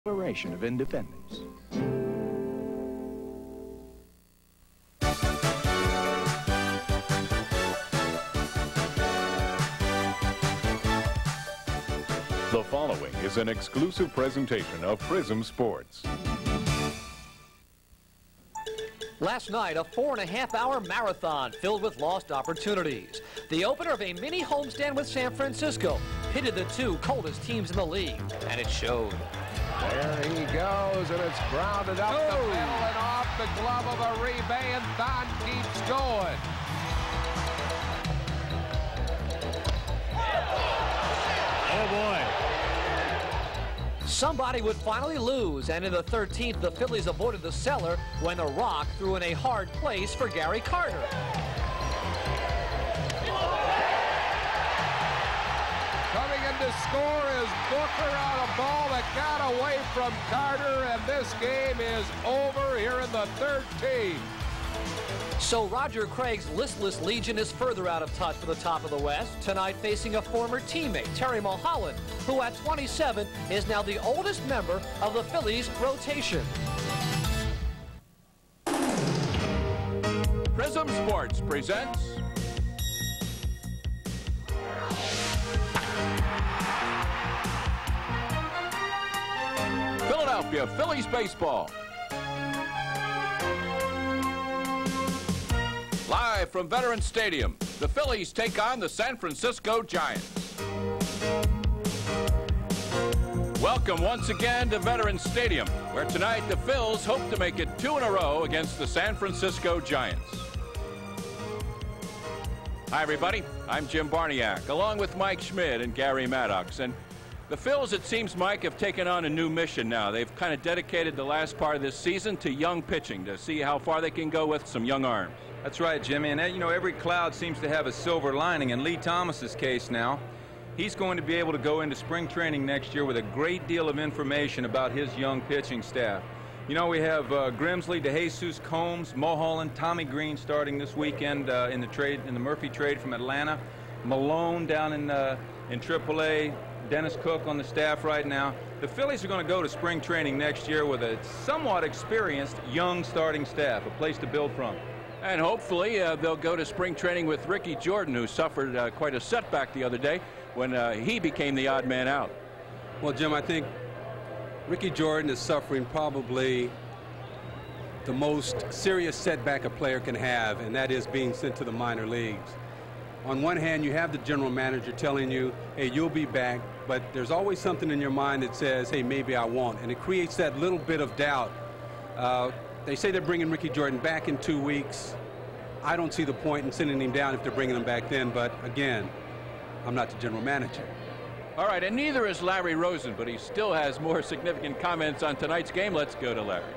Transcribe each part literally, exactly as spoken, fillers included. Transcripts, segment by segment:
Declaration of Independence. The following is an exclusive presentation of Prism Sports. Last night, a four and a half hour marathon filled with lost opportunities. The opener of a mini homestand with San Francisco pitted the two coldest teams in the league, and it showed. There he goes, and it's grounded up oh. the middle and off the glove of Uribe, and Thon keeps going. Oh, boy. Somebody would finally lose, and in the thirteenth, the Phillies avoided the cellar when a rock threw in a hard place for Gary Carter. Coming in to score is Booker on a ball that got away from Carter, and this game is over here in the thirteenth. So Roger Craig's listless Legion is further out of touch for the top of the West, tonight facing a former teammate, Terry Mulholland, who at twenty-seven is now the oldest member of the Phillies rotation. Prism Sports presents Philadelphia Phillies baseball. Live from Veterans Stadium, the Phillies take on the San Francisco Giants. Welcome once again to Veterans Stadium, where tonight the Phils hope to make it two in a row against the San Francisco Giants. Hi, everybody. I'm Jim Barniak, along with Mike Schmidt and Gary Maddox. And the Phils, it seems, Mike, have taken on a new mission now. They've kind of dedicated the last part of this season to young pitching, to see how far they can go with some young arms. That's right, Jimmy, and you know, every cloud seems to have a silver lining. In Lee Thomas's case now, he's going to be able to go into spring training next year with a great deal of information about his young pitching staff. You know, we have uh, Grimsley, DeJesus, Combs, Mulholland, Tommy Green starting this weekend uh, in the trade, in the Murphy trade from Atlanta. Malone down in uh, in triple A. Dennis Cook on the staff right now. The Phillies are going to go to spring training next year with a somewhat experienced young starting staff, a place to build from. And hopefully uh, they'll go to spring training with Ricky Jordan, who suffered uh, quite a setback the other day when uh, he became the odd man out. Well, Jim, I think Ricky Jordan is suffering probably the most serious setback a player can have, and that is being sent to the minor leagues. On one hand, you have the general manager telling you, hey, you'll be back, but there's always something in your mind that says, hey, maybe I won't, and it creates that little bit of doubt. Uh, They say they're bringing Ricky Jordan back in two weeks. I don't see the point in sending him down if they're bringing him back then, but again, I'm not the general manager. All right, and neither is Larry Rosen, but he still has more significant comments on tonight's game. Let's go to Larry.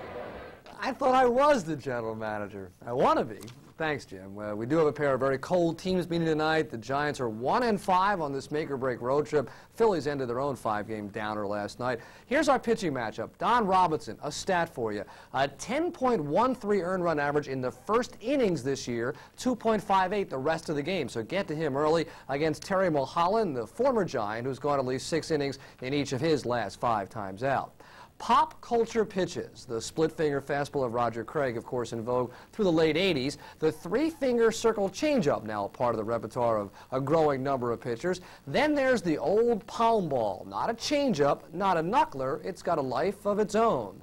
I thought I was the general manager. I want to be. Thanks, Jim. Uh, we do have a pair of very cold teams meeting tonight. The Giants are one and five on this make-or-break road trip. Phillies ended their own five-game downer last night. Here's our pitching matchup. Don Robinson, a stat for you. A ten point one three earned run average in the first innings this year, two point five eight the rest of the game. So get to him early against Terry Mulholland, the former Giant, who's gone at least six innings in each of his last five times out. Pop culture pitches. The split-finger fastball of Roger Craig, of course, in vogue through the late eighties. The three-finger circle changeup, now a part of the repertoire of a growing number of pitchers. Then there's the old palm ball. Not a changeup, not a knuckler. It's got a life of its own.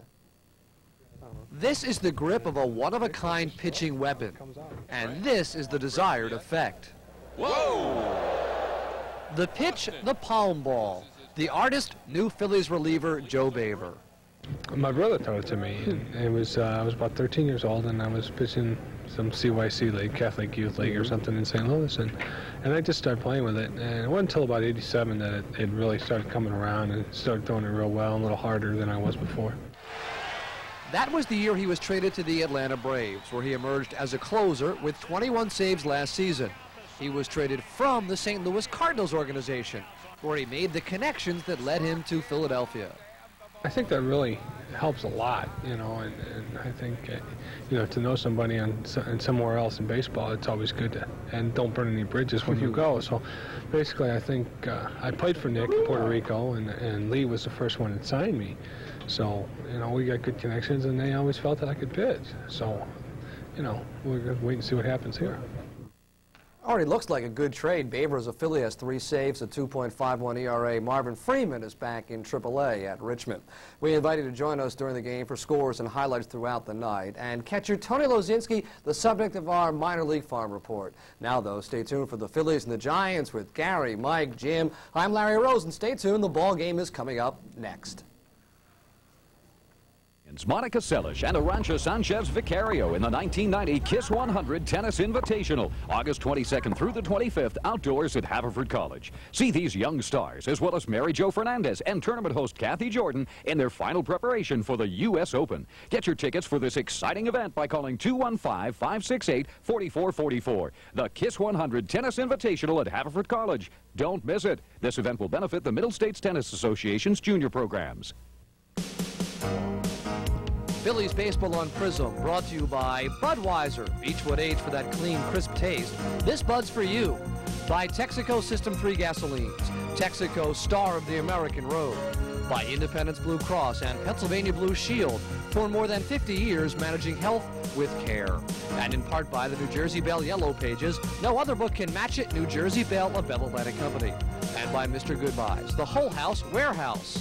This is the grip of a one-of-a-kind pitching weapon. And this is the desired effect. Whoa! The pitch, the palm ball. The artist, new Phillies reliever Joe Baver. My brother taught it to me. And it was uh, I was about thirteen years old, and I was pitching some C Y C league, Catholic Youth League or something in Saint Louis, and, and I just started playing with it. And it wasn't until about eighty-seven that it, it really started coming around and started throwing it real well, and a little harder than I was before. That was the year he was traded to the Atlanta Braves, where he emerged as a closer with twenty-one saves last season. He was traded from the Saint Louis Cardinals organization, where he made the connections that led him to Philadelphia. I think that really helps a lot, you know, and, and I think, uh, you know, to know somebody on, on somewhere else in baseball, it's always good to, and don't burn any bridges when you go. So basically, I think uh, I played for Nick in Puerto Rico, and, and Lee was the first one that signed me. So, you know, we got good connections, and they always felt that I could pitch. So, you know, we're going to wait and see what happens here. Already looks like a good trade. Baber, as a Philly, has three saves, a two point five one E R A. Marvin Freeman is back in triple A at Richmond. We invite you to join us during the game for scores and highlights throughout the night. And catcher Tony Lozinski, the subject of our minor league farm report. Now, though, stay tuned for the Phillies and the Giants with Gary, Mike, Jim. I'm Larry Rosen. Stay tuned. The ball game is coming up next. Monica Seles and Arantxa Sanchez Vicario in the nineteen ninety KISS one hundred Tennis Invitational, August twenty-second through the twenty-fifth, outdoors at Haverford College. See these young stars, as well as Mary Jo Fernandez and tournament host Kathy Jordan in their final preparation for the U S Open. Get your tickets for this exciting event by calling two one five, five six eight, four four four four. The KISS one hundred Tennis Invitational at Haverford College. Don't miss it. This event will benefit the Middle States Tennis Association's junior programs. Phillies baseball on Prism, brought to you by Budweiser. Beechwood Age for that clean, crisp taste. This Bud's for you. By Texaco System three Gasolines. Texaco, star of the American road. By Independence Blue Cross and Pennsylvania Blue Shield. For more than fifty years, managing health with care. And in part by the New Jersey Bell Yellow Pages. No other book can match it. New Jersey Bell, a Bell Atlantic company. And by Mister Goodbyes, the Whole House Warehouse.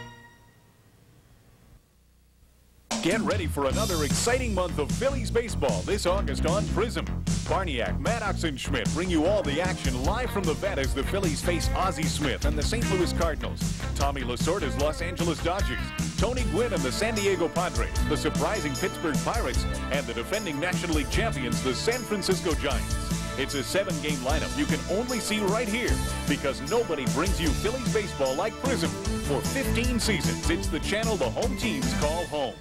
Get ready for another exciting month of Phillies baseball this August on Prism. Barniak, Maddox, and Schmidt bring you all the action live from the vet as the Phillies face Ozzie Smith and the Saint Louis Cardinals, Tommy Lasorda's Los Angeles Dodgers, Tony Gwynn and the San Diego Padres, the surprising Pittsburgh Pirates, and the defending National League champions, the San Francisco Giants. It's a seven-game lineup you can only see right here because nobody brings you Phillies baseball like Prism. For fifteen seasons, it's the channel the home teams call home.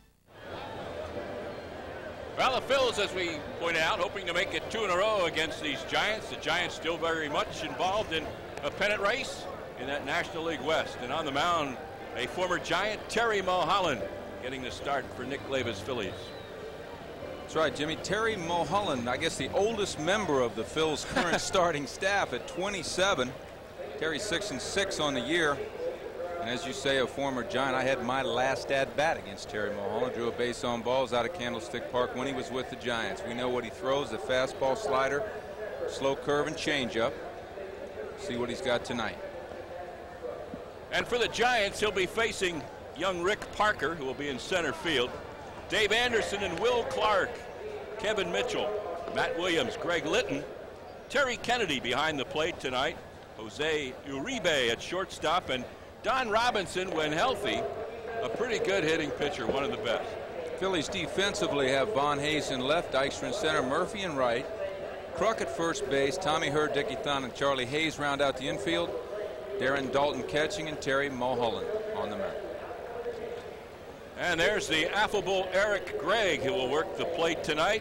Well, the Phils, as we pointed out, hoping to make it two in a row against these Giants. The Giants still very much involved in a pennant race in that National League West. And on the mound, a former Giant, Terry Mulholland, getting the start for Nick Leyva's Phillies. That's right, Jimmy. Terry Mulholland, I guess the oldest member of the Phils' current starting staff at twenty-seven. Terry six and six on the year. And as you say, a former Giant. I had my last at-bat against Terry Mulholland. Drew a base on balls out of Candlestick Park when he was with the Giants. We know what he throws, the fastball, slider, slow curve, and changeup. See what he's got tonight. And for the Giants, he'll be facing young Rick Parker, who will be in center field. Dave Anderson and Will Clark, Kevin Mitchell, Matt Williams, Greg Litton, Terry Kennedy behind the plate tonight, Jose Uribe at shortstop, and Don Robinson, when healthy, a pretty good hitting pitcher, one of the best. Phillies defensively have Von Hayes in left, Dykstra in center, Murphy in right, Kruk at first base, Tommy Hurd, Dickie Thon, and Charlie Hayes round out the infield, Darren Dalton catching, and Terry Mulholland on the mound. And there's the affable Eric Gregg, who will work the plate tonight.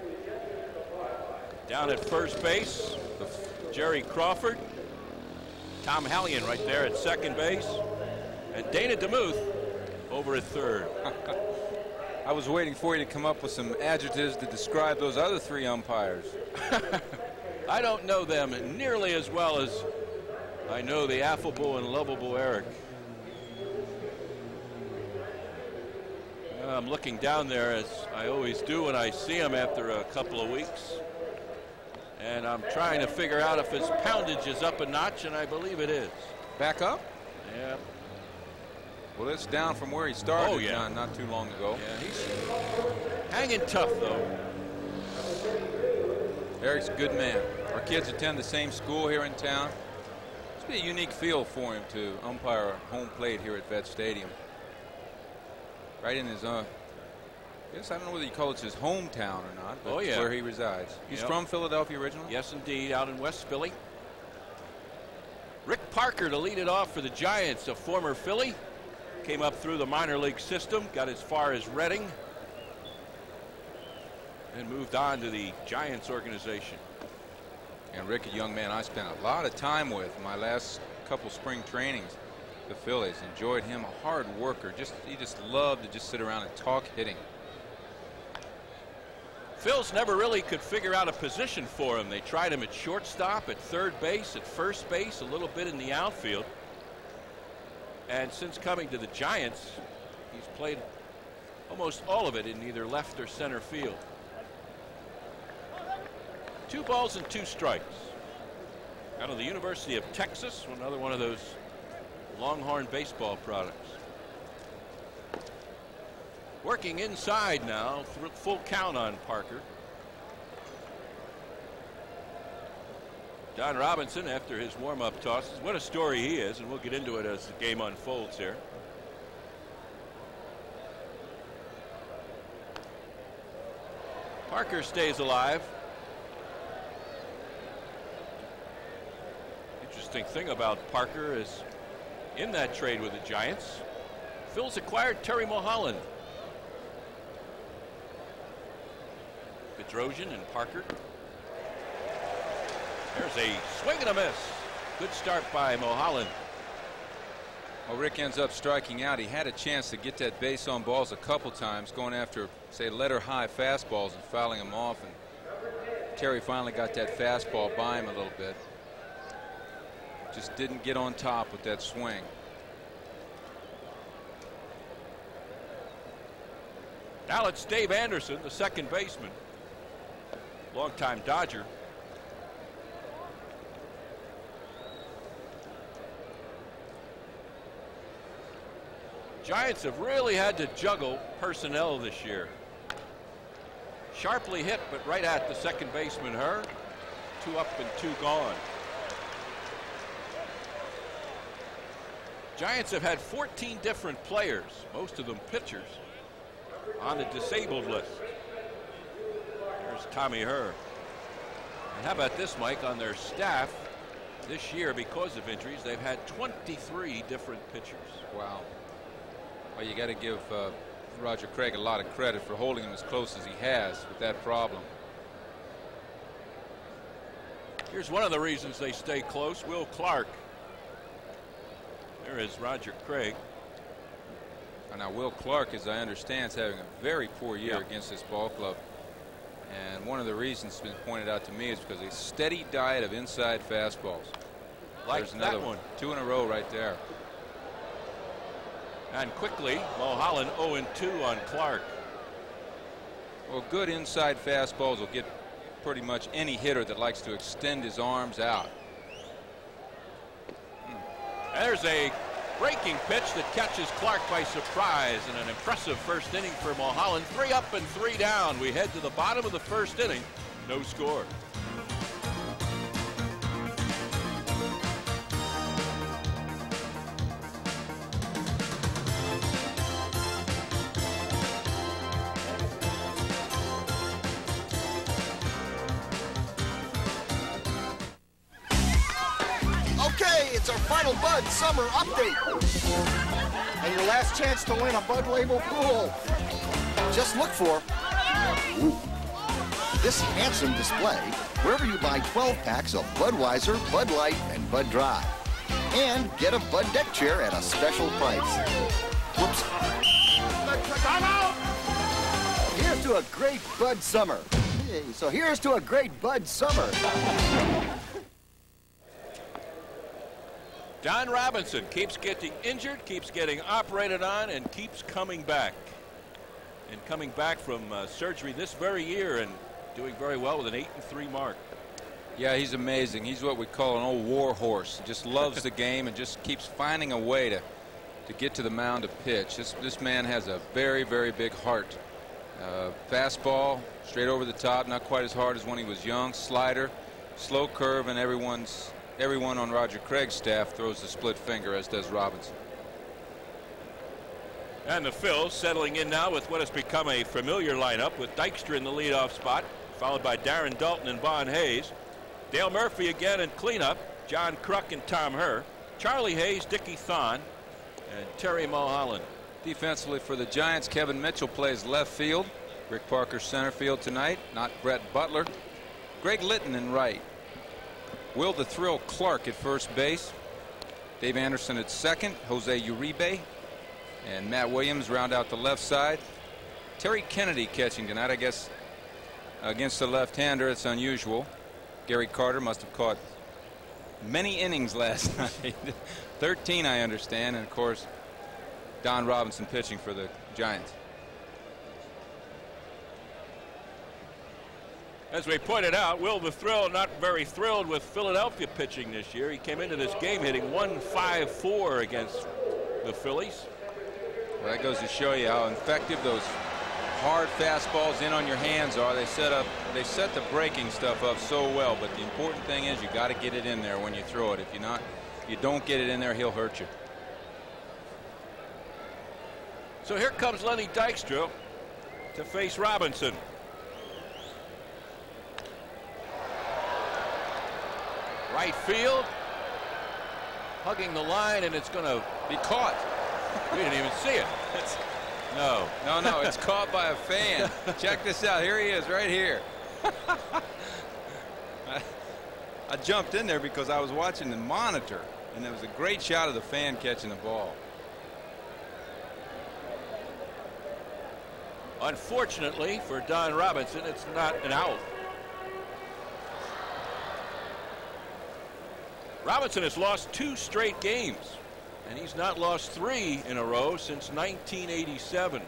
Down at first base, Jerry Crawford. Tom Hallion right there at second base. And Dana DeMuth over at third. I was waiting for you to come up with some adjectives to describe those other three umpires. I don't know them nearly as well as I know the affable and lovable Eric. I'm looking down there, as I always do when I see him after a couple of weeks. And I'm trying to figure out if his poundage is up a notch, and I believe it is. Back up? Yeah. Well, it's down from where he started, oh, yeah. John, not too long ago. Yeah, he's hanging tough, though. Eric's a good man. Our kids attend the same school here in town. It's been a unique feel for him to umpire home plate here at Vet Stadium. Right in his, uh, I guess I don't know whether you call it his hometown or not, but oh, yeah. where he resides. He's yep. from Philadelphia originally? Yes, indeed, out in West Philly. Rick Parker to lead it off for the Giants, a former Philly. Came up through the minor league system, got as far as Reading, and moved on to the Giants organization. And Rick, a young man I spent a lot of time with in my last couple spring trainings. the Phillies. Enjoyed him, a hard worker. Just he just loved to just sit around and talk hitting. Phils never really could figure out a position for him. They tried him at shortstop, at third base, at first base, a little bit in the outfield. And since coming to the Giants, he's played almost all of it in either left or center field. Two balls and two strikes. Out of the University of Texas, another one of those Longhorn baseball products. Working inside now, full count on Parker. Don Robinson, after his warm-up tosses, what a story he is, and we'll get into it as the game unfolds here. Parker stays alive. Interesting thing about Parker is in that trade with the Giants, Phil's acquired Terry Mulholland. Bedrosian and Parker. There's a swing and a miss. Good start by Mulholland. Well, Rick ends up striking out. He had a chance to get that base on balls a couple times, going after, say, letter high fastballs and fouling them off. And Terry finally got that fastball by him a little bit. Just didn't get on top with that swing. Now it's Dave Anderson, the second baseman. Longtime Dodger. Giants have really had to juggle personnel this year. Sharply hit, but right at the second baseman, Herr. Two up and two gone. Giants have had fourteen different players, most of them pitchers, on the disabled list. There's Tommy Herr. And how about this, Mike? On their staff this year, because of injuries, they've had twenty-three different pitchers. Wow. Well, you got to give uh, Roger Craig a lot of credit for holding him as close as he has with that problem. Here's one of the reasons they stay close. Will Clark. There is Roger Craig. And now Will Clark, as I understand, is having a very poor year yeah. against this ball club. And one of the reasons that's been pointed out to me is because a steady diet of inside fastballs. Like There's another that one. Two in a row right there. And quickly, Mulholland oh and two on Clark. Well, good inside fastballs will get pretty much any hitter that likes to extend his arms out. There's a breaking pitch that catches Clark by surprise, and an impressive first inning for Mulholland. Three up and three down. We head to the bottom of the first inning. No score. It's our final Bud Summer Update. And your last chance to win a Bud Label pool. Just look for this handsome display wherever you buy twelve packs of Budweiser, Bud Light, and Bud Dry. And get a Bud deck chair at a special price. Whoops. Time out! Here's to a great Bud Summer. Hey, so here's to a great Bud Summer. Don Robinson keeps getting injured, keeps getting operated on, and keeps coming back. And coming back from uh, surgery this very year and doing very well with an eight and three mark. Yeah, he's amazing. He's what we call an old war horse. He just loves the game and just keeps finding a way to to get to the mound to pitch. This this man has a very, very big heart. Uh, fastball, straight over the top, not quite as hard as when he was young. Slider, slow curve, and everyone's everyone on Roger Craig's staff throws the split finger, as does Robinson. And the Phils settling in now with what has become a familiar lineup, with Dykstra in the leadoff spot, followed by Darren Dalton and Bon Hayes. Dale Murphy again in cleanup, John Kruk and Tom Herr, Charlie Hayes, Dickie Thon, and Terry Mulholland. Defensively for the Giants, Kevin Mitchell plays left field. Rick Parker center field tonight, not Brett Butler. Greg Litton in right. Will the Thrill Clark at first base. Dave Anderson at second, Jose Uribe and Matt Williams round out the left side. Terry Kennedy catching tonight, I guess against the left-hander. It's unusual. Gary Carter must have caught many innings last night. thirteen, I understand, and of course Don Robinson pitching for the Giants. As we pointed out, Will the Thrill not very thrilled with Philadelphia pitching this year. He came into this game hitting one five four against the Phillies. Well, that goes to show you how effective those hard fastballs in on your hands are. They set up, they set the breaking stuff up so well, but the important thing is you got to get it in there when you throw it. If you're not, if you don't get it in there, he'll hurt you. So here comes Lenny Dykstra to face Robinson. Right field, hugging the line, and it's going to be caught. We didn't even see it. It's, no, no, no, it's caught by a fan. Check this out. Here he is, right here. I, I jumped in there because I was watching the monitor, and there was a great shot of the fan catching the ball. Unfortunately for Don Robinson, it's not an out. Robinson has lost two straight games, and he's not lost three in a row since nineteen eighty-seven.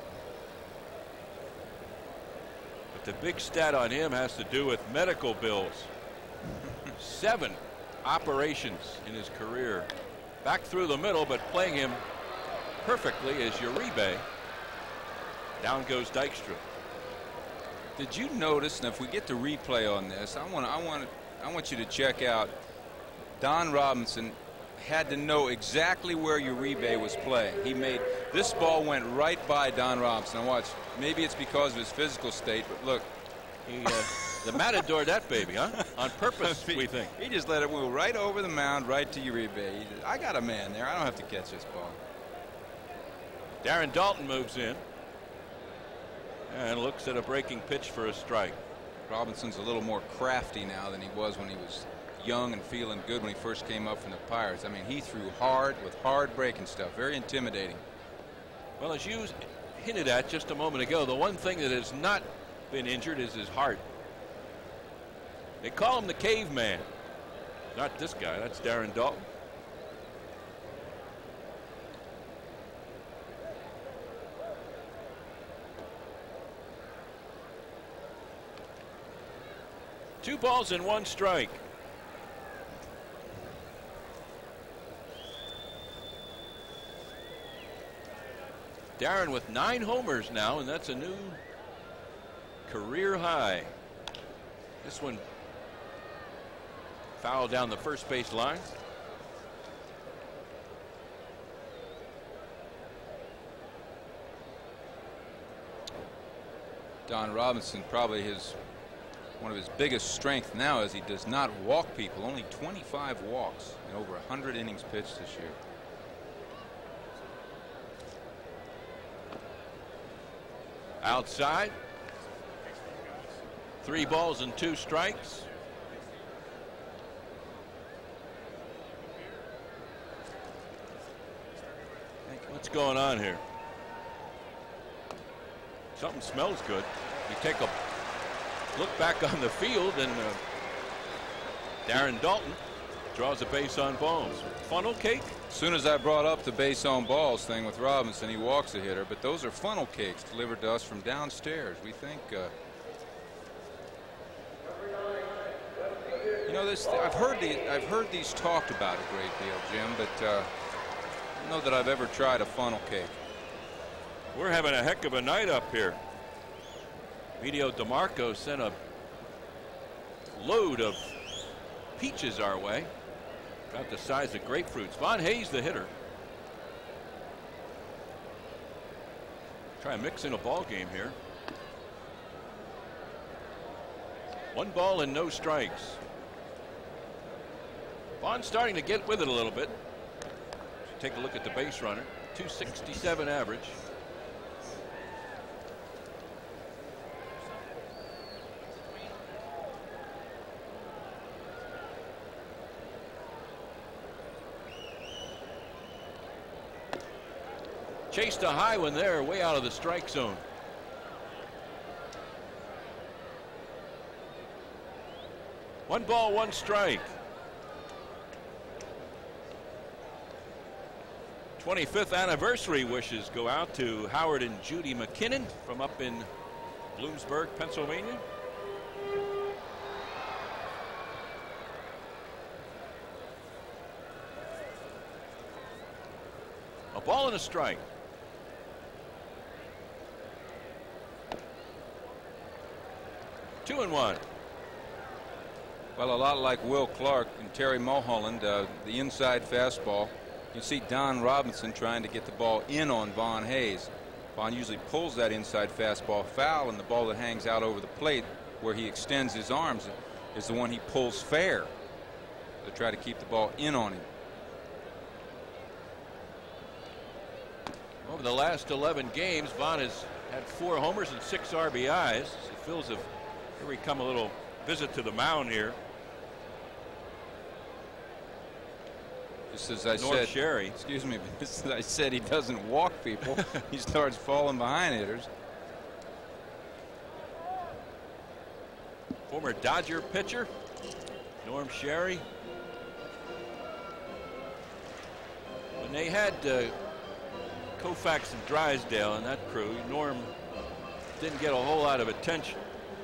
But the big stat on him has to do with medical bills. Seven operations in his career. Back through the middle, but playing him perfectly is Uribe. Down goes Dykstra. Did you notice, and if we get to replay on this, I want I want I want you to check out Don Robinson had to know exactly where Uribe was playing. He made this ball went right by Don Robinson. And watch, maybe it's because of his physical state, but look, he, uh, the Matador that baby, huh? On purpose, we think. He just let it move right over the mound, right to Uribe. He just, I got a man there. I don't have to catch this ball. Darren Daulton moves in and looks at a breaking pitch for a strike. Robinson's a little more crafty now than he was when he was young and feeling good when he first came up from the Pirates. I mean, he threw hard with hard breaking stuff. Very intimidating. Well, as you hinted at just a moment ago, the one thing that has not been injured is his heart. They call him the caveman. Not this guy. That's Darren Daulton. Two balls and one strike. Darren with nine homers now, and that's a new career high. This one foul down the first base line. Don Robinson, probably his one of his biggest strengths now is he does not walk people. Only twenty-five walks in over one hundred innings pitched this year. Outside. Three balls and two strikes. What's going on here? Something smells good. You take a look back on the field, and uh, Darren Daulton draws a base on balls. Funnel cake? As soon as I brought up the base on balls thing with Robinson, he walks a hitter, but those are funnel cakes delivered to us from downstairs. We think, uh, you know, this. I've heard the, I've heard these talked about a great deal, Jim, but uh, I don't know that I've ever tried a funnel cake. We're having a heck of a night up here. Medio DeMarco sent a load of peaches our way. About the size of grapefruits. Von Hayes, the hitter. Try and mix in a ball game here. One ball and no strikes. Von starting to get with it a little bit. Take a look at the base runner. two sixty-seven average. Chased a high one there, way out of the strike zone. One ball, one strike. twenty-fifth anniversary wishes go out to Howard and Judy McKinnon from up in Bloomsburg, Pennsylvania. A ball and a strike. Two and one. Well, a lot like Will Clark and Terry Mulholland, uh, the inside fastball. You see Don Robinson trying to get the ball in on Von Hayes. Von usually pulls that inside fastball foul, and the ball that hangs out over the plate where he extends his arms is the one he pulls fair to try to keep the ball in on him. Over the last eleven games, Von has had four homers and six R B Is. The Phils have here we come a little visit to the mound here. Just as I Norm said, Sherry. excuse me, but just as I said, he doesn't walk people. He starts falling behind hitters. Former Dodger pitcher Norm Sherry. When they had uh, Koufax and Drysdale and that crew, Norm didn't get a whole lot of attention.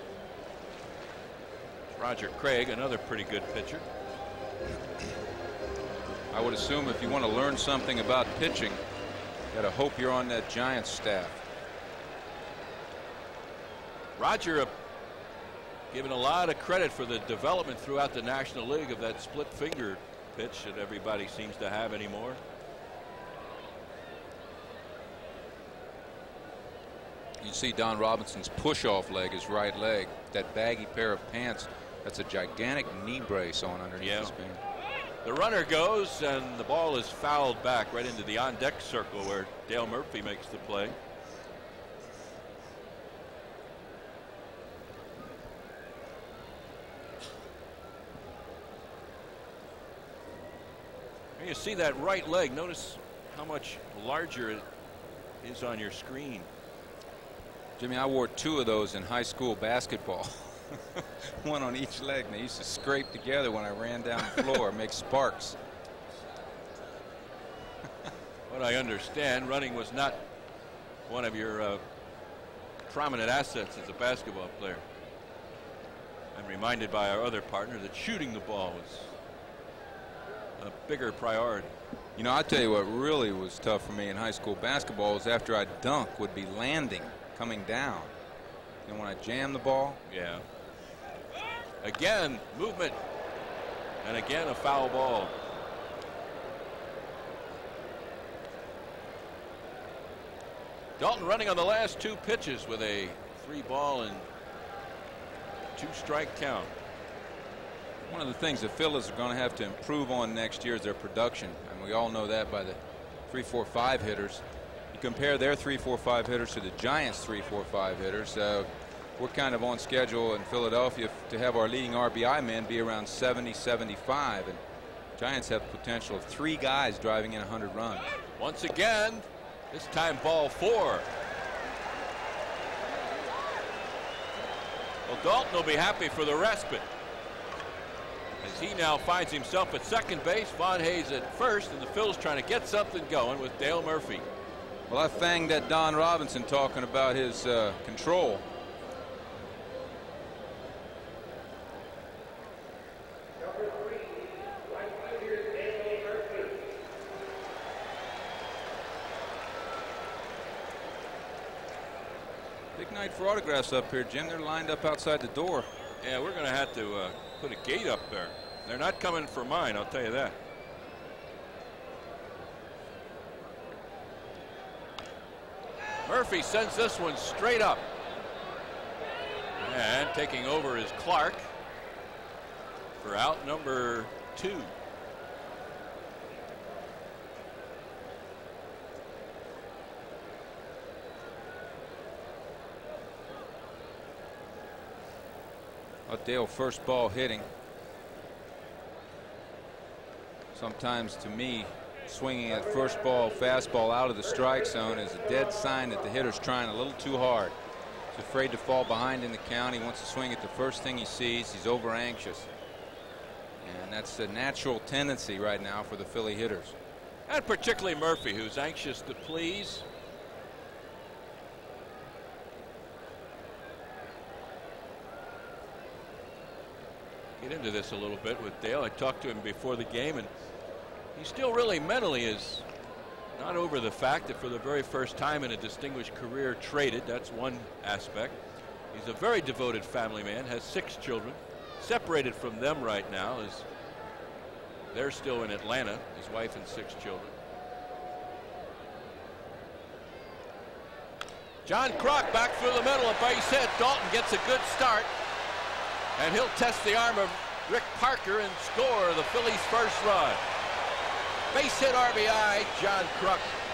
Roger Craig, another pretty good pitcher. I would assume if you want to learn something about pitching, you got to hope you're on that Giants staff. Roger uh, given a lot of credit for the development throughout the National League of that split finger pitch that everybody seems to have anymore. You see Don Robinson's push-off leg, his right leg, that baggy pair of pants. That's a gigantic knee brace on underneath Yeah. his beam. The runner goes, and the ball is fouled back right into the on-deck circle where Dale Murphy makes the play. Here you see that right leg. Notice how much larger it is on your screen. Jimmy, I wore two of those in high school basketball. One on each leg, and they used to scrape together when I ran down the floor, make sparks. What I understand, running was not one of your uh, prominent assets as a basketball player. I'm reminded by our other partner that shooting the ball was a bigger priority. You know, I tell you what really was tough for me in high school basketball was after I dunk would be landing, coming down. And when I jam the ball. Yeah. Again, movement. And again, a foul ball. Dalton running on the last two pitches with a three ball and two strike count. One of the things the Phillies are going to have to improve on next year is their production. And we all know that by the three four five hitters. You compare their three four five hitters to the Giants three four five hitters. Uh, we're kind of on schedule in Philadelphia to have our leading R B I man be around seventy seventy-five, and Giants have potential of three guys driving in one hundred runs. Once again, this time ball four. Well, Dalton will be happy for the respite as he now finds himself at second base, Von Hayes at first, and the Phils trying to get something going with Dale Murphy. Well, I fanged that Don Robinson talking about his uh, control. Big night for autographs up here, Jim. They're lined up outside the door. Yeah, we're going to have to uh, put a gate up there. They're not coming for mine, I'll tell you that. Murphy sends this one straight up. And taking over is Clark for out number two. Dale, first ball hitting. Sometimes to me swinging at first ball fastball out of the strike zone is a dead sign that the hitter's trying a little too hard. He's afraid to fall behind in the count. He wants to swing at the first thing he sees. He's over anxious. And that's a natural tendency right now for the Philly hitters. And particularly Murphy, who's anxious to please. Get into this a little bit with Dale. I talked to him before the game, and he still really mentally is not over the fact that for the very first time in a distinguished career traded. That's one aspect. He's a very devoted family man, has six children, separated from them right now as they're still in Atlanta, his wife and six children. John Kruk back through the middle, a base hit. Dalton gets a good start, and he'll test the arm of Rick Parker and score the Phillies' first run. Base hit R B I, John Kruk.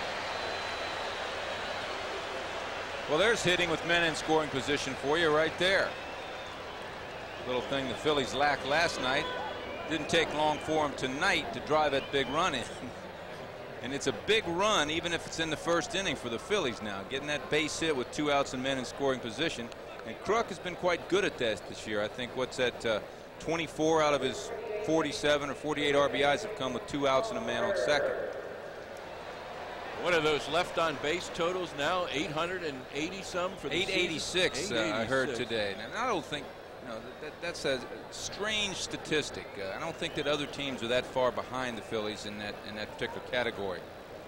Well, there's hitting with men in scoring position for you right there. Little thing the Phillies lacked last night. Didn't take long for them tonight to drive that big run in. And it's a big run even if it's in the first inning for the Phillies now. Getting that base hit with two outs and men in scoring position. And Kruk has been quite good at that this year. I think what's that uh, twenty-four out of his forty-seven or forty-eight R B Is have come with two outs and a man on second. What are those left on base totals now? eight hundred eighty some for the eight eighty-six, season? uh, I heard today. Now, I don't think, you know, that, that's a strange statistic. Uh, I don't think that other teams are that far behind the Phillies in that in that particular category.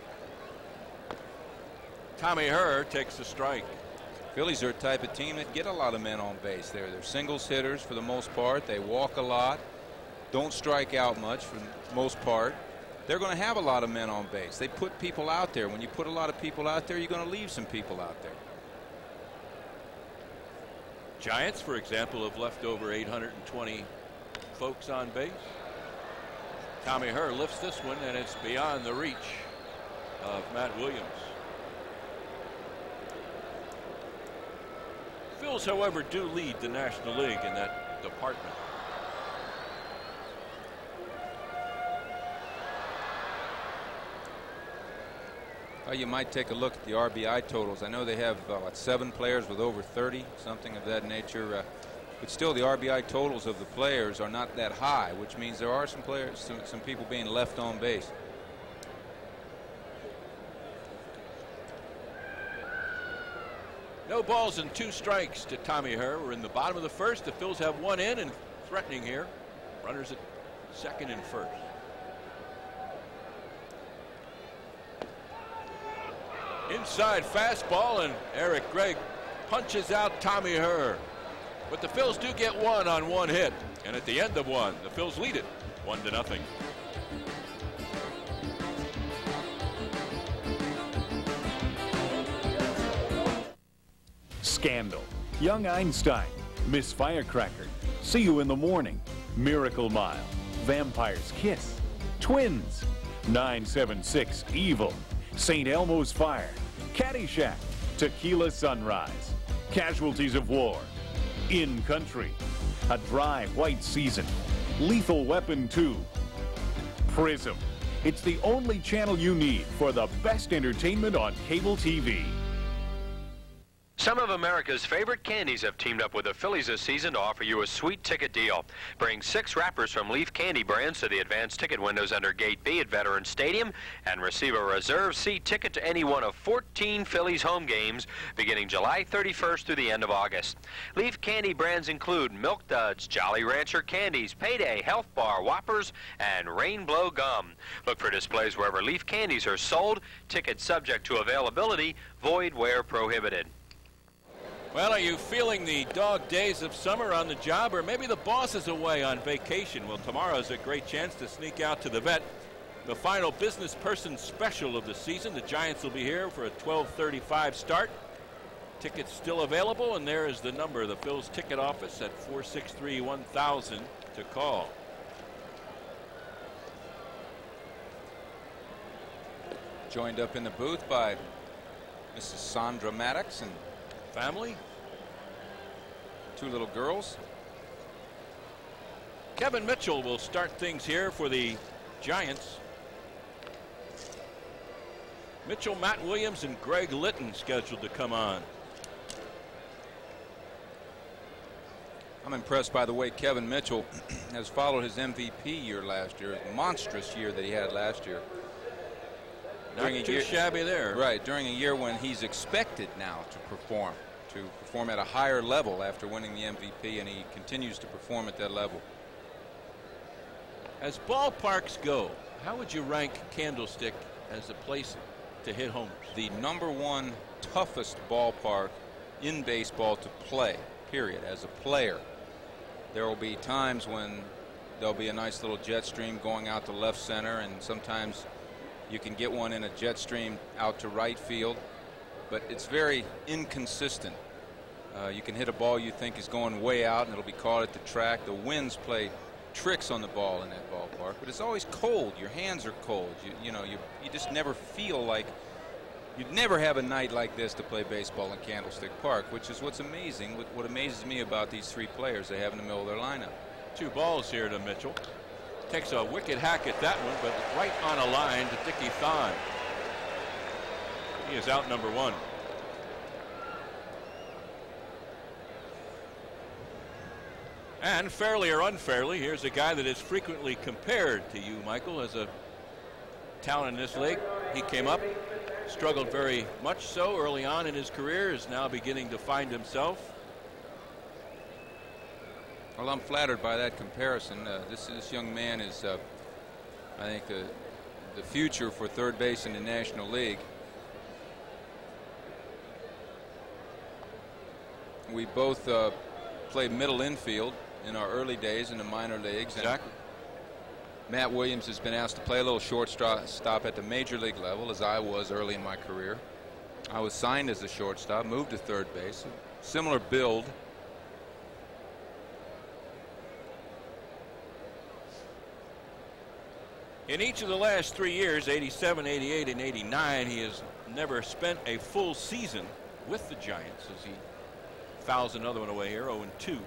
Tommy Herr takes the strike. Phillies are a type of team that get a lot of men on base. They're, they're singles hitters for the most part. They walk a lot, don't strike out much for the most part. They're going to have a lot of men on base. They put people out there. When you put a lot of people out there, you're going to leave some people out there. Giants, for example, have left over eight hundred twenty folks on base. Tommy Herr lifts this one, and it's beyond the reach of Matt Williams. Phils, however, do lead the National League in that department. Well, you might take a look at the R B I totals. I know they have uh, what, seven players with over thirty, something of that nature. Uh, but still, the R B I totals of the players are not that high, which means there are some players, some, some people being left on base. No balls and two strikes to Tommy Herr. We're in the bottom of the first. The Phils have one in and threatening here. Runners at second and first. Inside fastball, and Eric Gregg punches out Tommy Herr. But the Phils do get one on one hit, and at the end of one, the Phils lead it one to nothing. Scandal, Young Einstein, Miss Firecracker, See You in the Morning, Miracle Mile, Vampire's Kiss, Twins, nine seven six Evil, Saint Elmo's Fire, Caddyshack, Tequila Sunrise, Casualties of War, In Country, A Dry White Season, Lethal Weapon two, Prism. It's the only channel you need for the best entertainment on cable T V. Some of America's favorite candies have teamed up with the Phillies this season to offer you a sweet ticket deal. Bring six wrappers from Leaf Candy Brands to the advanced ticket windows under Gate B at Veterans Stadium and receive a reserved seat ticket to any one of fourteen Phillies home games beginning July thirty-first through the end of August. Leaf Candy Brands include Milk Duds, Jolly Rancher Candies, Payday, Health Bar, Whoppers, and Rainbow Gum. Look for displays wherever Leaf Candies are sold. Tickets subject to availability, void where prohibited. Well, are you feeling the dog days of summer on the job, or maybe the boss is away on vacation? Well, tomorrow's a great chance to sneak out to the vet. The final business person special of the season. The Giants will be here for a twelve thirty-five start. Tickets still available, and there is the number, the Phil's ticket office at four six three, one thousand to call. Joined up in the booth by Missus Sandra Maddox and family. Two little girls. Kevin Mitchell will start things here for the Giants. Mitchell, Matt Williams, and Greg Litton scheduled to come on. I'm impressed by the way Kevin Mitchell has followed his M V P year last year, a monstrous year that he had last year. Not too year, shabby there. Right, during a year when he's expected now to perform, to perform at a higher level after winning the M V P, and he continues to perform at that level. As ballparks go, how would you rank Candlestick as a place to hit homers? The number one toughest ballpark in baseball to play, period, as a player. There will be times when there'll be a nice little jet stream going out to left center, and sometimes you can get one in a jet stream out to right field, but it's very inconsistent. Uh, you can hit a ball you think is going way out and it'll be caught at the track. The winds play tricks on the ball in that ballpark, but it's always cold. Your hands are cold. You, you know, you, you just never feel like, you'd never have a night like this to play baseball in Candlestick Park, which is what's amazing. What, what amazes me about these three players they have in the middle of their lineup. Two balls here to Mitchell. Takes a wicked hack at that one, but right on a line to Dickie Thon. He is out number one. And fairly or unfairly, here's a guy that is frequently compared to you, Michael, as a talent in this league. He came up, struggled very much so early on in his career, is now beginning to find himself. Well, I'm flattered by that comparison. Uh, this, this young man is, uh, I think, the, the future for third base in the National League. We both uh, played middle infield in our early days in the minor leagues. Exactly. Matt Williams has been asked to play a little shortstop at the major league level, as I was early in my career. I was signed as a shortstop, moved to third base. Similar build. In each of the last three years, eighty-seven, eighty-eight, and eighty-nine, he has never spent a full season with the Giants as he fouls another one away here, oh and two.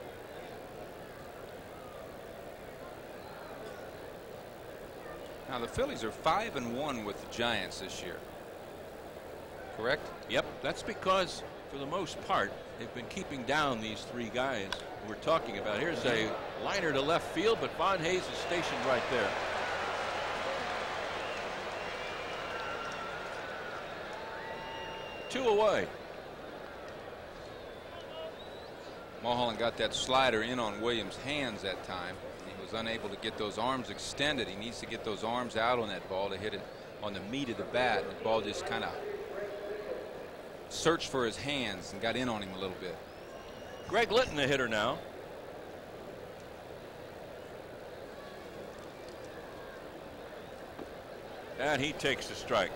Now the Phillies are five and one with the Giants this year. Correct? Yep, that's because for the most part they've been keeping down these three guys we're talking about. Here's a liner to left field, but Von Hayes is stationed right there. Two away. Mulholland got that slider in on Williams' hands that time. He was unable to get those arms extended. He needs to get those arms out on that ball to hit it on the meat of the bat. And the ball just kind of searched for his hands and got in on him a little bit. Greg Litton, the hitter now. And he takes the strike.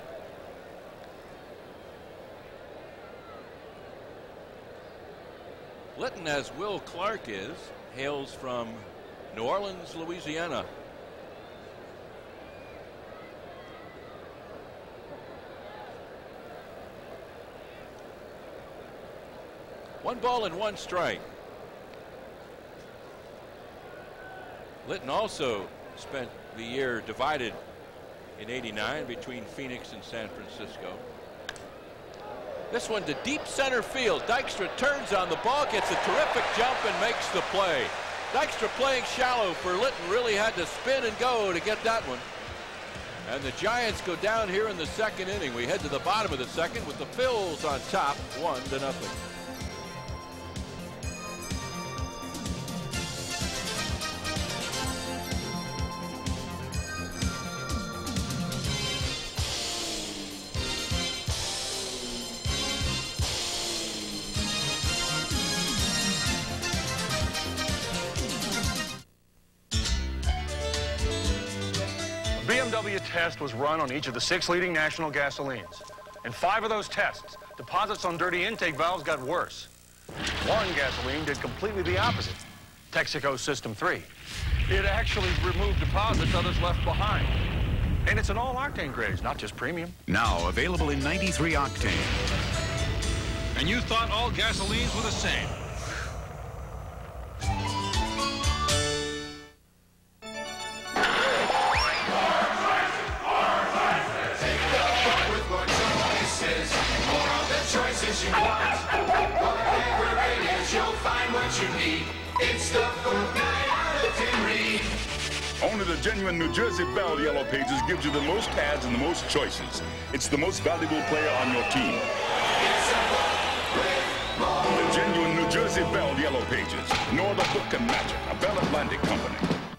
Litton, as Will Clark is, hails from New Orleans, Louisiana. One ball and one strike. Litton also spent the year divided in eighty-nine between Phoenix and San Francisco. This one to deep center field. Dykstra turns on the ball, gets a terrific jump, and makes the play. Dykstra playing shallow for Litton, really had to spin and go to get that one. And the Giants go down here in the second inning. We head to the bottom of the second with the Phils on top, one to nothing. B M W test was run on each of the six leading national gasolines. In five of those tests, deposits on dirty intake valves got worse. One gasoline did completely the opposite, Texaco System three. It actually removed deposits others left behind. And it's an all-octane grade, not just premium. Now available in ninety-three octane. And you thought all gasolines were the same. prices you want. Whatever it is, you'll find what you need. It's the Food Night out of ten Reed. Only the genuine New Jersey Belle Yellow Pages gives you the most ads and the most choices. It's the most valuable player on your team. The genuine New Jersey Belle Yellow Pages. No other book can match it. A Bell Atlantic company.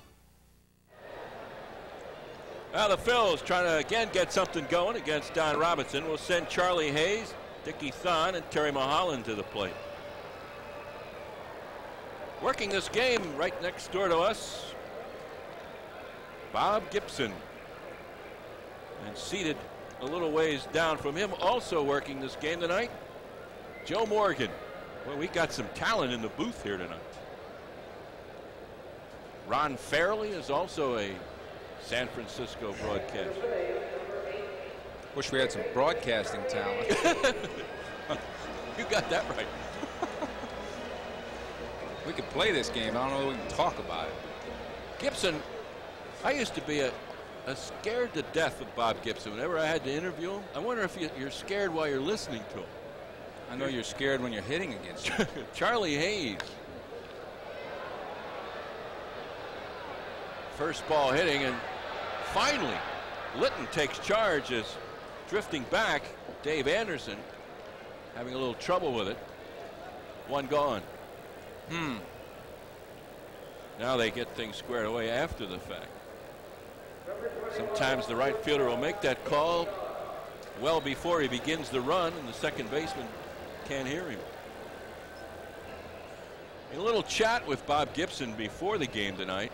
Well, the Phils trying to again get something going against Don Robinson. Will send Charlie Hayes, Dickie Thon, and Terry Mulholland to the plate. Working this game right next door to us, Bob Gibson. And seated a little ways down from him, also working this game tonight, Joe Morgan. Well, we got some talent in the booth here tonight. Ron Fairley is also a San Francisco broadcaster. Wish we had some broadcasting talent. You got that right. We could play this game. I don't know if we can talk about it. Gibson, I used to be a, a scared to death of Bob Gibson. Whenever I had to interview him, I wonder if you, you're scared while you're listening to him. I know you're scared when you're hitting against him. Charlie Hayes. First ball hitting, and finally Litton takes charge as drifting back. Dave Anderson having a little trouble with it. One gone. Hmm. Now they get things squared away after the fact. Sometimes the right fielder will make that call well before he begins the run, and the second baseman can't hear him. A little chat with Bob Gibson before the game tonight.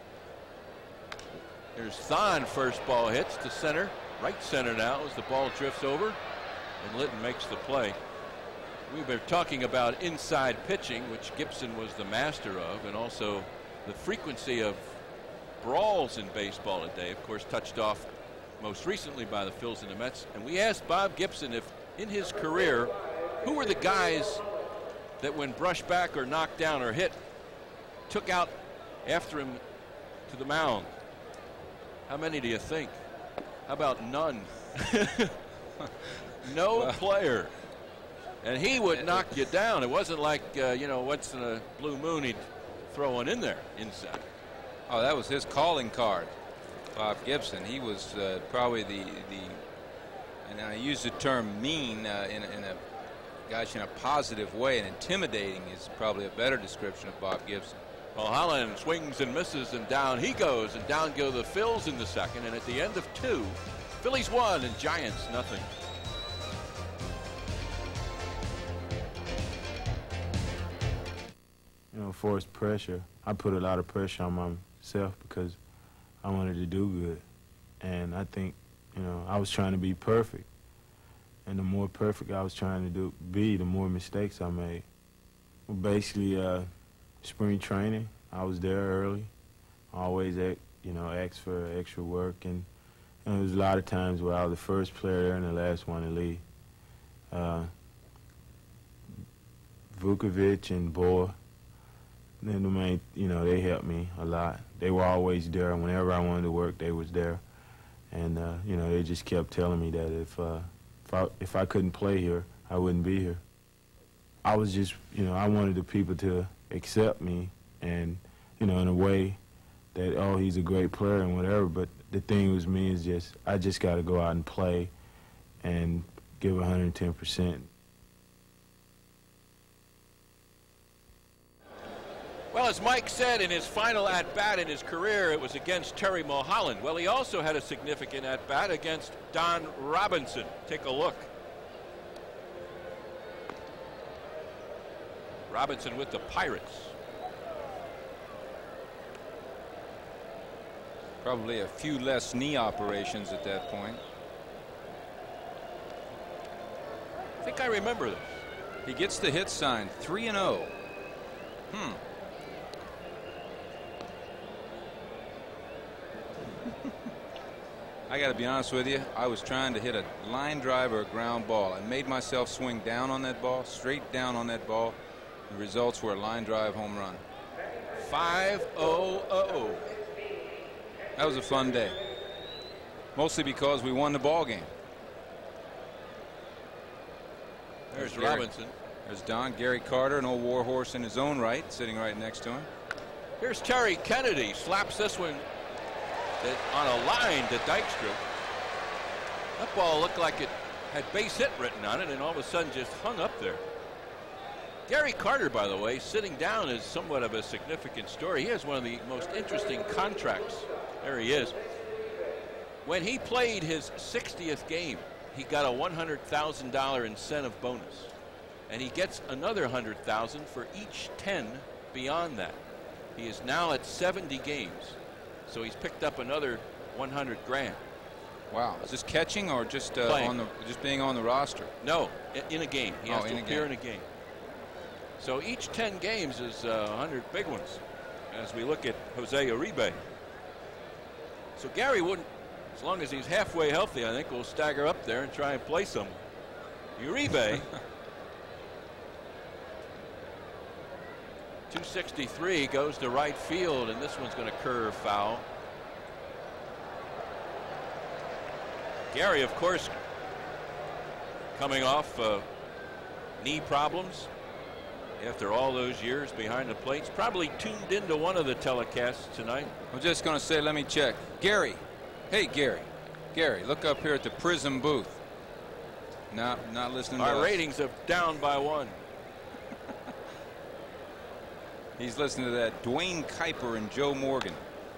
There's Thon, first ball hits to center, right center now as the ball drifts over, and Litton makes the play. We've been talking about inside pitching, which Gibson was the master of, and also the frequency of brawls in baseball today, of course, touched off most recently by the Phils and the Mets. And we asked Bob Gibson if in his career, who were the guys that when brushed back or knocked down or hit, took out after him to the mound? How many do you think? How about none? No well. player. And he would knock you down. It wasn't like, uh, you know, once in a blue moon he'd throw one in there inside. Oh, that was his calling card, Bob Gibson. He was uh, probably the, the, and I use the term mean uh, in, in a, gosh, in a positive way, and intimidating is probably a better description of Bob Gibson. Mulholland swings and misses, and down he goes, and down go the Phils in the second, and at the end of two, Phillies one and Giants nothing. You know, forced pressure. I put a lot of pressure on myself because I wanted to do good. And I think, you know, I was trying to be perfect. And the more perfect I was trying to do be, the more mistakes I made. Well, basically, uh, spring training, I was there early. Always, you know, asked for extra work. And, and there was a lot of times where I was the first player there and the last one to leave. Uh, Vukovic and Bohr, then the main, you know, they helped me a lot. They were always there. Whenever I wanted to work, they was there. And, uh, you know, they just kept telling me that if, uh, if, I, if I couldn't play here, I wouldn't be here. I was just, you know, I wanted the people to accept me and, you know, in a way that, oh, he's a great player and whatever. But the thing with me is just, I just got to go out and play and give one hundred ten percent. Well, as Mike said, in his final at-bat in his career, it was against Terry Mulholland. Well, he also had a significant at-bat against Don Robinson. Take a look. Robinson with the Pirates. Probably a few less knee operations at that point. I think I remember this. He gets the hit sign, three and oh. Hmm. I got to be honest with you. I was trying to hit a line drive or a ground ball. I made myself swing down on that ball, straight down on that ball. The results were a line drive home run. five oh oh. That was a fun day. Mostly because we won the ball game. There's Gary. Robinson. There's Don, Gary Carter, an old war horse in his own right, sitting right next to him. Here's Terry Kennedy, slaps this one on a line to Dykstra. That ball looked like it had base hit written on it, and all of a sudden just hung up there. Gary Carter, by the way, sitting down is somewhat of a significant story. He has one of the most interesting contracts. There he is. When he played his sixtieth game, he got a one hundred thousand dollar incentive bonus. And he gets another one hundred thousand dollars for each ten beyond that. He is now at seventy games. So he's picked up another one hundred grand. Wow. Is this catching or just uh, Playing. on the just being on the roster? No, in a game. He has oh, to in a appear game. in a game. So each ten games is uh, one hundred big ones as we look at Jose Uribe. So Gary wouldn't, as long as he's halfway healthy, I think, will stagger up there and try and play some. Uribe, two sixty-three, goes to right field, and this one's going to curve foul. Gary, of course, coming off uh, knee problems after all those years behind the plates. Probably tuned into one of the telecasts tonight. I'm just going to say, let me check. Gary. Hey, Gary. Gary, look up here at the Prism booth. No, not listening to Our us. ratings are down by one. He's listening to that Dwayne Kuiper and Joe Morgan.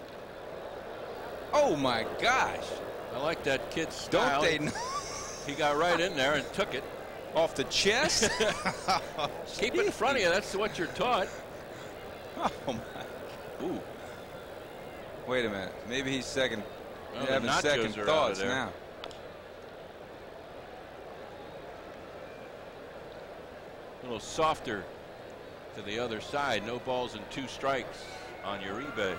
Oh, my gosh. I like that kid's style. Don't they know? He got right in there and took it. Off the chest? Keep it in front of you. That's what you're taught. Oh, my. Ooh. Wait a minute. Maybe he's second. Well, having the nachos second are out of thoughts there. now. A little softer to the other side. No balls and two strikes on Uribe.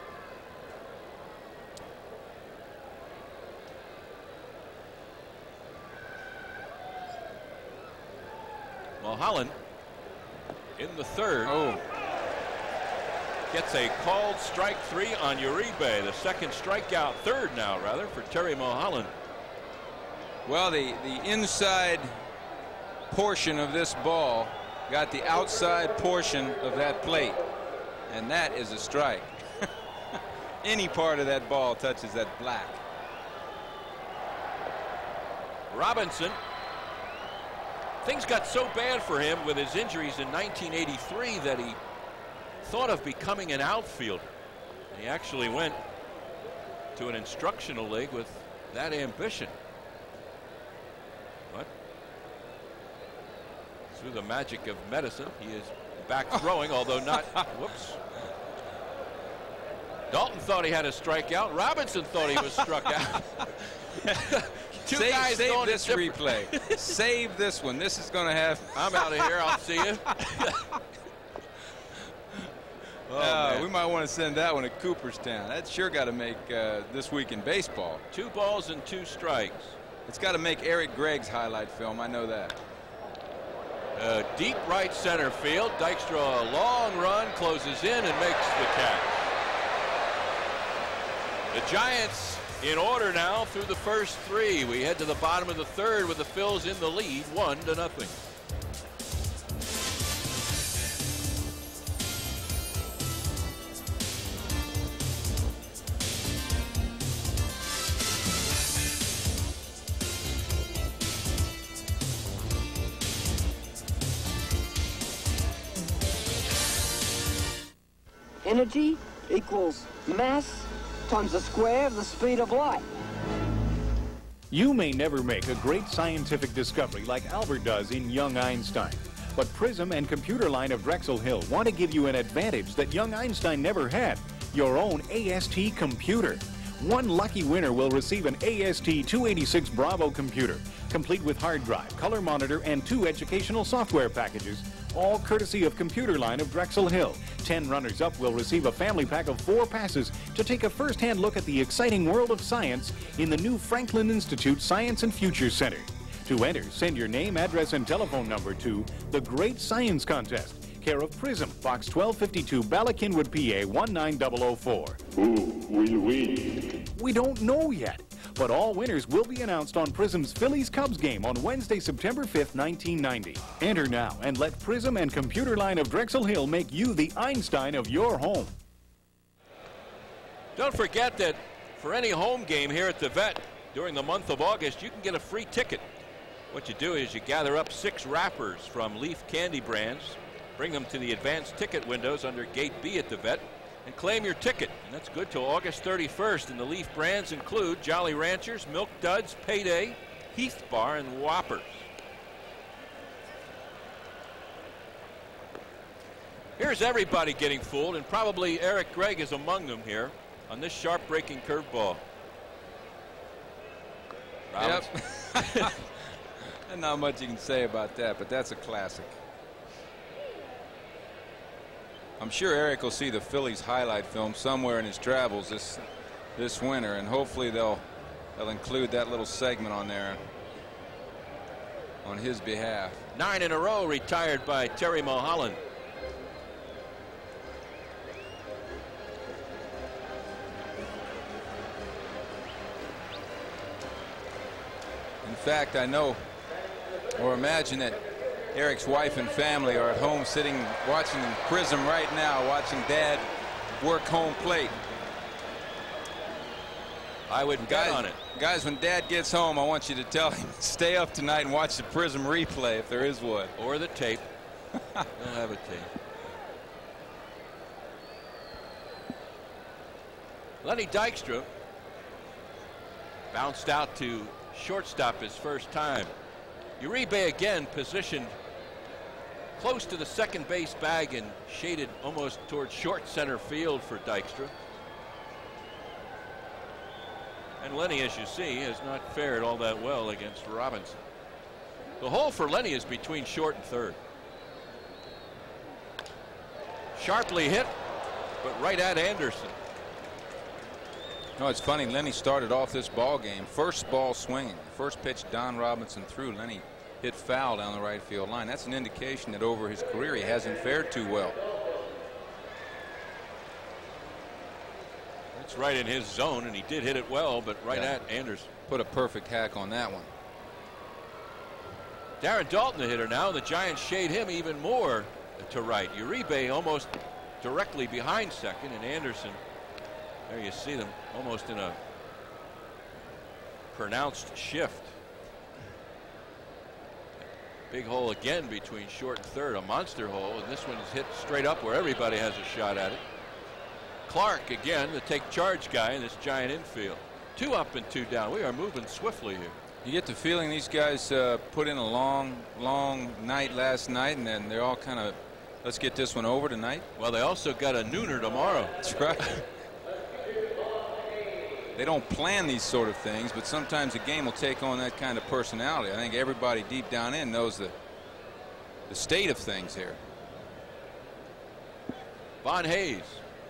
Mulholland in the third. Oh. Gets a called strike three on Uribe. The second strikeout, third now rather, for Terry Mulholland. Well, the, the inside portion of this ball got the outside portion of that plate, and that is a strike. Any part of that ball touches that black. Robinson. Things got so bad for him with his injuries in nineteen eighty-three that he thought of becoming an outfielder. He actually went to an instructional league with that ambition. But through the magic of medicine, he is back throwing, although not. Whoops. Dalton thought he had a strikeout. Robinson thought he was struck out. Two save guys save going this replay. Save this one. This is going to have. I'm out of here. I'll see you. Oh, uh, we might want to send that one to Cooperstown. That's sure got to make uh, This Week in Baseball. Two balls and two strikes. It's got to make Eric Gregg's highlight film. I know that. Uh, deep right center field. Dykstra, a long run, closes in and makes the catch. The Giants in order now through the first three. We head to the bottom of the third with the Phils in the lead, one to nothing. Energy equals mass times the square of the speed of light. You may never make a great scientific discovery like Albert does in Young Einstein. But Prism and Computer Line of Drexel Hill want to give you an advantage that Young Einstein never had, your own A S T computer. One lucky winner will receive an A S T two eighty-six Bravo computer, complete with hard drive, color monitor, and two educational software packages, all courtesy of Computer Line of Drexel Hill. Ten runners-up will receive a family pack of four passes to take a first-hand look at the exciting world of science in the new Franklin Institute Science and Future Center. To enter, send your name, address, and telephone number to The Great Science Contest, care of Prism, Box twelve fifty-two, Bala Cynwyd, P A one nine zero zero four. Who will win? We don't know yet. But all winners will be announced on Prism's Phillies-Cubs game on Wednesday, September fifth, nineteen ninety. Enter now and let Prism and Computer Line of Drexel Hill make you the Einstein of your home. Don't forget that for any home game here at the Vet during the month of August, you can get a free ticket. What you do is you gather up six wrappers from Leaf Candy brands, bring them to the advanced ticket windows under Gate B at the Vet, and claim your ticket. And that's good till August thirty-first. And the Leaf brands include Jolly Ranchers, Milk Duds, Payday, Heath Bar, and Whoppers. Here's everybody getting fooled, and probably Eric Gregg is among them here on this sharp breaking curveball. Yep. Not much you can say about that, but that's a classic. I'm sure Eric will see the Phillies highlight film somewhere in his travels this this winter, and hopefully they'll they'll include that little segment on there on his behalf. Nine in a row retired by Terry Mulholland. In fact, I know or imagine that Eric's wife and family are at home sitting watching Prism right now, watching Dad work home plate. I would bet on it. Guys, when Dad gets home, I want you to tell him stay up tonight and watch the Prism replay if there is one. Or the tape. They'll have a tape. Lenny Dykstra bounced out to shortstop his first time. Uribe again positioned close to the second base bag and shaded almost towards short center field for Dykstra. And Lenny, as you see, has not fared all that well against Robinson. The hole for Lenny is between short and third. Sharply hit, but right at Anderson. No, it's funny. Lenny started off this ball game first ball swinging. First pitch Don Robinson threw. Lenny hit foul down the right field line. That's an indication that over his career he hasn't fared too well. It's right in his zone, and he did hit it well, but right Yeah. at Anderson. Put a perfect hack on that one. Darren Dalton, the hitter now. The Giants shade him even more to right. Uribe almost directly behind second, and Anderson, there you see them almost in a pronounced shift. Big hole again between short and third, a monster hole, and this one is hit straight up where everybody has a shot at it. Clark again, the take charge guy in this Giant infield. Two up and two down. We are moving swiftly here. You get the feeling these guys uh, put in a long, long night last night, and then they're all kind of, let's get this one over tonight. Well, they also got a nooner tomorrow. That's right. They don't plan these sort of things, but sometimes a game will take on that kind of personality. I think everybody deep down in knows the the state of things here. Von Hayes.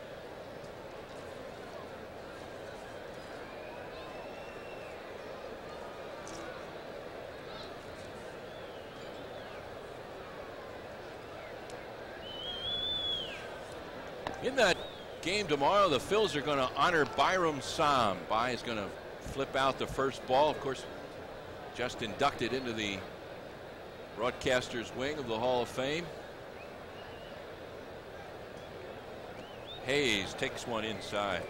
In that game tomorrow, the Phils are going to honor Byram Sam. By is going to flip out the first ball. Of course, just inducted into the broadcaster's wing of the Hall of Fame. Hayes takes one inside.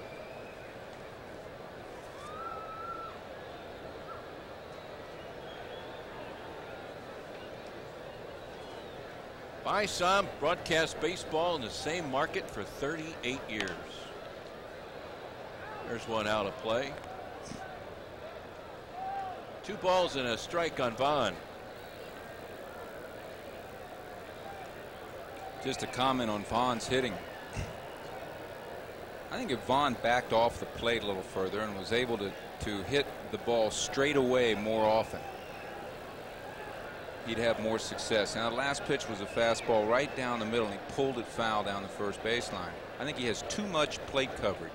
By Sam broadcast baseball in the same market for thirty-eight years. There's one out of play. Two balls and a strike on Vaughn. Just a comment on Vaughn's hitting. I think if Vaughn backed off the plate a little further and was able to to hit the ball straight away more often, he'd have more success. Now, the last pitch was a fastball right down the middle, and he pulled it foul down the first baseline. I think he has too much plate coverage.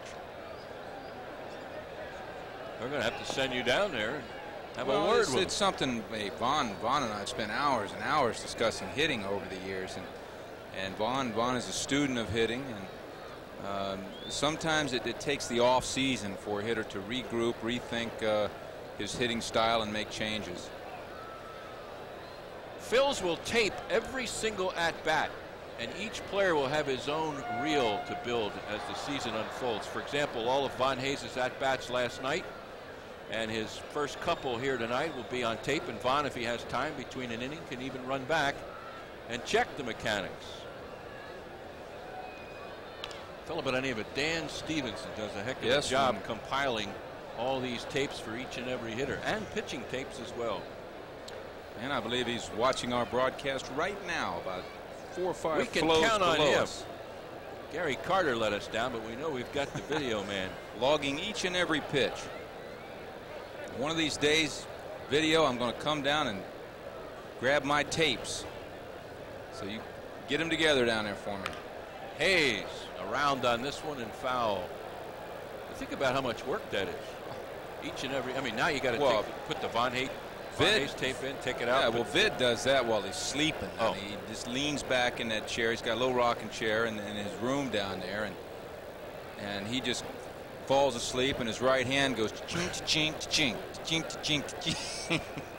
We're going to have to send you down there and have well, a word it's, with it's something. Hey, Vaughn, Vaughn and I have spent hours and hours discussing hitting over the years, and and Vaughn, Vaughn is a student of hitting, and Um, sometimes it, it takes the off season for a hitter to regroup, rethink uh, his hitting style and make changes. Phils will tape every single at-bat, and each player will have his own reel to build as the season unfolds. For example, all of Von Hayes' at-bats last night and his first couple here tonight will be on tape, and Von, if he has time between an inning, can even run back and check the mechanics. Fellow by the name of Dan Stevenson does a heck of yes, a job man. compiling all these tapes for each and every hitter, and pitching tapes as well. And I believe he's watching our broadcast right now, about four or five we can flows count on below him. us. Gary Carter let us down, but we know we've got the video man logging each and every pitch. One of these days, video, I'm going to come down and grab my tapes. So you get them together down there for me. Hayes around on this one and foul. Think about how much work that is. Each and every. I mean, now you got to well, put the Von Hayes, Von Hayes tape in, take it out. Yeah, well, Vid does that while he's sleeping. Oh. He just leans back in that chair. He's got a little rocking chair in, in his room down there, and and he just falls asleep, and his right hand goes chink, chink, chink, chink, chink, chink.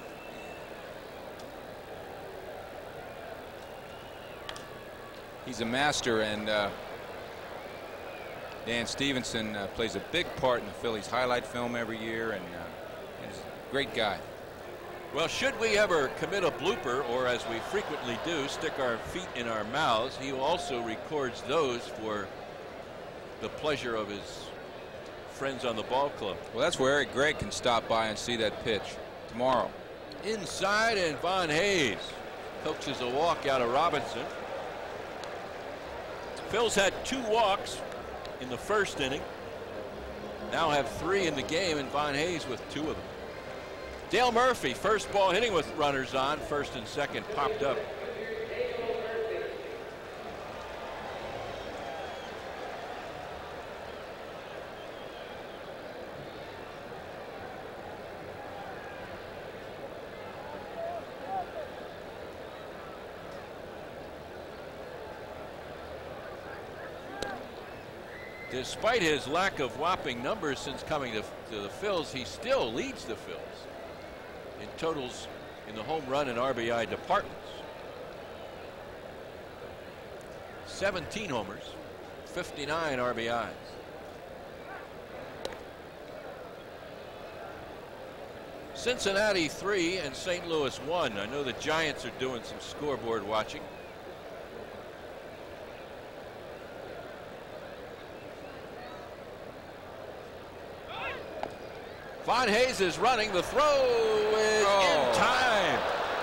He's a master, and uh, Dan Stevenson uh, plays a big part in the Phillies highlight film every year, and uh, he's a great guy. Well, should we ever commit a blooper, or as we frequently do, stick our feet in our mouths, he also records those for the pleasure of his friends on the ball club. Well, that's where Eric Gregg can stop by and see that pitch tomorrow. Inside, and Von Hayes coaches a walk out of Robinson. Phil's had two walks in the first inning. Now have three in the game, and Von Hayes with two of them. Dale Murphy, first ball hitting with runners on, first and second popped up. Despite his lack of whopping numbers since coming to, to the Phils, he still leads the Phils in totals in the home run and R B I departments. seventeen homers, fifty-nine R B Is. Cincinnati three and Saint Louis one. I know the Giants are doing some scoreboard watching. Von Hayes is running. The throw is oh. in time.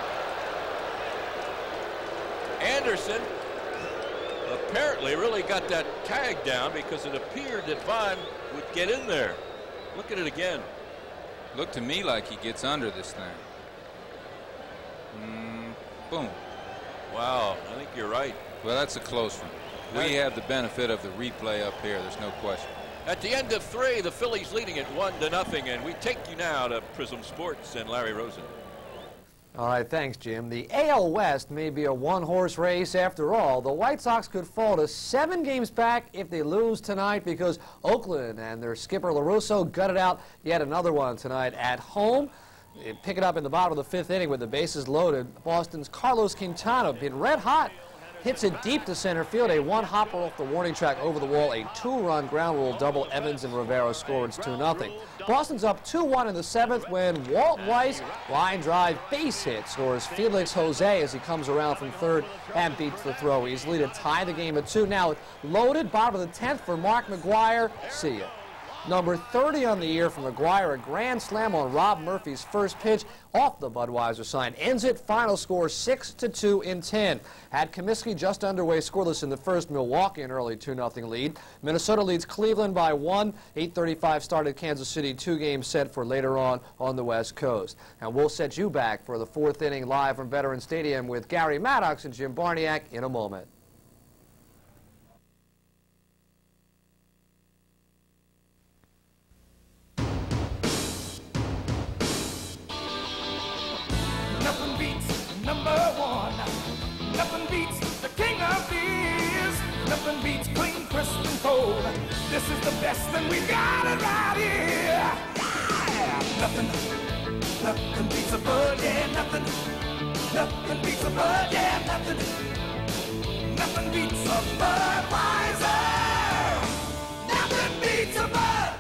Anderson apparently really got that tag down because it appeared that Von would get in there. Look at it again. Looked to me like he gets under this thing. Mm, boom. Wow, I think you're right. Well, that's a close one. We have the benefit of the replay up here. There's no question. At the end of three, the Phillies leading it one to nothing, and we take you now to Prism Sports and Larry Rosen. All right, thanks, Jim. The A L West may be a one-horse race after all. The White Sox could fall to seven games back if they lose tonight because Oakland and their skipper LaRusso gutted out yet another one tonight at home. They pick it up in the bottom of the fifth inning with the bases loaded. Boston's Carlos Quintana been red hot. Hits it deep to center field. A one-hopper off the warning track over the wall. A two-run ground rule double. Evans and Rivera score. It's two nothing. Boston's up two one in the seventh when Walt Weiss, line drive, base hit, scores Felix Jose as he comes around from third and beats the throw easily to tie the game at two. Now loaded, bottom of the tenth for Mark McGwire. See ya. Number thirty on the year for McGwire, a grand slam on Rob Murphy's first pitch off the Budweiser sign. Ends it, final score six to two in ten. Had Comiskey just underway scoreless in the first, Milwaukee an early two nothing lead. Minnesota leads Cleveland by one. eight thirty-five started Kansas City, two games set for later on on the West Coast. And we'll set you back for the fourth inning live from Veterans Stadium with Gary Maddox and Jim Barniak in a moment. Nothing beats number one. Nothing beats the king of beers. Nothing beats clean, crisp, and cold. This is the best and we got it right here. Yeah. Nothing, nothing beats a Bud, yeah, nothing. Nothing beats a Bud, yeah, nothing. Nothing beats a Budweiser. Nothing beats a Bud.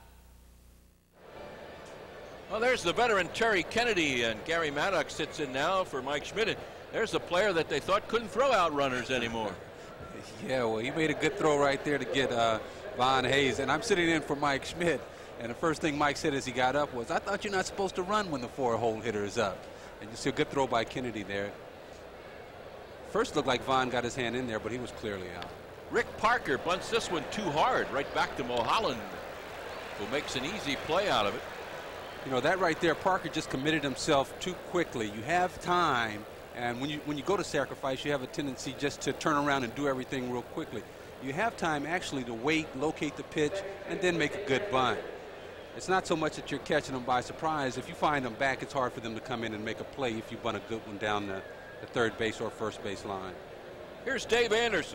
Well, there's the veteran Terry Kennedy, and Gary Maddox sits in now for Mike Schmidt. There's the player that they thought couldn't throw out runners anymore. Yeah, well, he made a good throw right there to get uh, Von Hayes, and I'm sitting in for Mike Schmidt. And the first thing Mike said as he got up was, I thought you're not supposed to run when the four-hole hitter is up. And you see a good throw by Kennedy there. First looked like Von got his hand in there, but he was clearly out. Rick Parker bunts this one too hard, right back to Mulholland, who makes an easy play out of it. You know, that right there, Parker just committed himself too quickly. You have time, and when you when you go to sacrifice, you have a tendency just to turn around and do everything real quickly. You have time actually to wait, locate the pitch, and then make a good bunt. It's not so much that you're catching them by surprise. If you find them back, it's hard for them to come in and make a play if you bunt a good one down the, the third base or first base line. Here's Dave Anderson.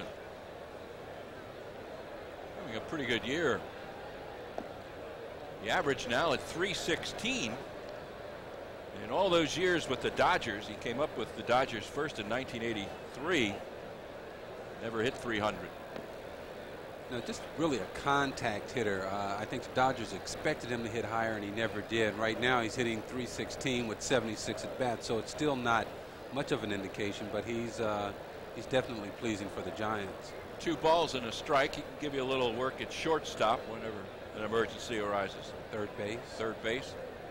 Having a pretty good year. The average now at three sixteen. In all those years with the Dodgers, he came up with the Dodgers first in nineteen eighty-three. Never hit three hundred. No, just really a contact hitter. Uh, I think the Dodgers expected him to hit higher, and he never did. Right now, he's hitting three sixteen with seventy-six at bats, so it's still not much of an indication, but he's uh, he's definitely pleasing for the Giants. Two balls and a strike. He can give you a little work at shortstop whenever an emergency arises. Third base. Third base.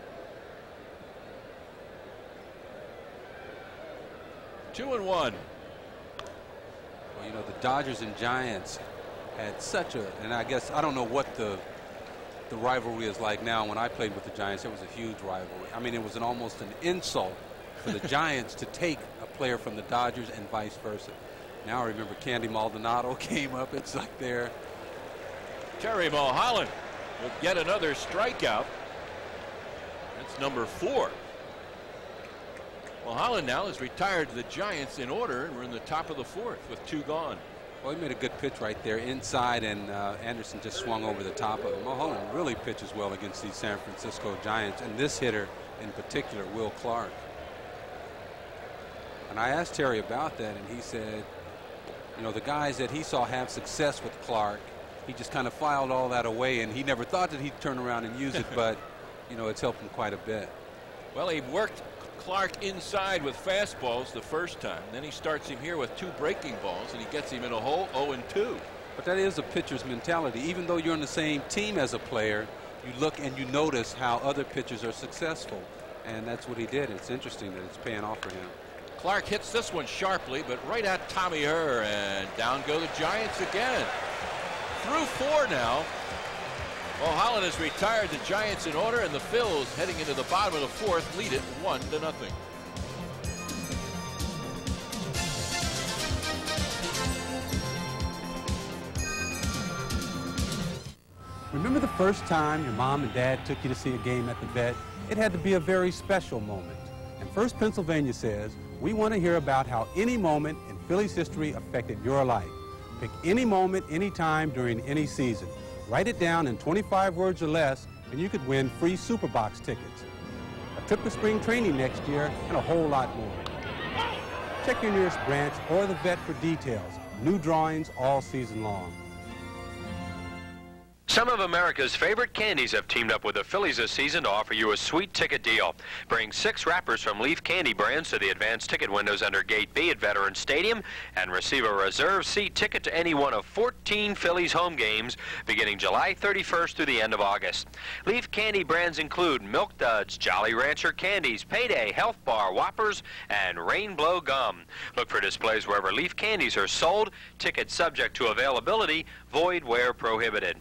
Two and one. Well, you know, the Dodgers and Giants had such a, and I guess I don't know what the the rivalry is like now. When I played with the Giants, it was a huge rivalry. I mean, it was an almost an insult for the Giants to take a player from the Dodgers and vice versa. Now I remember Candy Maldonado came up. It's like there. Terry Mulholland will get another strikeout. That's number four. Mulholland now has retired the Giants in order, and we're in the top of the fourth with two gone. Well, he made a good pitch right there inside, and uh, Anderson just swung over the top of him. Mulholland really pitches well against these San Francisco Giants, and this hitter in particular, Will Clark. And I asked Terry about that, and he said, you know, the guys that he saw have success with Clark, he just kind of filed all that away, and he never thought that he'd turn around and use it, but, you know, it's helped him quite a bit. Well, he worked Clark inside with fastballs the first time. Then he starts him here with two breaking balls, and he gets him in a hole, oh and two. But that is a pitcher's mentality. Even though you're on the same team as a player, you look and you notice how other pitchers are successful. And that's what he did. It's interesting that it's paying off for him. Clark hits this one sharply, but right at Tommy Herr, and down go the Giants again. Through four now. Mulholland has retired the Giants in order, and the Phils, heading into the bottom of the fourth, lead it one to nothing. Remember the first time your mom and dad took you to see a game at the vet? It had to be a very special moment. And First Pennsylvania says, we want to hear about how any moment in Phillies history affected your life. Pick any moment, any time, during any season. Write it down in twenty-five words or less, and you could win free Superbox tickets, a trip to spring training next year, and a whole lot more. Check your nearest branch or the vet for details. New drawings all season long. Some of America's favorite candies have teamed up with the Phillies this season to offer you a sweet ticket deal. Bring six wrappers from Leaf Candy Brands to the advanced ticket windows under Gate B at Veterans Stadium and receive a reserved seat ticket to any one of fourteen Phillies home games beginning July thirty-first through the end of August. Leaf Candy Brands include Milk Duds, Jolly Rancher Candies, Payday, Health Bar, Whoppers, and Rainbow Gum. Look for displays wherever Leaf Candies are sold. Tickets subject to availability, void where prohibited.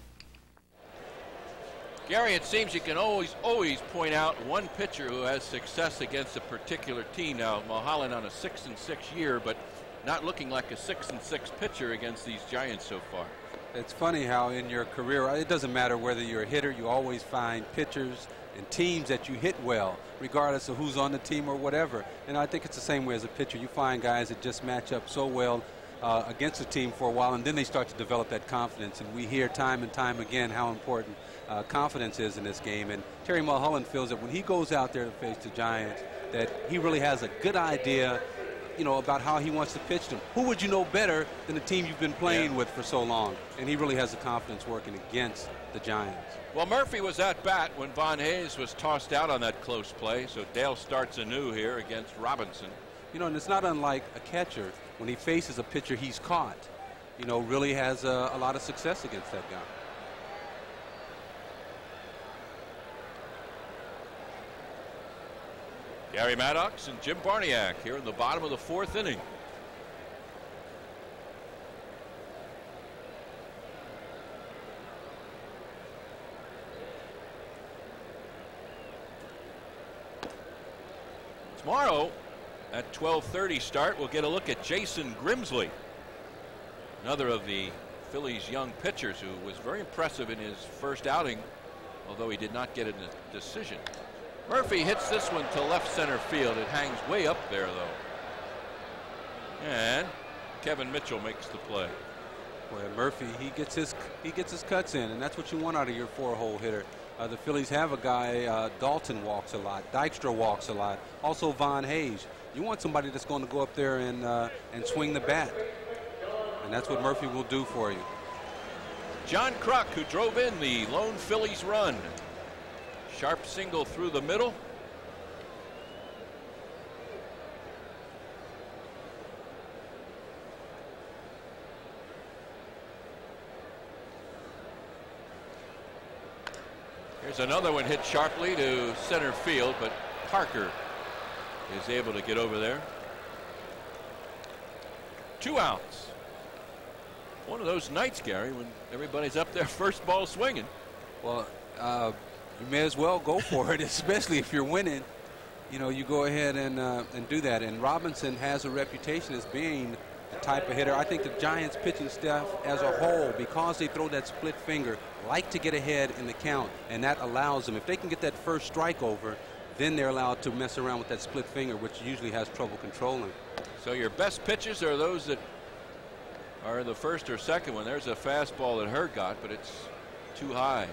Gary, it seems you can always, always point out one pitcher who has success against a particular team. Now, Mulholland on a six and six year, but not looking like a six and six pitcher against these Giants so far. It's funny how in your career, it doesn't matter whether you're a hitter, you always find pitchers and teams that you hit well, regardless of who's on the team or whatever. And I think it's the same way as a pitcher. You find guys that just match up so well. uh, against a team for a while, and then they start to develop that confidence. And we hear time and time again how important uh, confidence is in this game. And Terry Mulholland feels that when he goes out there to face the Giants, that he really has a good idea, you know, about how he wants to pitch them. Who would you know better than the team you've been playing yeah. with for so long? And he really has the confidence working against the Giants. Well, Murphy was at bat when Von Hayes was tossed out on that close play, so Dale starts anew here against Robinson. You know, and it's not unlike a catcher. When he faces a pitcher he's caught, you know, really has a, a lot of success against that guy. Gary Maddox and Jim Barniak here in the bottom of the fourth inning. Tomorrow at twelve thirty start, we'll get a look at Jason Grimsley, another of the Phillies' young pitchers who was very impressive in his first outing, although he did not get a decision. Murphy hits this one to left center field. It hangs way up there, though. And Kevin Mitchell makes the play. Boy, Murphy, he gets his he gets his cuts in, and that's what you want out of your four-hole hitter. Uh, the Phillies have a guy, uh, Dalton walks a lot, Dykstra walks a lot, also Von Hayes. You want somebody that's going to go up there and uh, and swing the bat, and that's what Murphy will do for you. John Kruk, who drove in the lone Phillies run. Sharp single through the middle. Here's another one hit sharply to center field, but Parker is able to get over there. Two outs. One of those nights, Gary, when everybody's up there first ball swinging. Well, uh, you may as well go for it, especially if you're winning. You know, you go ahead and uh, and do that. And Robinson has a reputation as being the type of hitter. I think the Giants pitching staff as a whole, because they throw that split finger, like to get ahead in the count, and that allows them, if they can get that first strike over, then they're allowed to mess around with that split finger, which usually has trouble controlling. So your best pitches are those that are the first or second one. There's a fastball that Hurd got, but it's too high.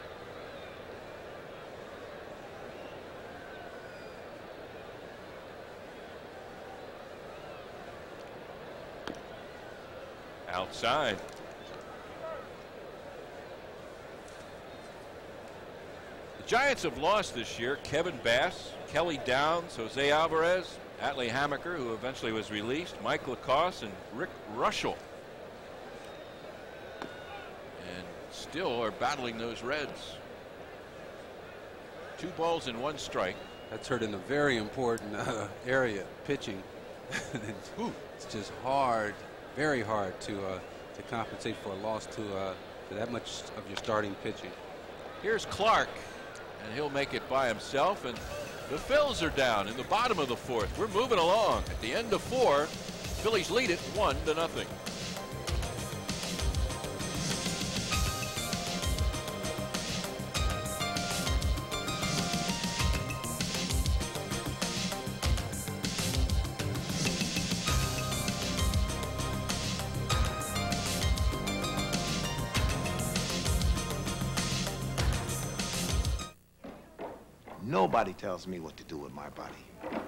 Outside. The Giants have lost this year Kevin Bass, Kelly Downs, Jose Alvarez, Atlee Hammaker, who eventually was released, Mike Lacoste, and Rick Rushell. And still are battling those Reds. Two balls and one strike. That's hurt in a very important uh, area, pitching. It's just hard. Very hard to uh, to compensate for a loss to, uh, to that much of your starting pitching. Here's Clark, and he'll make it by himself, and the Phils are down in the bottom of the fourth. We're moving along. At the end of four, Phillies lead it one to nothing. Nobody tells me what to do with my body.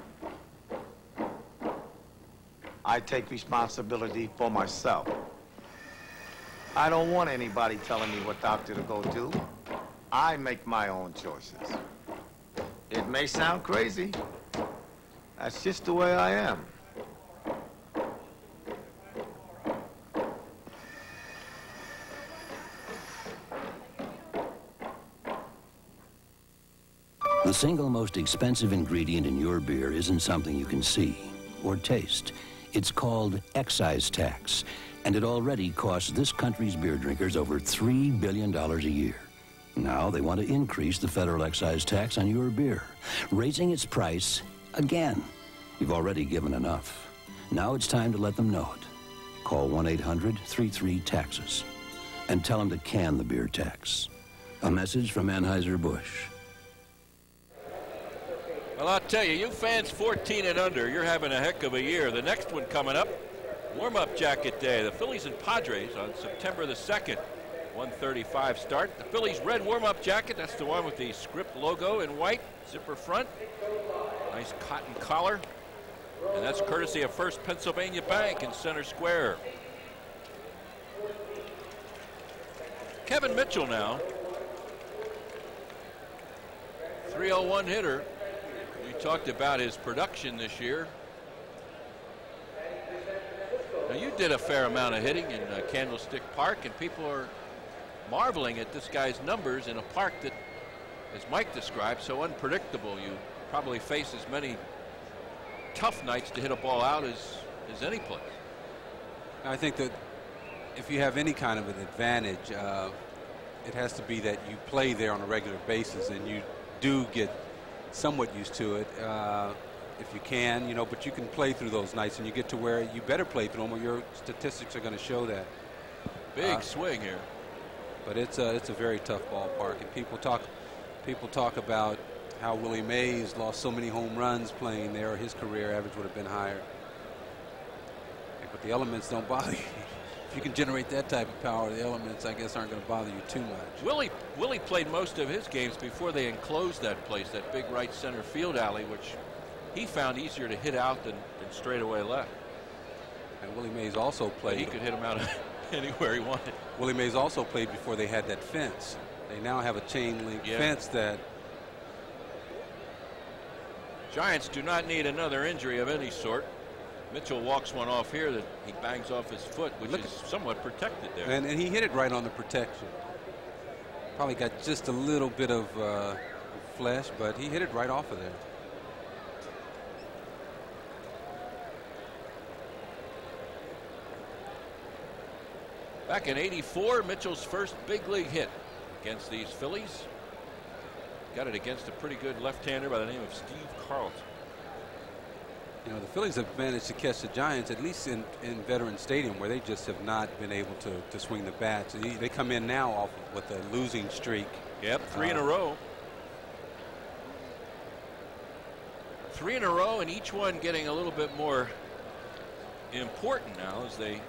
I take responsibility for myself. I don't want anybody telling me what doctor to go do. I make my own choices. It may sound crazy. That's just the way I am. The single most expensive ingredient in your beer isn't something you can see or taste. It's called excise tax, and it already costs this country's beer drinkers over three billion dollars a year. Now they want to increase the federal excise tax on your beer, raising its price again. You've already given enough. Now it's time to let them know it. Call one eight hundred, three three, taxes and tell them to can the beer tax. A message from Anheuser-Busch. Well, I'll tell you, you fans fourteen and under, you're having a heck of a year. The next one coming up Warm-up jacket day. The Phillies and Padres on September the second. one thirty-five start. The Phillies red warm-up jacket. That's the one with the script logo in white. Zipper front. Nice cotton collar. And that's courtesy of First Pennsylvania Bank in center square. Kevin Mitchell now. three oh one hitter. We talked about his production this year. Now, you did a fair amount of hitting in uh, Candlestick Park, and people are marveling at this guy's numbers in a park that, as Mike described, so unpredictable. You probably face as many tough nights to hit a ball out as, as any place. I think that if you have any kind of an advantage, uh, it has to be that you play there on a regular basis and you do get somewhat used to it. Uh, if you can, you know, but you can play through those nights and you get to where you better play through them or your statistics are going to show that. Big uh, swing here. But it's a, it's a very tough ballpark, and people talk, people talk about how Willie Mays lost so many home runs playing there, or his career average would have been higher. But the elements don't bother you. If you can generate that type of power, the elements, I guess, aren't going to bother you too much. Willie, Willie played most of his games before they enclosed that place, that big right center field alley, which he found easier to hit out than, than straightaway left. And Willie Mays also played. But he could hit him out anywhere he wanted. Willie Mays also played before they had that fence. They now have a chain link yeah. fence that. Giants do not need another injury of any sort. Mitchell walks one off here that he bangs off his foot, which Look is somewhat protected there. And, and he hit it right on the protection. Probably got just a little bit of uh, flesh, but he hit it right off of there. Back in eighty-four, Mitchell's first big league hit against these Phillies. Got it against a pretty good left-hander by the name of Steve Carlton. You know, the Phillies have managed to catch the Giants, at least in, in Veterans Stadium, where they just have not been able to, to swing the bats. They, they come in now off of, with a losing streak. Yep, three uh, in a row. Three in a row, and each one getting a little bit more important now as they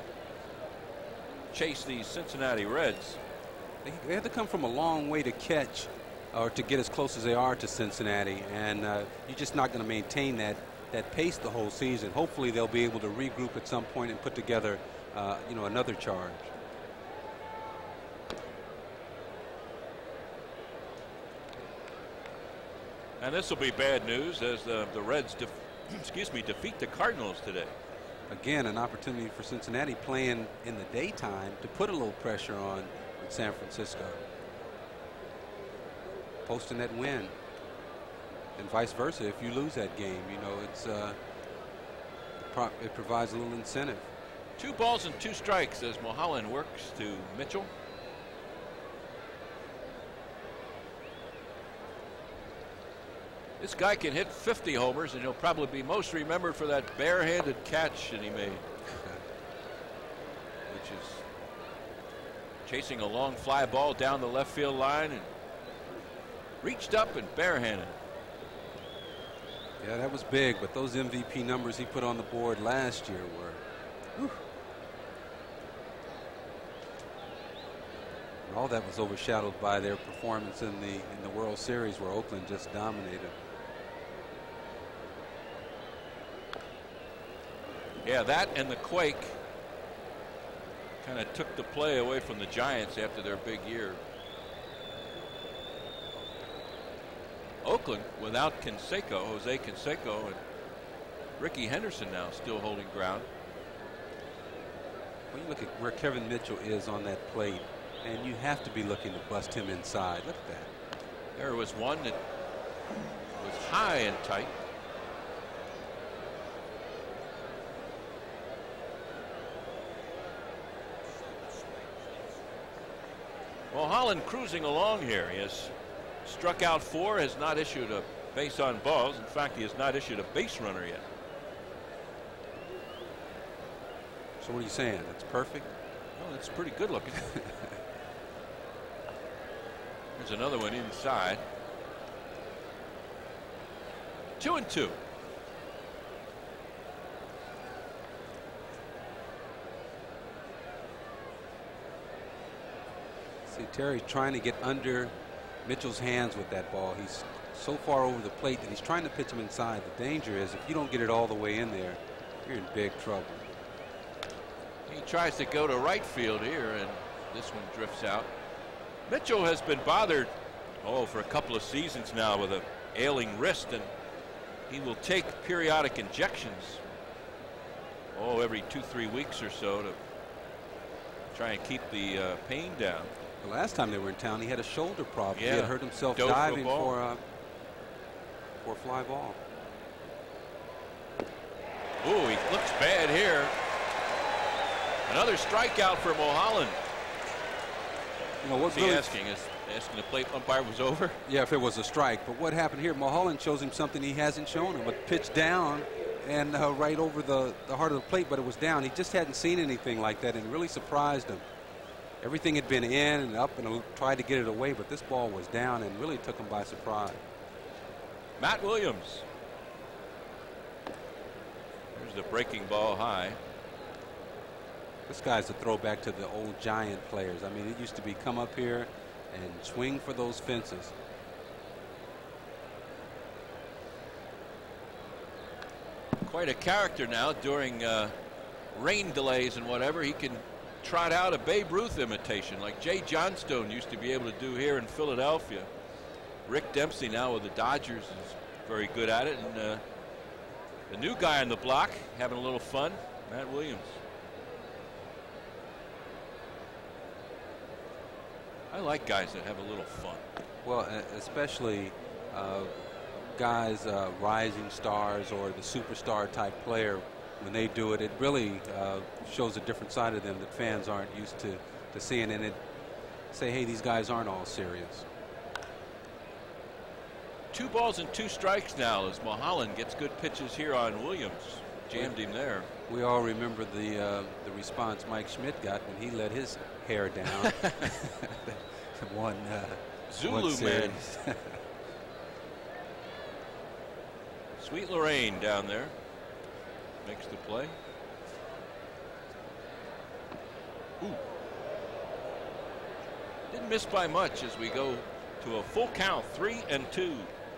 chase these Cincinnati Reds. They, they have to come from a long way to catch or to get as close as they are to Cincinnati, and uh, you're just not going to maintain that that pace the whole season. Hopefully they'll be able to regroup at some point and put together uh, you know, another charge. And this will be bad news as the, the Reds def excuse me defeat the Cardinals today. Again, an opportunity for Cincinnati playing in the daytime to put a little pressure on San Francisco, posting that win, and vice versa. If you lose that game, you know, it's uh, it provides a little incentive. Two balls and two strikes as Mulholland works to Mitchell. This guy can hit fifty homers, and he'll probably be most remembered for that barehanded catch that he made, which is chasing a long fly ball down the left field line and reached up and barehanded. Yeah, that was big, but those M V P numbers he put on the board last year were. Whew. And all that was overshadowed by their performance in the in the World Series, where Oakland just dominated. Yeah, that and the quake kind of took the play away from the Giants after their big year. Oakland without Canseco, Jose Canseco, and Ricky Henderson now still holding ground. When you look at where Kevin Mitchell is on that plate, and you have to be looking to bust him inside. Look at that. There was one that was high and tight. Well, Holland cruising along here. He has struck out four, has not issued a base on balls. In fact, he has not issued a base runner yet. So what are you saying? That's perfect? Well, it's pretty good looking. There's another one inside. Two and two. See, Terry's trying to get under Mitchell's hands with that ball. He's so far over the plate that he's trying to pitch him inside. The danger is if you don't get it all the way in there, you're in big trouble. He tries to go to right field here, and this one drifts out. Mitchell has been bothered, oh, for a couple of seasons now with a ailing wrist, and he will take periodic injections, oh, every two, three weeks or so to try and keep the uh, pain down. The last time they were in town, he had a shoulder problem. Yeah. He had hurt himself Dove for a diving ball. for a, for a fly ball. Ooh, he looks bad here. Another strikeout for Mulholland. You know, what What's he really asking? Is asking the plate umpire was over? Yeah, if it was a strike. But what happened here, Mulholland shows him something he hasn't shown him. A pitch down and uh, right over the, the heart of the plate, but it was down. He just hadn't seen anything like that, and it really surprised him. Everything had been in and up and tried to get it away, but this ball was down and really took him by surprise. Matt Williams. There's the breaking ball high. This guy's a throwback to the old Giant players. I mean, it used to be come up here and swing for those fences. Quite a character now during uh, rain delays and whatever. He can trot out a Babe Ruth imitation like Jay Johnstone used to be able to do here in Philadelphia. Rick Dempsey now with the Dodgers is very good at it, and uh, the new guy on the block having a little fun, Matt Williams. I like guys that have a little fun. Well, especially uh, guys, uh, rising stars or the superstar type player, when they do it, it really uh, shows a different side of them that fans aren't used to, to seeing, and it say, hey, these guys aren't all serious. Two balls and two strikes now as Mulholland gets good pitches here on Williams. Jammed him there. We all remember the uh, the response Mike Schmidt got when he let his hair down. one uh, Zulu one man. Sweet Lorraine down there makes the play. Ooh. Didn't miss by much as we go to a full count, three and two.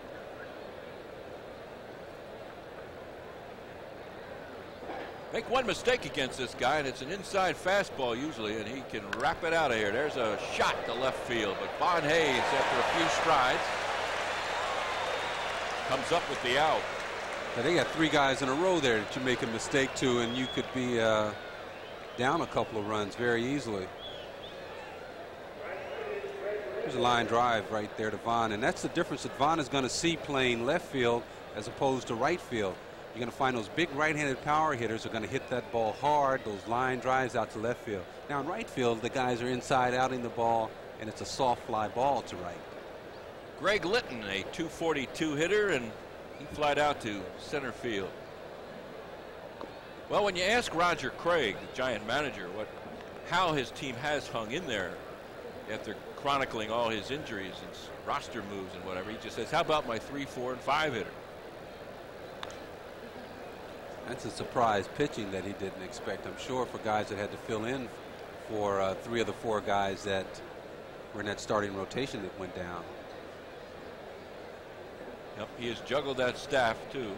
Make one mistake against this guy, and it's an inside fastball usually, and he can wrap it out of here. There's a shot to left field, but Von Hayes, after a few strides, comes up with the out. Now they got three guys in a row there that you make a mistake to, and you could be uh, down a couple of runs very easily. There's a line drive right there to Vaughn, and that's the difference that Vaughn is going to see playing left field as opposed to right field. You're going to find those big right-handed power hitters are going to hit that ball hard, those line drives out to left field. Now in right field, the guys are inside outing the ball, and it's a soft fly ball to right. Greg Litton, a two forty-two hitter, and he flied out to center field. Well, when you ask Roger Craig, the Giant manager, what how his team has hung in there after chronicling all his injuries and roster moves and whatever, he just says, how about my three, four, and five hitter? That's a surprise pitching that he didn't expect, I'm sure, for guys that had to fill in for uh, three of the four guys that were in that starting rotation that went down. Yep, he has juggled that staff too.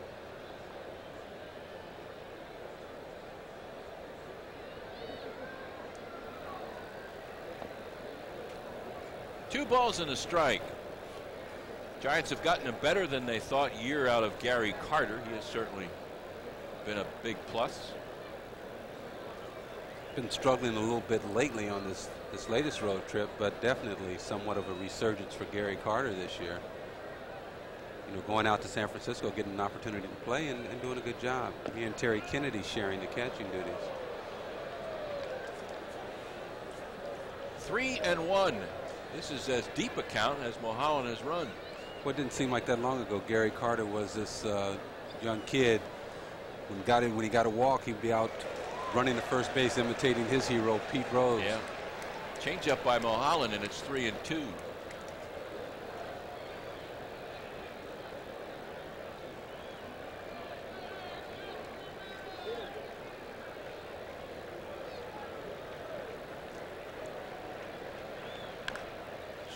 Two balls and a strike. Giants have gotten him better than they thought year out of Gary Carter. He has certainly been a big plus. Been struggling a little bit lately on this this latest road trip, but definitely somewhat of a resurgence for Gary Carter this year. You know, going out to San Francisco, getting an opportunity to play and, and doing a good job. He and Terry Kennedy sharing the catching duties. Three and one. This is as deep a count as Mulholland has run. Well, it didn't seem like that long ago. Gary Carter was this uh, young kid. When, got in, when he got a walk, he'd be out running to first base, imitating his hero, Pete Rose. Yeah. Change up by Mulholland, and it's three and two.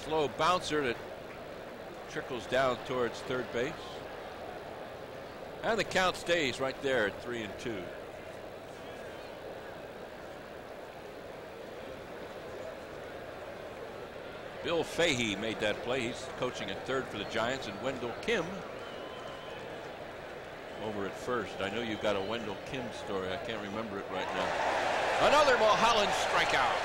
slow bouncer that trickles down towards third base. And the count stays right there at three and two. Bill Fahey made that play. He's coaching at third for the Giants, and Wendell Kim over at first. I know you've got a Wendell Kim story. I can't remember it right now. Another Mulholland strikeout.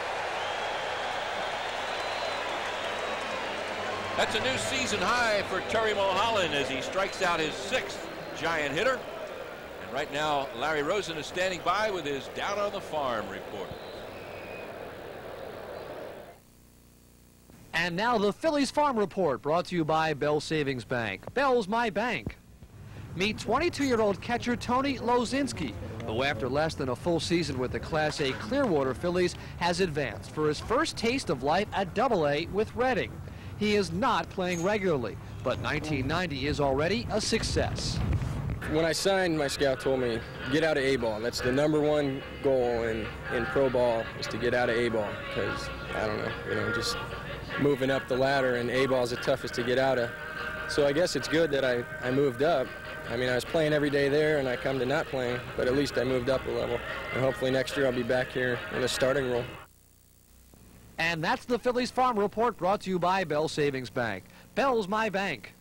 That's a new season high for Terry Mulholland as he strikes out his sixth Giant hitter. And right now, Larry Rosen is standing by with his Down on the Farm report. And now the Phillies Farm Report, brought to you by Bell Savings Bank. Bell's my bank. Meet twenty-two-year-old catcher Tony Lozinski, who after less than a full season with the Class A Clearwater Phillies has advanced for his first taste of life at Double A with Reading. He is not playing regularly, but nineteen ninety is already a success. When I signed, my scout told me, get out of A-ball. That's the number one goal in, in pro ball, is to get out of A-ball, because, I don't know, you know, just moving up the ladder, and A-ball is the toughest to get out of. So I guess it's good that I, I moved up. I mean, I was playing every day there, and I come to not playing, but at least I moved up a level. And hopefully next year I'll be back here in a starting role. And that's the Phillies Farm Report, brought to you by Bell Savings Bank. Bell's my bank.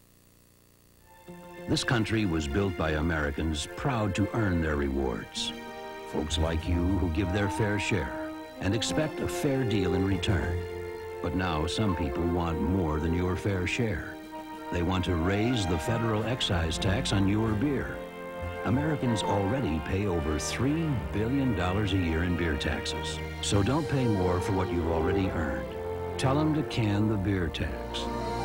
This country was built by Americans proud to earn their rewards. Folks like you who give their fair share and expect a fair deal in return. But now some people want more than your fair share. They want to raise the federal excise tax on your beer. Americans already pay over three billion dollars a year in beer taxes. So don't pay more for what you've already earned. Tell them to can the beer tax.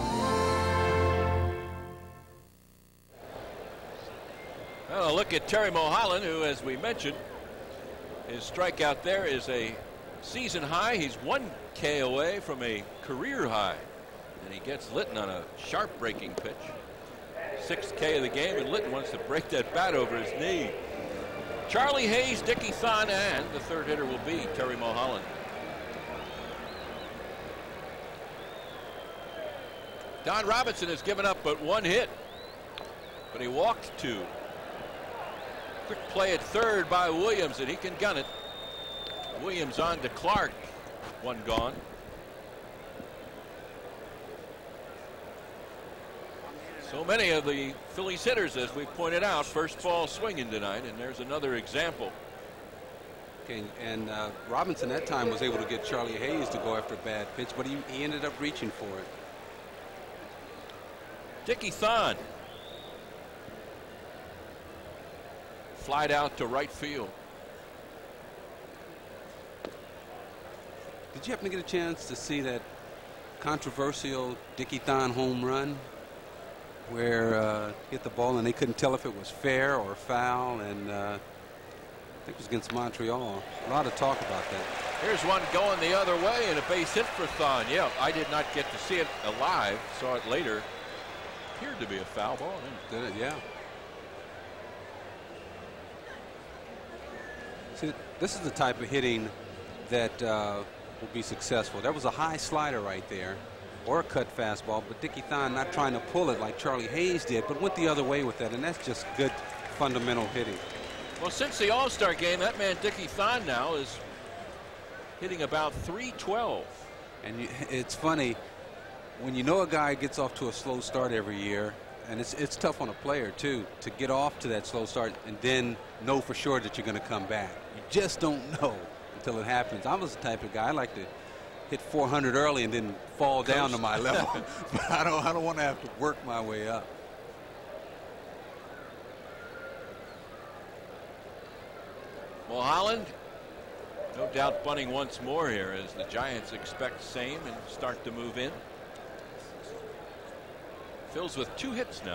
Well, look at Terry Mulholland, who, as we mentioned, his strikeout there is a season high. He's one K away from a career high. And he gets Litton on a sharp breaking pitch. Sixth K of the game, and Litton wants to break that bat over his knee. Charlie Hayes, Dickie Thon, and the third hitter will be Terry Mulholland. Don Robinson has given up but one hit, but he walked two. Quick play at third by Williams, and he can gun it. Williams on to Clark. One gone. So many of the Phillies hitters, as we pointed out, first ball swinging tonight, and there's another example. Okay, and uh, Robinson that time was able to get Charlie Hayes to go after a bad pitch, but he, he ended up reaching for it. Dickie Thon flied out to right field. Did you happen to get a chance to see that controversial Dickie Thon home run where uh, hit the ball and they couldn't tell if it was fair or foul, and uh, I think it was against Montreal. A lot of talk about that. Here's one going the other way and a base hit for Thon. Yeah, I did not get to see it alive. Saw it later. Appeared to be a foul ball. Did it? Yeah. See, this is the type of hitting that uh, will be successful. There was a high slider right there, or a cut fastball, but Dickie Thon not trying to pull it like Charlie Hayes did, but went the other way with that, and that's just good fundamental hitting. Well, since the All-Star game, that man Dickie Thon now is hitting about three twelve. And you, it's funny, when you know a guy gets off to a slow start every year, and it's, it's tough on a player, too, to get off to that slow start and then know for sure that you're going to come back. You just don't know until it happens. I was the type of guy, I like to hit four hundred early and then fall down to my level. But I don't, I don't want to have to work my way up. Mulholland, no doubt bunting once more here as the Giants expect same and start to move in. Phil's with two hits now.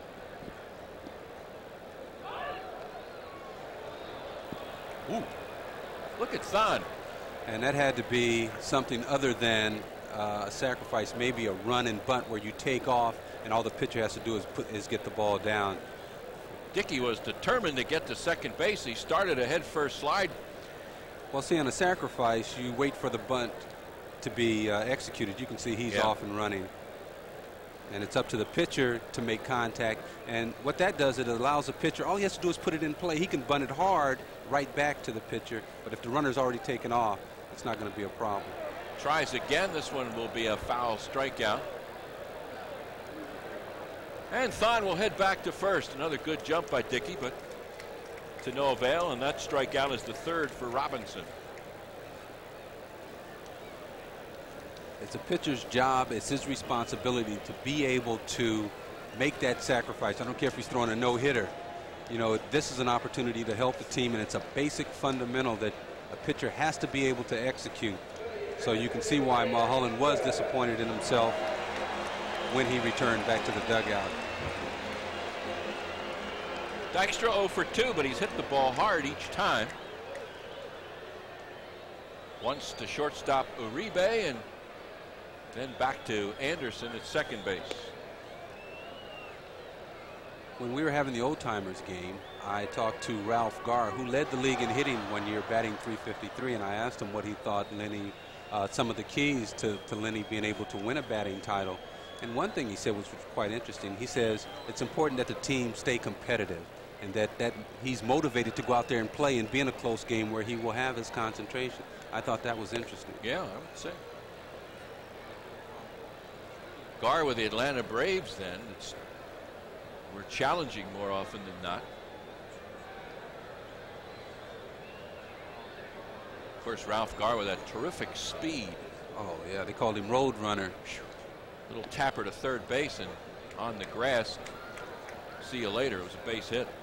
Ooh, look at Thon. And that had to be something other than uh, a sacrifice, maybe a run and bunt where you take off and all the pitcher has to do is, put, is get the ball down. Dickie was determined to get to second base. He started a head first slide. Well, see, on a sacrifice, you wait for the bunt to be uh, executed. You can see he's Yeah. off and running. And it's up to the pitcher to make contact. And what that does, it allows the pitcher, all he has to do is put it in play. He can bunt it hard right back to the pitcher. But if the runner's already taken off, it's not going to be a problem. Tries again. This one will be a foul strikeout. And Thon will head back to first. Another good jump by Dickey, but to no avail. And that strikeout is the third for Robinson. It's a pitcher's job. It's his responsibility to be able to make that sacrifice. I don't care if he's throwing a no-hitter. You know, this is an opportunity to help the team, and it's a basic fundamental that a pitcher has to be able to execute. So you can see why Mulholland was disappointed in himself when he returned back to the dugout. Dykstra oh for two, but he's hit the ball hard each time. Once to shortstop Uribe, and then back to Anderson at second base. When we were having the old timers game, I talked to Ralph Garr, who led the league in hitting one year, batting three fifty-three, and I asked him what he thought Lenny, uh, some of the keys to, to Lenny being able to win a batting title. And one thing he said was quite interesting. He says it's important that the team stay competitive, and that, that he's motivated to go out there and play and be in a close game where he will have his concentration. I thought that was interesting. Yeah, I would say. Garr with the Atlanta Braves then. It's, we're challenging more often than not. Of course, Ralph Garr with that terrific speed. Oh, yeah, they called him Road Runner. Little tapper to third base and on the grass. See you later. It was a base hit.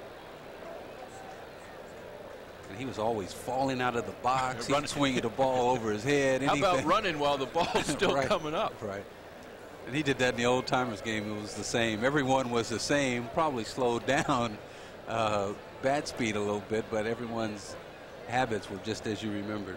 And he was always falling out of the box. He'd swinging the ball over his head. How anything. about running while the ball's still Right. coming up? Right. And he did that in the old timers game. It was the same. Everyone was the same. Probably slowed down uh, bat speed a little bit, but everyone's habits were just as you remembered.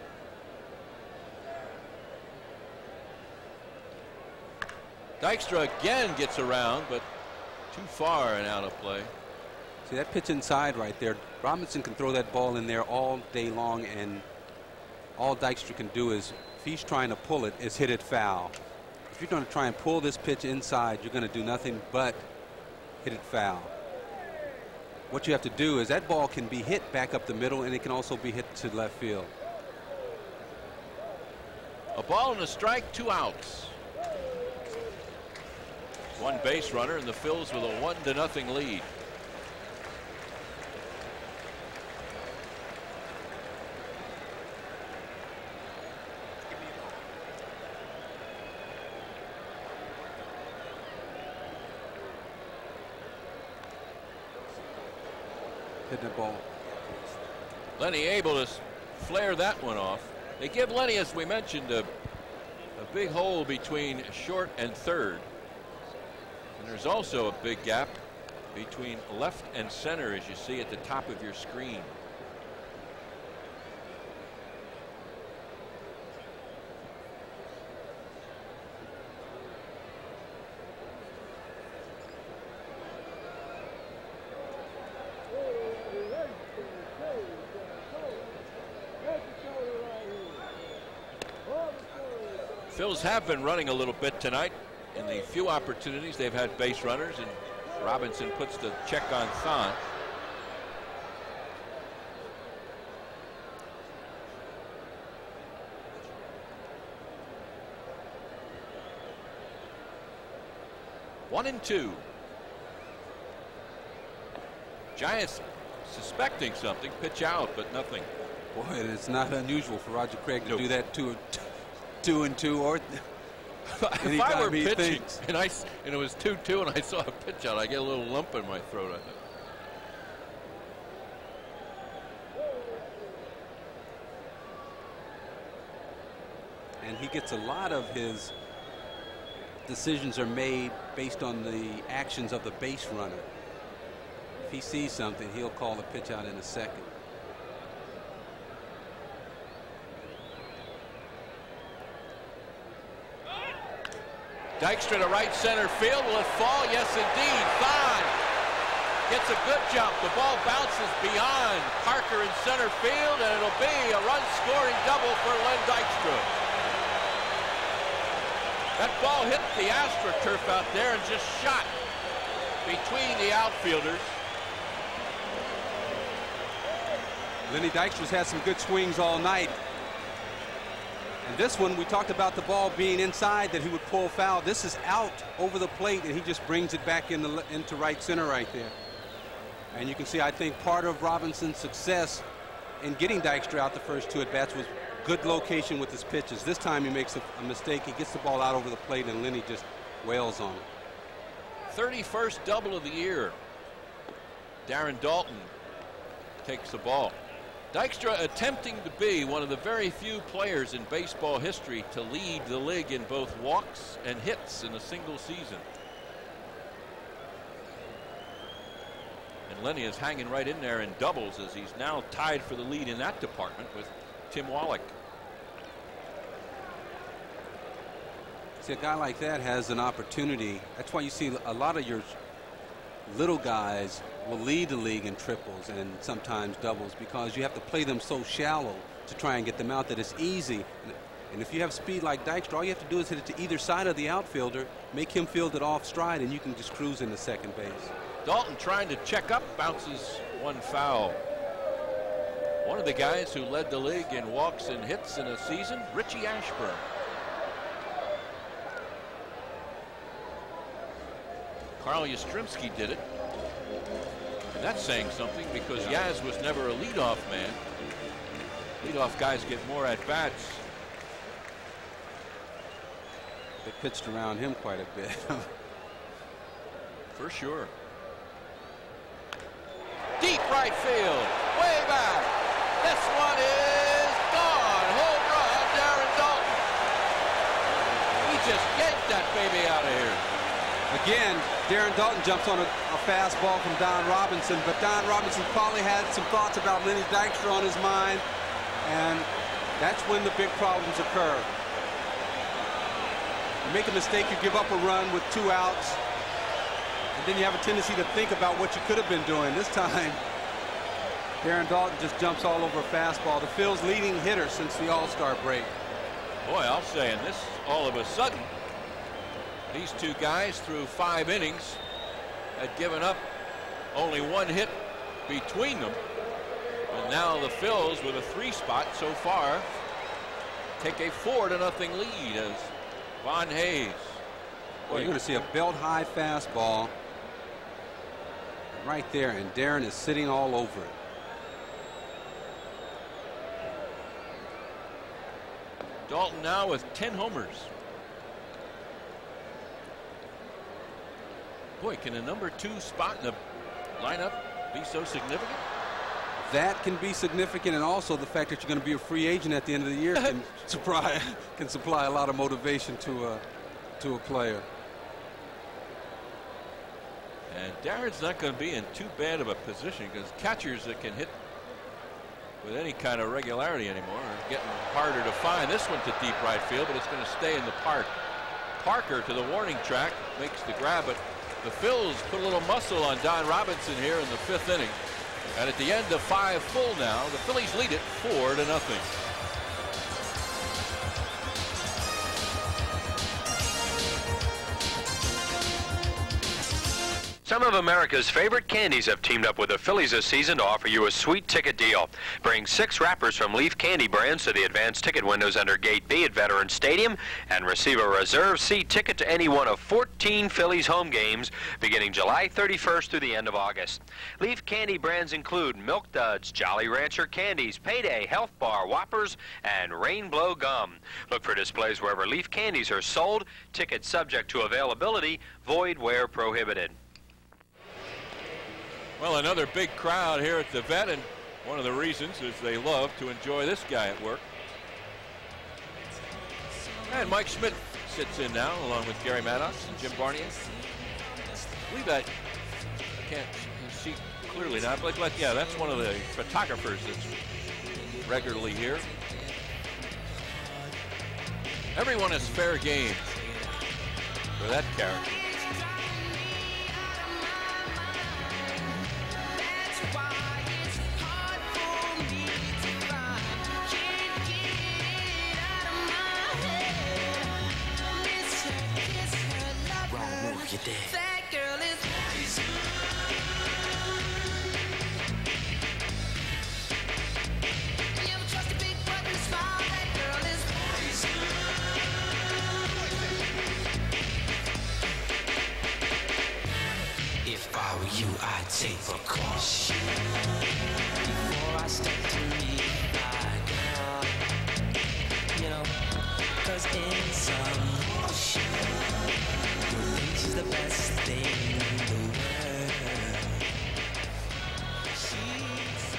Dykstra again gets around, but too far and out of play. See that pitch inside right there. Robinson can throw that ball in there all day long, and all Dykstra can do is, if he's trying to pull it, is hit it foul. If you're going to try and pull this pitch inside, you're going to do nothing but hit it foul. What you have to do is that ball can be hit back up the middle, and it can also be hit to left field. A ball and a strike, two outs. One base runner, and the Phils with a one to nothing lead. Hitting the ball. Lenny able to flare that one off. They give Lenny, as we mentioned, a, a big hole between short and third. And there's also a big gap between left and center, as you see at the top of your screen. Phils have been running a little bit tonight. In the few opportunities they've had base runners, and Robinson puts the check on Thon. One and two. Giants suspecting something, pitch out, but nothing. Boy, it's not unusual for Roger Craig to Nope. do that two, two and two, or If I were he pitching thinks. and I s- and it was two two and I saw a pitch out, I get a little lump in my throat. I think. And he gets a lot of his decisions are made based on the actions of the base runner. If he sees something, he'll call the pitch out in a second. Dykstra to right center field. Will it fall? Yes, indeed. Thon gets a good jump. The ball bounces beyond Parker in center field, and it'll be a run-scoring double for Len Dykstra. That ball hit the AstroTurf out there and just shot between the outfielders. Lenny Dykstra's had some good swings all night. And this one, we talked about the ball being inside, that he would pull foul. This is out over the plate, and he just brings it back in the, into right center right there. And you can see, I think, part of Robinson's success in getting Dykstra out the first two at-bats was good location with his pitches. This time he makes a, a mistake. He gets the ball out over the plate, and Lenny just wails on it. thirty-first double of the year. Darren Daulton takes the ball. Dykstra attempting to be one of the very few players in baseball history to lead the league in both walks and hits in a single season. And Lenny is hanging right in there in doubles, as he's now tied for the lead in that department with Tim Wallach. See, a guy like that has an opportunity. That's why you see a lot of your little guys will lead the league in triples and sometimes doubles, because you have to play them so shallow to try and get them out that it's easy. And if you have speed like Dykstra, all you have to do is hit it to either side of the outfielder, make him field it off stride, and you can just cruise into second base. Daulton trying to check up, bounces one foul. One of the guys who led the league in walks and hits in a season, Richie Ashburn. Carl Yastrzemski did it. And that's saying something, because Yaz was never a leadoff man. Leadoff guys get more at-bats. They pitched around him quite a bit. For sure. Deep right field, way back. This one is gone. Home run, Darren Daulton. He just yanked that baby out of here. Again, Darren Daulton jumps on a, a fastball from Don Robinson, but Don Robinson probably had some thoughts about Lenny Dykstra on his mind, and that's when the big problems occur. You make a mistake, you give up a run with two outs, and then you have a tendency to think about what you could have been doing. This time, Darren Daulton just jumps all over a fastball. The Phil's leading hitter since the All-Star break. Boy, I'll say, and this all of a sudden, these two guys through five innings had given up only one hit between them. And now the Phils, with a three spot so far, take a four to nothing lead as Von Hayes. Boy, you're going to see a belt high fastball right there, and Darren is sitting all over it. Daulton now with ten homers. Boy, can a number two spot in the lineup be so significant? That can be significant, and also the fact that you're going to be a free agent at the end of the year can supply can supply a lot of motivation to a to a player. And Darren's not going to be in too bad of a position, because catchers that can hit with any kind of regularity anymore are getting harder to find. This one to deep right field, but it's going to stay in the park. Parker to the warning track, makes the grab, but the Phils put a little muscle on Don Robinson here in the fifth inning. And at the end of five full now, the Phillies lead it four to nothing. Some of America's favorite candies have teamed up with the Phillies this season to offer you a sweet ticket deal. Bring six wrappers from Leaf Candy Brands to the advanced ticket windows under Gate B at Veterans Stadium and receive a reserved seat ticket to any one of fourteen Phillies home games beginning July thirty-first through the end of August. Leaf Candy Brands include Milk Duds, Jolly Rancher Candies, Payday, Health Bar, Whoppers, and Rainbow Gum. Look for displays wherever Leaf Candies are sold. Tickets subject to availability, void where prohibited. Well, another big crowd here at the Vet, and one of the reasons is they love to enjoy this guy at work. And Mike Schmidt sits in now, along with Gary Maddox and Jim Barnier. I believe that I can't see clearly now, but like, yeah, that's one of the photographers that's regularly here. Everyone is fair game for that character. day. That girl is crazy. You ever trust a big button smile? That girl is crazy. If I were you, I'd take precaution before I step to meet my girl. You know, cause in some motion, your peach is the best thing in the world. She's so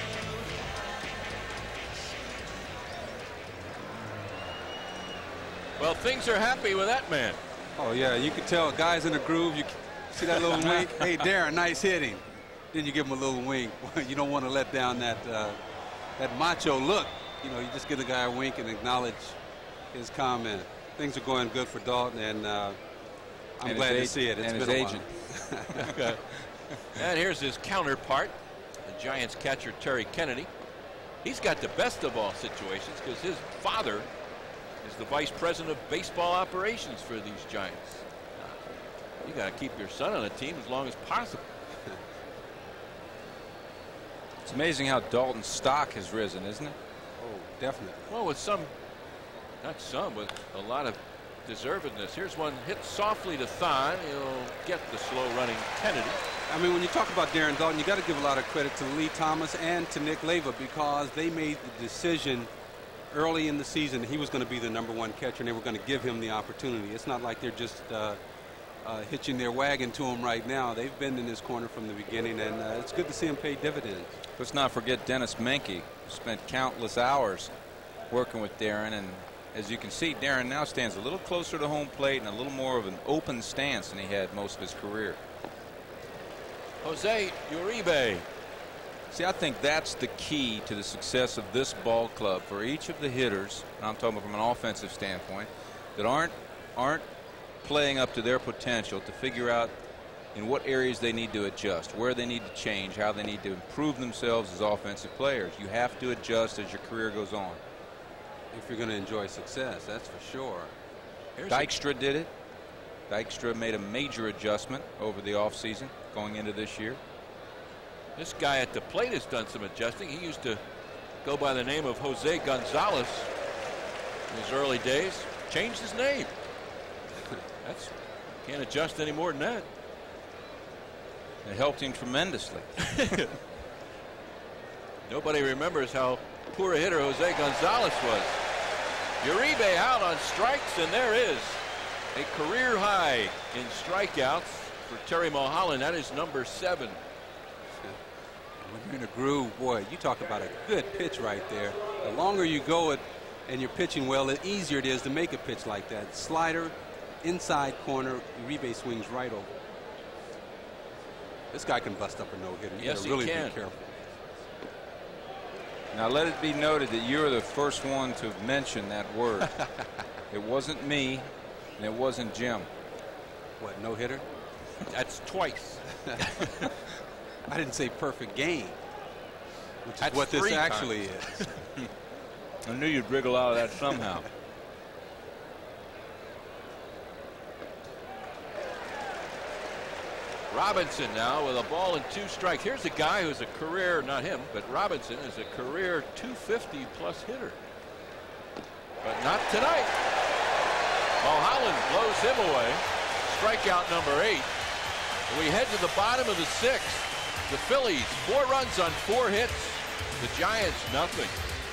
Well, things are happy with that man. Oh, yeah, you can tell guys in the groove. You see that little wink? Hey, Darren, nice hitting. Then you give him a little wink. You don't want to let down that, uh, that macho look. You know, you just give the guy a wink and acknowledge his comment. Things are going good for Dalton, and uh, I'm And glad his to see it. It's and been his a agent. while. Okay. And here's his counterpart, the Giants catcher Terry Kennedy. He's got the best of all situations because his father is the vice president of baseball operations for these Giants. You got to keep your son on a team as long as possible. It's amazing how Dalton's stock has risen, isn't it? Oh, definitely. Well, with some, not some, with a lot of deservedness. Here's one hit softly to Thon. He'll get the slow running Kennedy. I mean, when you talk about Darren Dalton, you got to give a lot of credit to Lee Thomas and to Nick Leyva because they made the decision early in the season he was going to be the number one catcher, and they were going to give him the opportunity. It's not like they're just uh, uh, hitching their wagon to him right now. They've been in his corner from the beginning, and uh, it's good to see him pay dividends. Let's not forget Dennis Menke, who spent countless hours working with Darren, and as you can see, Darren now stands a little closer to home plate and a little more of an open stance than he had most of his career. Jose Uribe. See, I think that's the key to the success of this ball club for each of the hitters, and I'm talking from an offensive standpoint, that aren't aren't playing up to their potential to figure out in what areas they need to adjust, where they need to change, how they need to improve themselves as offensive players. You have to adjust as your career goes on. If you're going to enjoy success, that's for sure. Here's Dykstra did it. Dykstra made a major adjustment over the offseason going into this year. This guy at the plate has done some adjusting. He used to go by the name of Jose Gonzalez in his early days. Changed his name. That's can't adjust any more than that. It helped him tremendously. Nobody remembers how poor a hitter Jose Gonzalez was. Uribe out on strikes, and there is a career high in strikeouts for Terry Mulholland. That is number seven. When you're in a groove, boy, you talk about a good pitch right there. The longer you go it and you're pitching well, the easier it is to make a pitch like that. Slider, inside corner, Uribe swings right over. This guy can bust up a no-hitter. You Yes, gotta he really can. be careful. Now let it be noted that you're the first one to mention that word. It wasn't me, and it wasn't Jim. What, no-hitter? That's twice. I didn't say perfect game, which is That's what this three actually times. is. I knew you'd wriggle out of that somehow. Robinson now with a ball and two strikes. Here's a guy who's a career, not him, but Robinson is a career two fifty plus hitter. But not tonight. Mulholland blows him away. Strikeout number eight. We head to the bottom of the sixth. The Phillies, four runs on four hits. The Giants, nothing.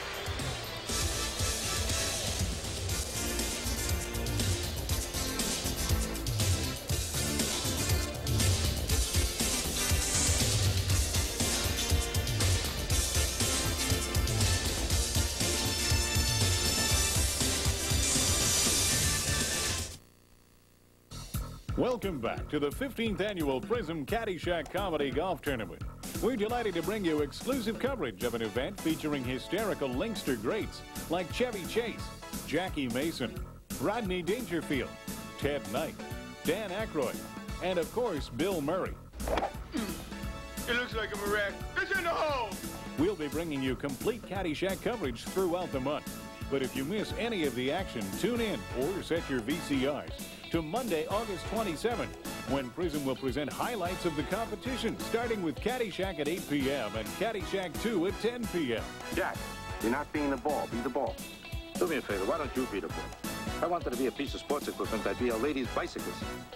Welcome back to the fifteenth Annual Prism Caddyshack Comedy Golf Tournament. We're delighted to bring you exclusive coverage of an event featuring hysterical Linkster greats like Chevy Chase, Jackie Mason, Rodney Dangerfield, Ted Knight, Dan Aykroyd, and of course, Bill Murray. It looks like a wreck. It's in the hole. We'll be bringing you complete Caddyshack coverage throughout the month. But if you miss any of the action, tune in or set your V C Rs to Monday, August twenty-seventh, when Prism will present highlights of the competition, starting with Caddyshack at eight p m and Caddyshack two at ten p m Jack, you're not being the ball. Be the ball. Do me a favor. Why don't you be the ball? If I wanted to be a piece of sports equipment, I'd be a lady's bicyclist.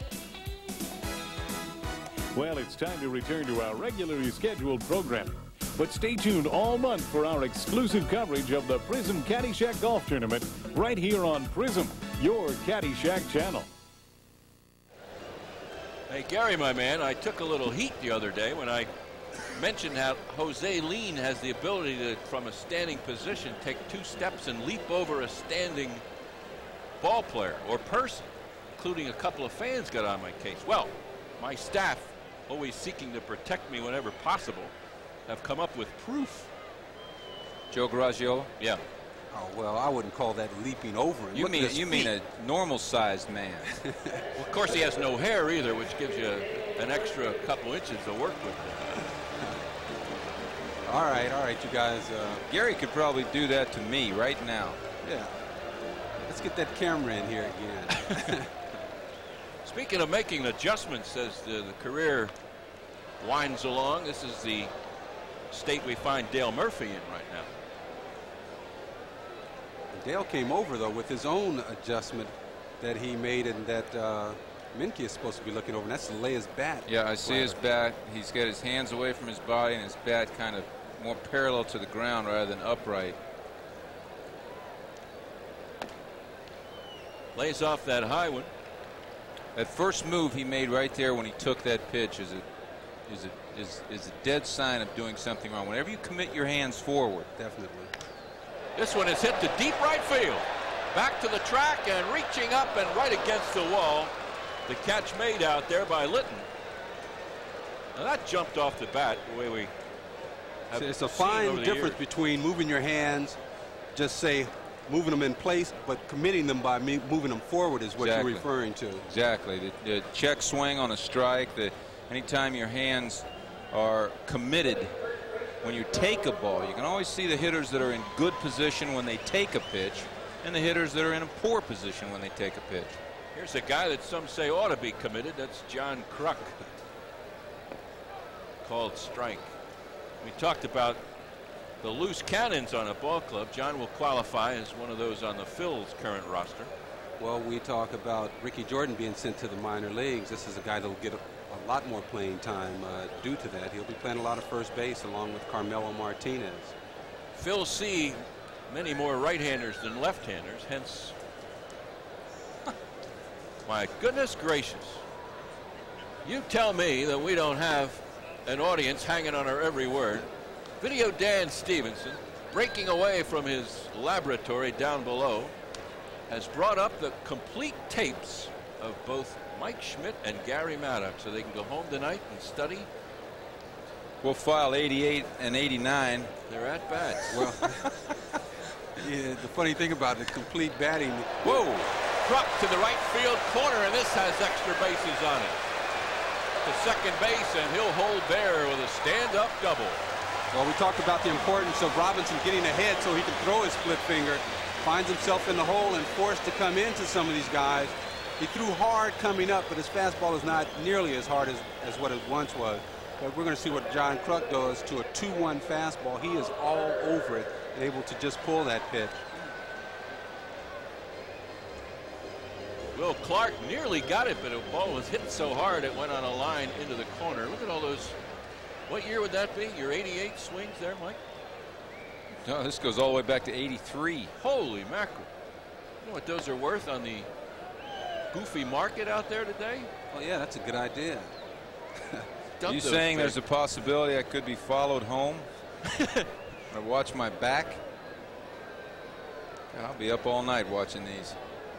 Well, it's time to return to our regularly scheduled programming. But stay tuned all month for our exclusive coverage of the Prism Caddyshack Golf Tournament right here on Prism, your Caddyshack channel. Hey, Gary, my man, I took a little heat the other day when I mentioned how Jose Lean has the ability to, from a standing position, take two steps and leap over a standing ball player or person, including a couple of fans got on my case. Well, my staff, always seeking to protect me whenever possible, have come up with proof. Joe Garagiola? Yeah. Oh, well, I wouldn't call that leaping over. You Look mean at his you mean a normal-sized man? Well, of course, he has no hair either, which gives you an extra couple inches to work with. All right, all right, you guys. Uh, Gary could probably do that to me right now. Yeah. Let's get that camera in here again. Speaking of making adjustments as the, the career winds along, this is the state we find Dale Murphy in right now. Dale came over, though, with his own adjustment that he made and that uh, Menke is supposed to be looking over, and that's to lay his bat. Yeah, I see his bat. He's got his hands away from his body and his bat kind of more parallel to the ground rather than upright. Lays off that high one. That first move he made right there when he took that pitch is a, is a, is, is a dead sign of doing something wrong. Whenever you commit your hands forward. Definitely. This one is hit to deep right field. Back to the track and reaching up and right against the wall. The catch made out there by Litton. Now that jumped off the bat the way we have It's a seen fine over the difference years. between moving your hands, just say moving them in place, but committing them by me moving them forward is what Exactly. you're referring to. Exactly. The, the check swing on a strike, the anytime your hands are committed when you take a ball, you can always see the hitters that are in good position when they take a pitch and the hitters that are in a poor position when they take a pitch. Here's a guy that some say ought to be committed. That's John Kruk. Called strike. We talked about the loose cannons on a ball club. John will qualify as one of those on the Phil's current roster. Well, we talk about Ricky Jordan being sent to the minor leagues. This is a guy that will get a, a lot more playing time uh, due to that. He'll be playing a lot of first base along with Carmelo Martinez. Phil C. many more right-handers than left-handers, hence. My goodness gracious. You tell me that we don't have an audience hanging on our every word. Video Dan Stevenson, breaking away from his laboratory down below, has brought up the complete tapes of both Mike Schmidt and Gary Maddox so they can go home tonight and study. We'll file eighty-eight and eighty-nine. They're at bats. Well, yeah, the funny thing about it, complete batting. Whoa! Kruk to the right field corner, and this has extra bases on it. To second base, and he'll hold there with a stand-up double. Well, we talked about the importance of Robinson getting ahead so he can throw his split finger. Finds himself in the hole and forced to come into some of these guys. He threw hard coming up, but his fastball is not nearly as hard as, as what it once was. But we're going to see what John Kruk does to a two one fastball. He is all over it and able to just pull that pitch. Will Clark nearly got it, but the ball was hit so hard it went on a line into the corner. Look at all those. What year would that be? Your eighty-eight swings there, Mike? No, this goes all the way back to eighty-three. Holy mackerel. You know what those are worth on the goofy market out there today? Oh, yeah, that's a good idea. Are you saying there's a possibility I could be followed home? Or watch my back? God, I'll be up all night watching these.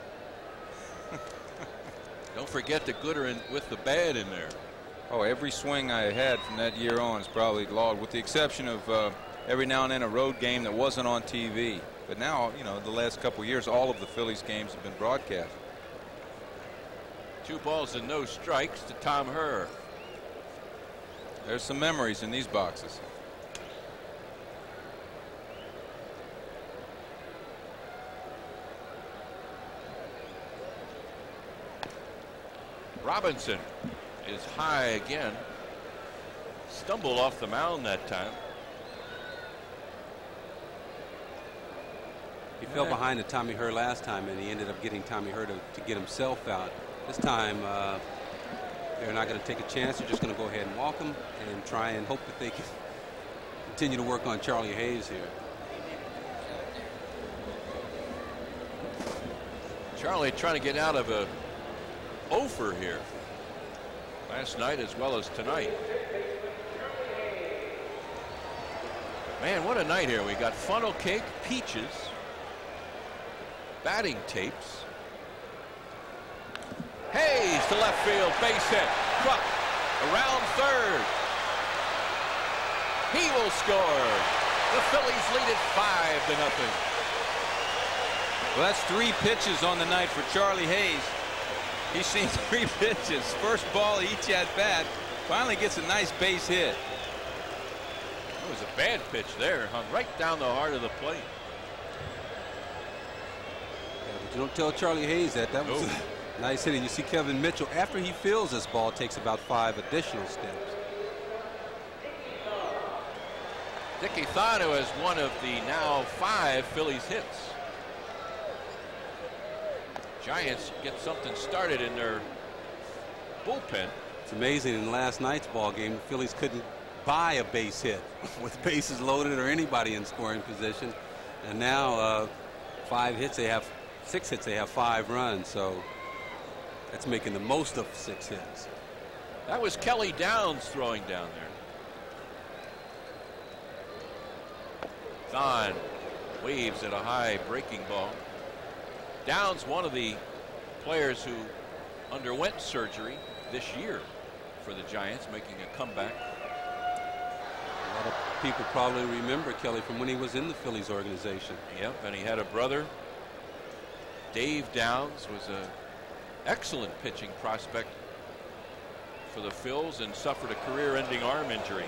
Don't forget the good in, with the bad in there. Oh, every swing I had from that year on is probably laud, with the exception of uh, every now and then a road game that wasn't on T V. But now, you know, the last couple of years, all of the Phillies games have been broadcast. Two balls and no strikes to Tom Herr. There's some memories in these boxes. Robinson is high again. Stumbled off the mound that time. He fell behind to Tommy Herr last time, and he ended up getting Tommy Herr to, to get himself out. This time, uh, they're not going to take a chance. They're just going to go ahead and walk him and try and hope that they can continue to work on Charlie Hayes here. Charlie trying to get out of a offer here last night as well as tonight. Man, what a night here. We got funnel cake, peaches, batting tapes. Hayes to left field, base hit. Truck around third. He will score. The Phillies lead it five to nothing. Well, that's three pitches on the night for Charlie Hayes. He's seen three pitches. First ball each at bat. Finally gets a nice base hit. It was a bad pitch there. Hung right down the heart of the plate. Yeah, but you don't tell Charlie Hayes that. That was oh. a nice hit. And you see Kevin Mitchell, after he fields this ball, takes about five additional steps. Dickie Thanu has one of the now five Phillies hits. Giants get something started in their bullpen. It's amazing, in last night's ball game, the Phillies couldn't buy a base hit with bases loaded or anybody in scoring position, and now uh, five hits, they have six hits, they have five runs, so that's making the most of six hits. That was Kelly Downs throwing down there. Thon waves at a high breaking ball. Downs, one of the players who underwent surgery this year for the Giants, making a comeback. A lot of people probably remember Kelly from when he was in the Phillies organization. Yep, and he had a brother. Dave Downs was an excellent pitching prospect for the Phils and suffered a career-ending arm injury.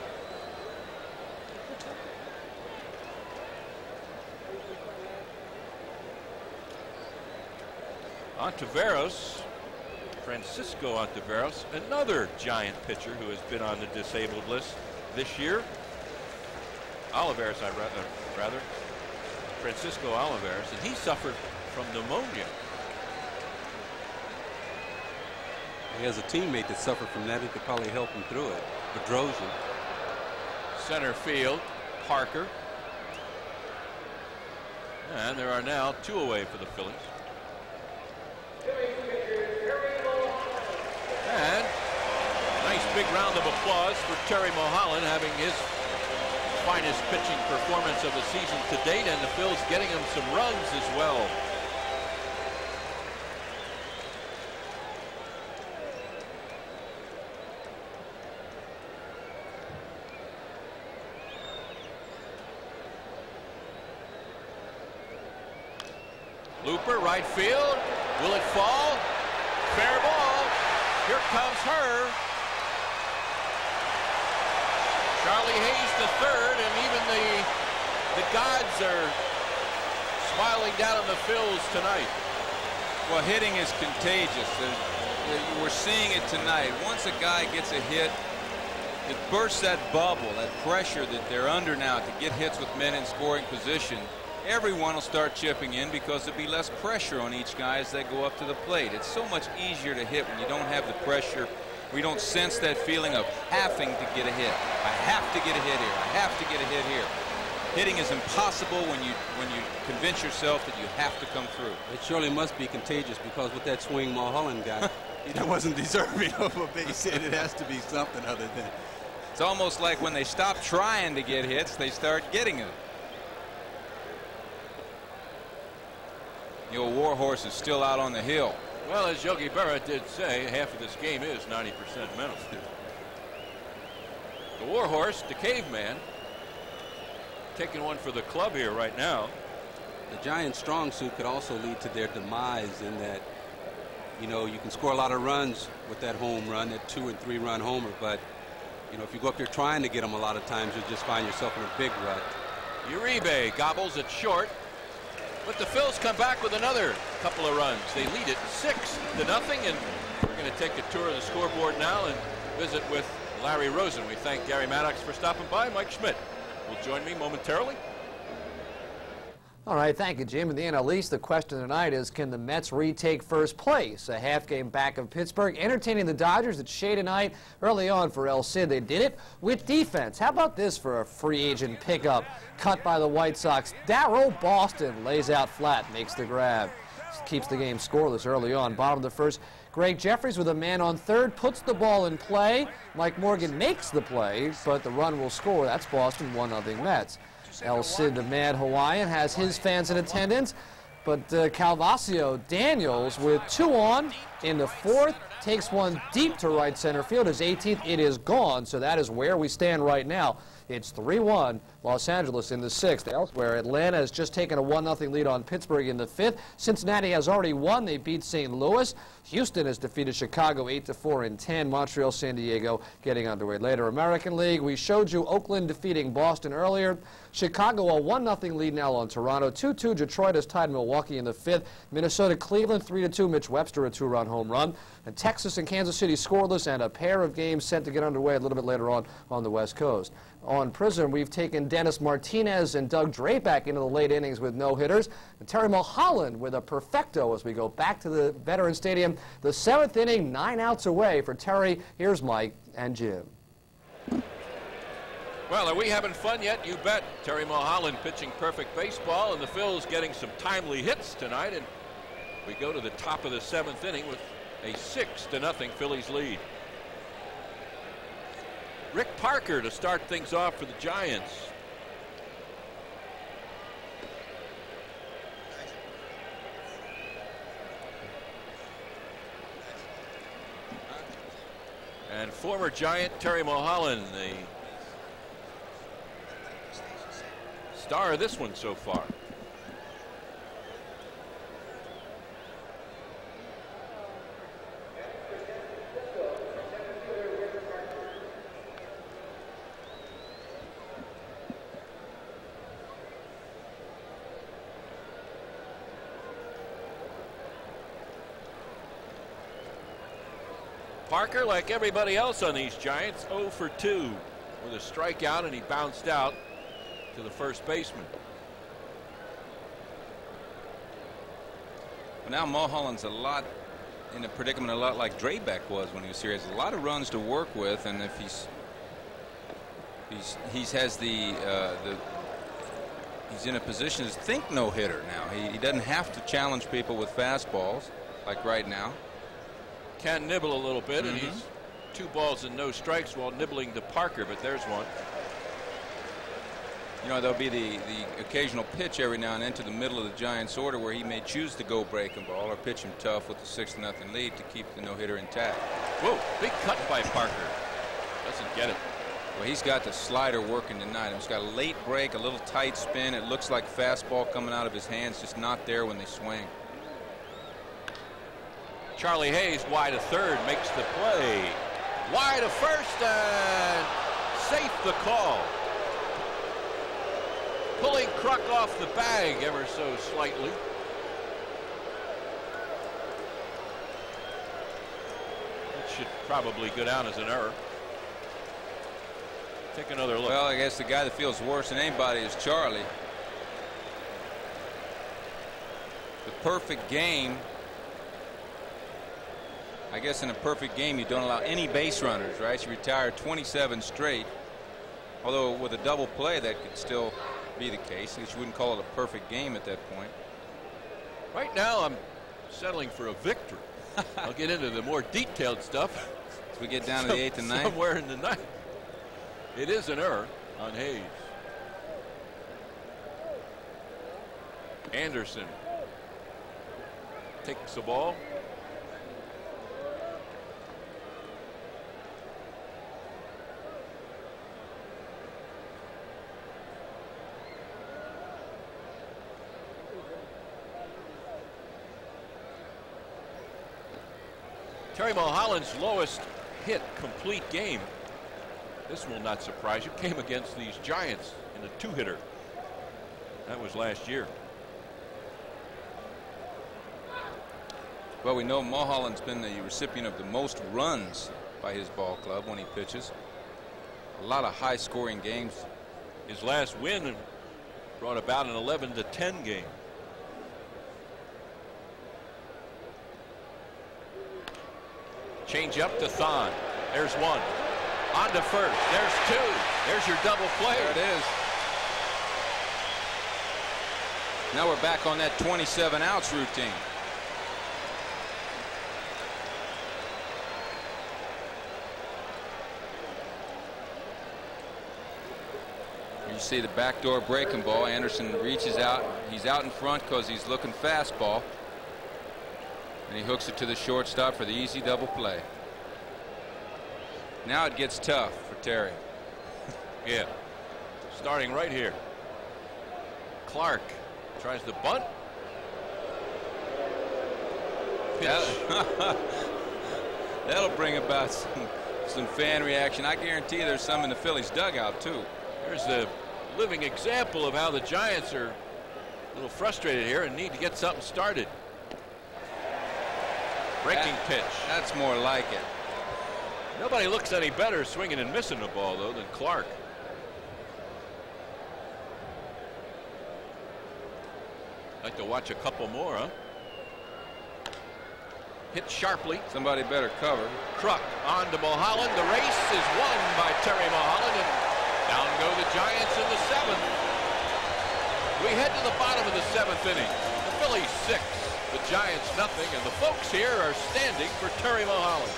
Ontiveros, Francisco Ontiveros, another Giant pitcher who has been on the disabled list this year. Olivares, I rather, rather, Francisco Olivares, and he suffered from pneumonia. He has a teammate that suffered from that who could probably help him through it, Bedrosian. Center field, Parker. And there are now two away for the Phillies. And nice big round of applause for Terry Mulholland, having his finest pitching performance of the season to date, and the Phils getting him some runs as well. Looper, right field. Will it fall? Fair ball. Here comes Herr. Charlie Hayes to third, and even the the gods are smiling down on the Phils tonight. Well, hitting is contagious. We're seeing it tonight. Once a guy gets a hit, it bursts that bubble, that pressure that they're under now to get hits with men in scoring position. Everyone will start chipping in because there'll be less pressure on each guy as they go up to the plate. It's so much easier to hit when you don't have the pressure. We don't sense that feeling of having to get a hit. I have to get a hit here. I have to get a hit here. Hitting is impossible when you when you convince yourself that you have to come through. It surely must be contagious, because with that swing Mulholland got, he wasn't deserving of a base hit. It has to be something other than. It's almost like when they stop trying to get hits, they start getting them. The old Warhorse is still out on the hill. Well, as Yogi Berra did say, half of this game is ninety percent mental. The Warhorse, the caveman, taking one for the club here right now. The Giants' strong suit could also lead to their demise in that, you know, you can score a lot of runs with that home run, that two and three run homer, but, you know, if you go up there trying to get them a lot of times, you'll just find yourself in a big rut. Uribe gobbles it short. But the Phils come back with another couple of runs. They lead it six to nothing, and going to take a tour of the scoreboard now and visit with Larry Rosen. We thank Gary Maddox for stopping by. Mike Schmidt will join me momentarily. All right, thank you, Jim. In the N L East, the question tonight is, can the Mets retake first place? A half game back of Pittsburgh, entertaining the Dodgers at Shea tonight. Early on for El Cid, they did it with defense. How about this for a free agent pickup? Cut by the White Sox. Darryl Boston lays out flat, makes the grab. Keeps the game scoreless early on. Bottom of the first, Greg Jeffries with a man on third, puts the ball in play. Mike Morgan makes the play, but the run will score. That's Boston, one nothing Mets. El Cid, the Mad Hawaiian, has his fans in attendance, but uh, Calvasio Daniels with two on in the fourth takes one deep to right center field. His eighteenth, it is gone, so that is where we stand right now. It's three one, Los Angeles in the sixth. Elsewhere, Atlanta has just taken a one nothing lead on Pittsburgh in the fifth. Cincinnati has already won. They beat Saint Louis. Houston has defeated Chicago eight to four in ten. Montreal, San Diego getting underway later. American League, we showed you Oakland defeating Boston earlier. Chicago a one nothing lead now on Toronto. two two, Detroit has tied Milwaukee in the fifth. Minnesota, Cleveland three to two. Mitch Webster a two-run home run. And Texas and Kansas City scoreless, and a pair of games set to get underway a little bit later on on the West Coast. On Prism, we've taken Dennis Martinez and Doug Drapack into the late innings with no-hitters. And Terry Mulholland with a perfecto as we go back to the Veterans Stadium. The seventh inning, nine outs away for Terry. Here's Mike and Jim. Well, are we having fun yet? You bet. Terry Mulholland pitching perfect baseball, and the Phils getting some timely hits tonight. And we go to the top of the seventh inning with a six to nothing Phillies lead. Rick Parker to start things off for the Giants. And former Giant Terry Mulholland, the star of this one so far. Parker, like everybody else on these Giants, oh for two with a strikeout, and he bounced out to the first baseman. Well, now Mulholland's a lot in a predicament a lot like Drapack was when he was here. He has a lot of runs to work with, and if he's he's he's has the uh, the he's in a position to think no hitter now. He, he doesn't have to challenge people with fastballs like right now. Can nibble a little bit, mm-hmm. and he's two balls and no strikes while nibbling to Parker, but there's one. You know, there'll be the the occasional pitch every now and then to the middle of the Giants' order where he may choose to go breaking ball or pitch him tough with the six to nothing lead to keep the no-hitter intact. Whoa, big cut by Parker. Doesn't get it. Well, he's got the slider working tonight. He's got a late break, a little tight spin. It looks like fastball coming out of his hands, just not there when they swing. Charlie Hayes wide to third, makes the play. Wide to first, and safe the call. Pulling Kruk off the bag ever so slightly. It should probably go down as an error. Take another look. Well, I guess the guy that feels worse than anybody is Charlie. The perfect game. I guess in a perfect game you don't allow any base runners, right? You retire twenty-seven straight. Although with a double play that could still be the case. I guess you wouldn't call it a perfect game at that point. Right now I'm settling for a victory. I'll get into the more detailed stuff as we get down to the eighth and ninth. Somewhere in the ninth. It is an error on Hayes. Anderson takes the ball. Terry Mulholland's lowest hit complete game. This will not surprise you. Came against these Giants in a two-hitter. That was last year. Well, we know Mulholland's been the recipient of the most runs by his ball club when he pitches. A lot of high-scoring games. His last win brought about an eleven to ten game. Change up to Thon. There's one. On to first. There's two. There's your double play. There it is. Now we're back on that twenty-seven outs routine. You see the backdoor breaking ball. Anderson reaches out. He's out in front because he's looking fastball. And he hooks it to the shortstop for the easy double play. Now it gets tough for Terry. Yeah. Starting right here. Clark tries the bunt. That'll, that'll bring about some, some fan reaction. I guarantee you there's some in the Phillies dugout too. There's a living example of how the Giants are a little frustrated here and need to get something started. Breaking that, pitch. That's more like it. Nobody looks any better swinging and missing the ball, though, than Clark. Like to watch a couple more, huh? Hit sharply. Somebody better cover. Kruk on to Mulholland. The race is won by Terry Mulholland, and down go the Giants in the seventh. We head to the bottom of the seventh inning. The Phillies six, the Giants nothing, and the folks here are standing for Terry Mulholland.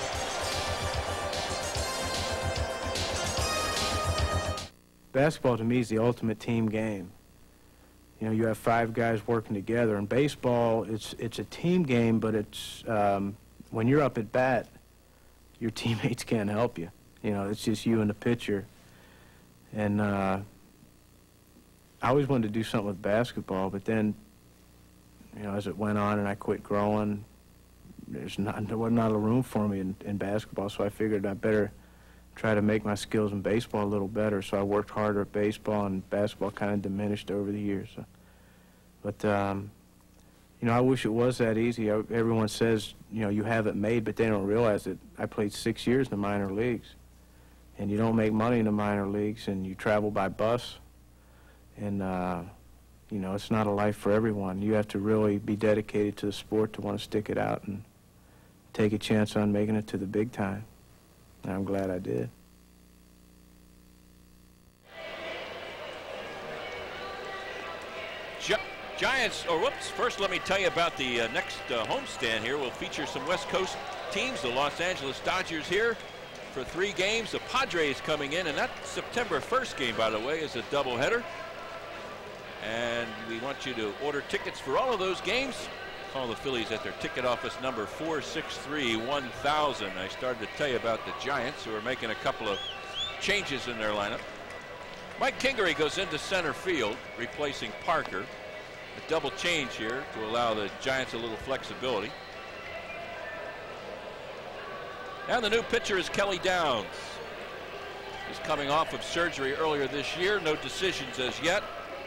Basketball to me is the ultimate team game. You know, you have five guys working together. In baseball, it's it's a team game, but it's um, when you're up at bat, your teammates can't help you. You know, it's just you and the pitcher. And uh, I always wanted to do something with basketball, but then, you know, as it went on and I quit growing, there's not there was not a room for me in, in basketball. So I figured I better try to make my skills in baseball a little better. So I worked harder at baseball, and basketball kind of diminished over the years. So. But, um, you know, I wish it was that easy. I, everyone says, you know, you have it made, but they don't realize that I played six years in the minor leagues. And you don't make money in the minor leagues, and you travel by bus. And, uh, you know, it's not a life for everyone. You have to really be dedicated to the sport to want to stick it out and take a chance on making it to the big time. And I'm glad I did. Gi Giants, or whoops, first let me tell you about the uh, next uh, homestand here. We'll feature some West Coast teams. The Los Angeles Dodgers here for three games. The Padres coming in, and that September first game, by the way, is a doubleheader. And we want you to order tickets for all of those games. Call the Phillies at their ticket office number four six three, one thousand. I started to tell you about the Giants, who are making a couple of changes in their lineup. Mike Kingery goes into center field, replacing Parker. A double change here to allow the Giants a little flexibility. And the new pitcher is Kelly Downs. He's coming off of surgery earlier this year. No decisions as yet.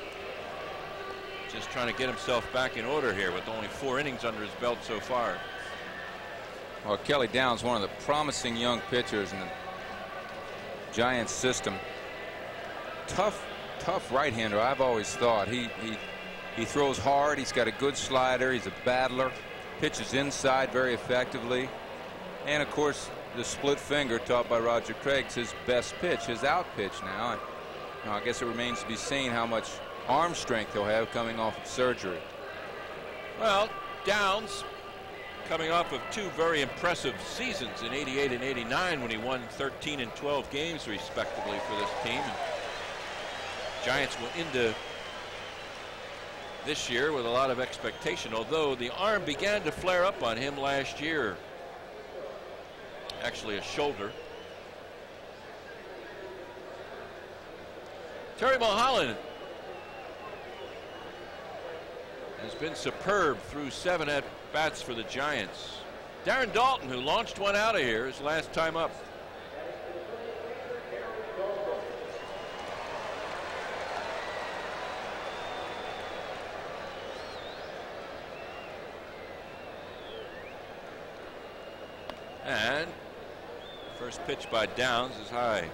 Just trying to get himself back in order here with only four innings under his belt so far. Well, Kelly Downs, one of the promising young pitchers in the Giants system. Tough, tough right-hander, I've always thought. He, he, he throws hard. He's got a good slider. He's a battler. Pitches inside very effectively. And, of course, the split finger taught by Roger Craig's his best pitch, his out pitch now. And, you know, I guess it remains to be seen how much arm strength he'll have coming off of surgery. Well, Downs coming off of two very impressive seasons in eighty-eight and eighty-nine when he won thirteen and twelve games respectively for this team. And Giants went into this year with a lot of expectation, although the arm began to flare up on him last year. Actually a shoulder. Terry Mulholland has been superb through seven at-bats for the Giants. Darren Dalton, who launched one out of here, his last time up. And first pitch by Downs is high.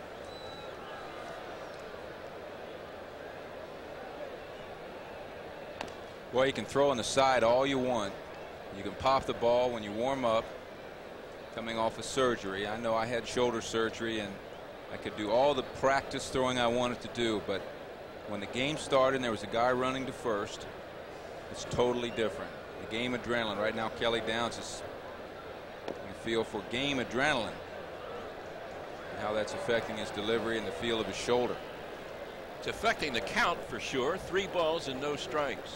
Well, you can throw on the side all you want. You can pop the ball when you warm up, coming off of surgery. I know I had shoulder surgery and I could do all the practice throwing I wanted to do, but when the game started and there was a guy running to first, it's totally different. The game adrenaline. Right now, Kelly Downs is in the field for game adrenaline and how that's affecting his delivery and the feel of his shoulder. It's affecting the count for sure. Three balls and no strikes.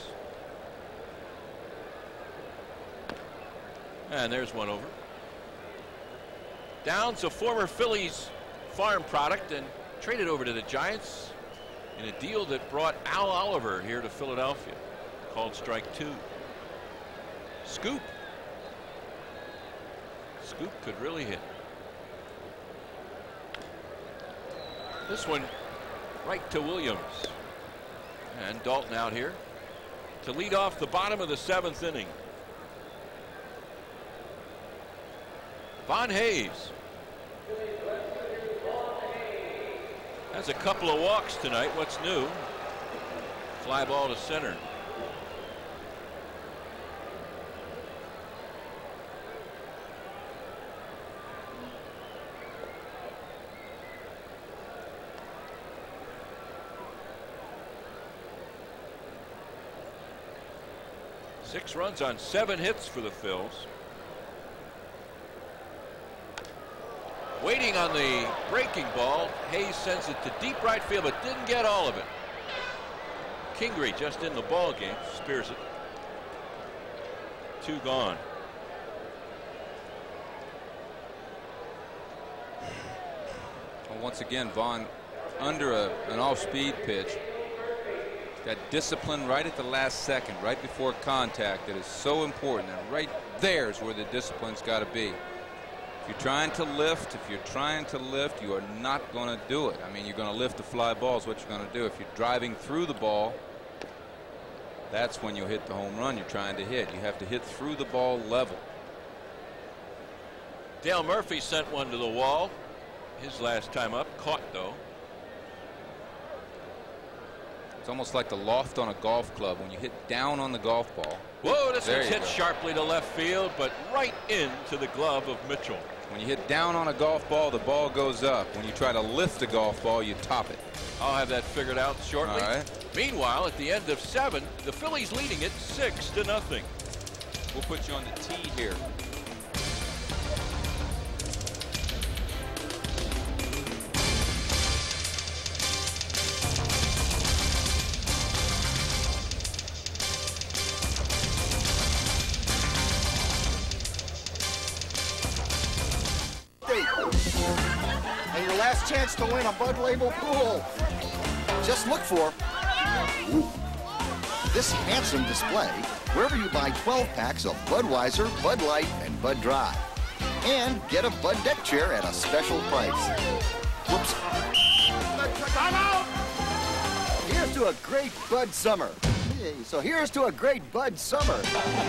And there's one over. Downs, a former Phillies farm product, and traded over to the Giants in a deal that brought Al Oliver here to Philadelphia. Called strike two. Scoop. Scoop could really hit. This one right to Williams. And Dalton out here to lead off the bottom of the seventh inning. Von Hayes has a couple of walks tonight. What's new? Fly ball to center. Six runs on seven hits for the Phils. Waiting on the breaking ball. Hayes sends it to deep right field, but didn't get all of it. Kingery just in the ball game. Spears it. Two gone. Well, once again, Vaughn under a, an off-speed pitch. Got discipline right at the last second, right before contact. That is so important. And right there is where the discipline's got to be. If you're trying to lift, if you're trying to lift, you are not going to do it. I mean, you're going to lift the fly ball is what you're going to do. If you're driving through the ball, that's when you hit the home run you're trying to hit. You have to hit through the ball level. Dale Murphy sent one to the wall. His last time up, caught though. It's almost like the loft on a golf club. When you hit down on the golf ball. Whoa, this one's hit go. sharply to left field, but right into the glove of Mitchell. When you hit down on a golf ball, the ball goes up. When you try to lift a golf ball, you top it. I'll have that figured out shortly. All right. Meanwhile, at the end of seven, the Phillies leading it six to nothing. We'll put you on the tee here. And your last chance to win a Bud Label pool. Just look for ooh, this handsome display wherever you buy twelve packs of Budweiser, Bud Light, and Bud Dry. And get a Bud deck chair at a special price. Whoops. I'm out! Here's to a great Bud summer. So here's to a great Bud summer.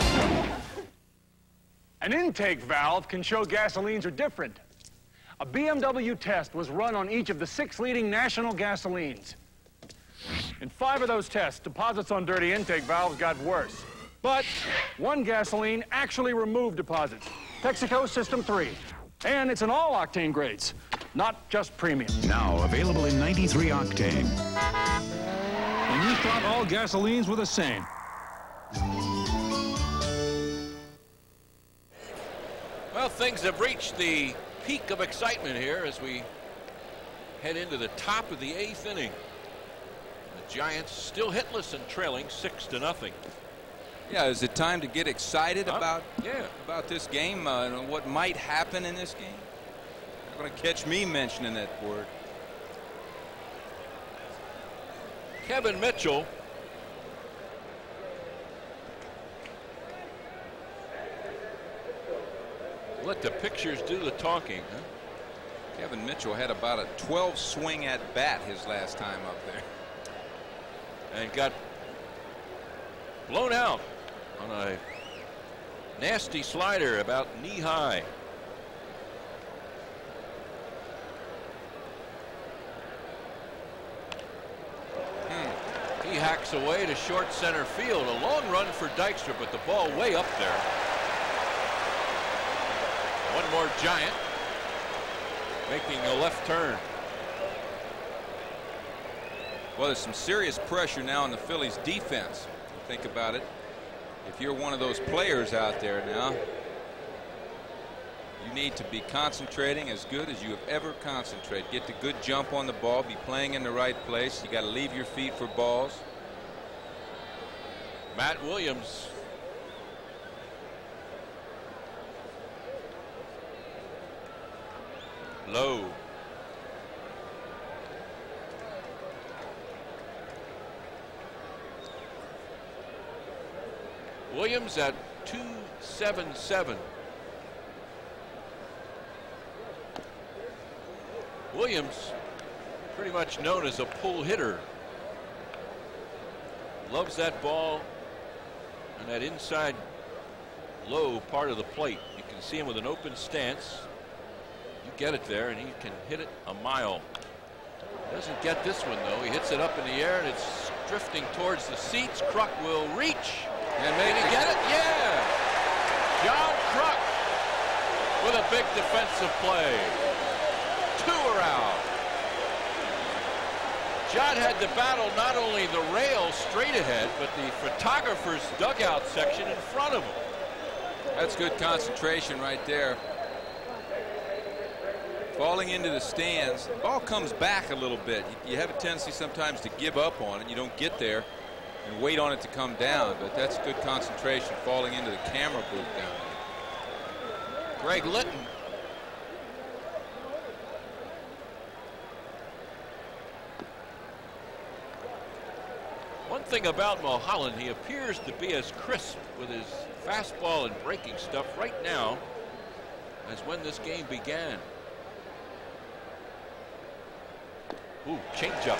An intake valve can show gasolines are different. A B M W test was run on each of the six leading national gasolines. In five of those tests, deposits on dirty intake valves got worse. But one gasoline actually removed deposits. Texaco System three. And it's in all octane grades, not just premium. Now available in ninety-three octane. And you thought all gasolines were the same. Well, things have reached the peak of excitement here as we head into the top of the eighth inning. The Giants still hitless and trailing six to nothing. Yeah, is it time to get excited Huh? about yeah. about this game? Uh, and what might happen in this game? You're going to catch me mentioning that word. Kevin Mitchell. Let the pictures do the talking. Huh? Kevin Mitchell had about a twelve swing at bat his last time up there. And got blown out on a nasty slider about knee high. He hacks away to short center field. A long run for Dykstra, but the ball way up there. One more Giant making a left turn. Well, there's some serious pressure now on the Phillies defense. Think about it. If you're one of those players out there now, you need to be concentrating as good as you have ever concentrated. Get the good jump on the ball, be playing in the right place. You got to leave your feet for balls. Matt Williams. Low. Williams at two seventy-seven. Williams, pretty much known as a pull hitter. Loves that ball and that inside low part of the plate. You can see him with an open stance. You get it there and he can hit it a mile. Doesn't get this one though. He hits it up in the air and it's drifting towards the seats. Kruk will reach. And maybe get it? Yeah! John Kruk with a big defensive play. Two are out. John had to battle not only the rail straight ahead, but the photographer's dugout section in front of him. That's good concentration right there. Falling into the stands, the ball comes back a little bit. You have a tendency sometimes to give up on it. You don't get there and wait on it to come down, but that's good concentration falling into the camera booth down there. Greg Litton. One thing about Mulholland, he appears to be as crisp with his fastball and breaking stuff right now as when this game began. Ooh, changeup.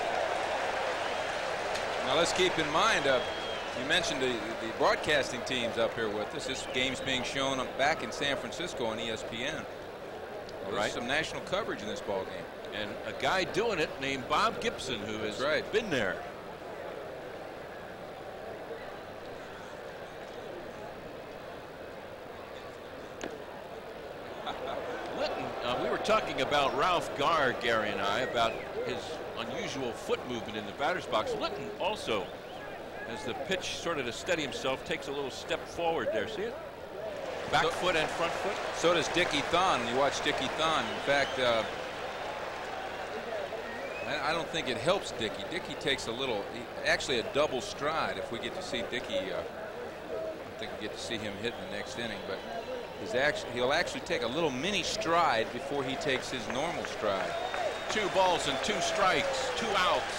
Now let's keep in mind, uh, you mentioned the, the broadcasting teams up here with us. This game's being shown back in San Francisco on E S P N. There's Right. some national coverage in this ball game. And a guy doing it named Bob Gibson, who has right. been there. Litton, uh, we were talking about Ralph Garr, Gary and I, about his unusual foot movement in the batter's box. Litton also, as the pitch sort of to steady himself, takes a little step forward there. See it? Back so, foot and front foot. So does Dickie Thon. You watch Dickie Thon. In fact, uh, I, I don't think it helps Dickie. Dickie takes a little, he, actually a double stride. If we get to see Dickie, uh, I don't think we get to see him hit in the next inning, but he's actually, he'll actually take a little mini stride before he takes his normal stride. Two balls and two strikes, two outs.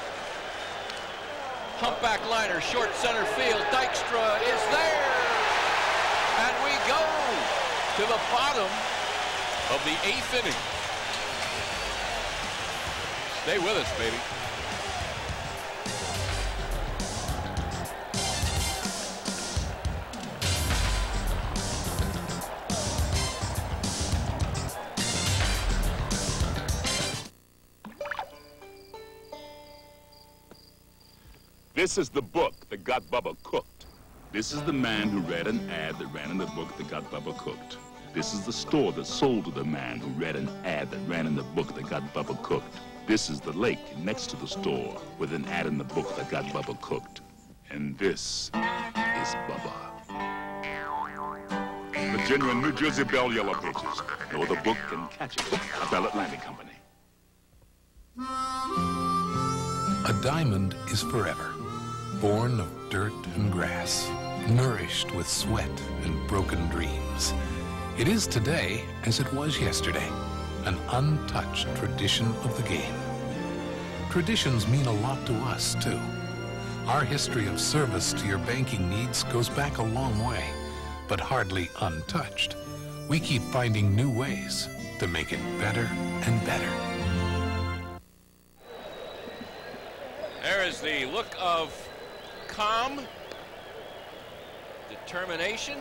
Humpback liner, short center field. Dykstra is there. And we go to the bottom of the eighth inning. Stay with us, baby. This is the book that got Bubba cooked. This is the man who read an ad that ran in the book that got Bubba cooked. This is the store that sold to the man who read an ad that ran in the book that got Bubba cooked. This is the lake next to the store with an ad in the book that got Bubba cooked. And this is Bubba. The genuine New Jersey Bell Yellow Pages. No other book can catch it. A Bell Atlantic Company. A diamond is forever, born of dirt and grass, nourished with sweat and broken dreams. It is today as it was yesterday, an untouched tradition of the game. Traditions mean a lot to us, too. Our history of service to your banking needs goes back a long way, but hardly untouched. We keep finding new ways to make it better and better. There is the look of calm, determination,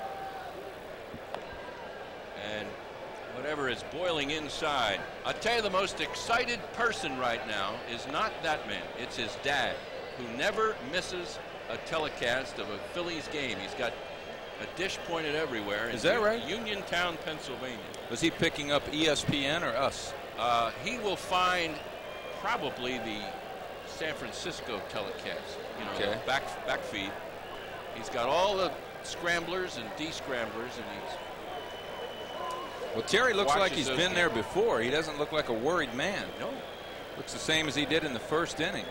and whatever is boiling inside. I'll tell you, the most excited person right now is not that man, it's his dad. who never misses a telecast of a Phillies game. He's got a dish pointed everywhere. Is that right? Uniontown, Pennsylvania. Was he picking up E S P N or us? Uh, he will find probably the San Francisco telecast. You know, Okay. the back back feed. He's got all the scramblers and de-scramblers, and he's. Well, Terry looks like watches he's those been there games. before. He doesn't look like a worried man. No. Looks the same as he did in the first inning.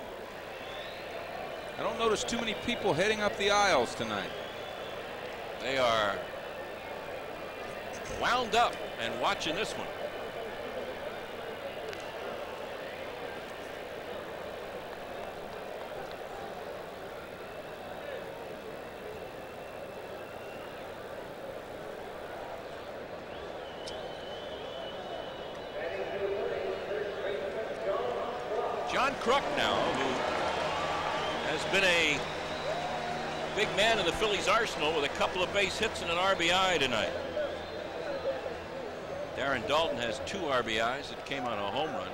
I don't notice too many people heading up the aisles tonight. They are wound up and watching this one. John Kruk now, who has been a big man in the Phillies arsenal with a couple of base hits and an R B I tonight. Darren Daulton has two R B Is that came on a home run.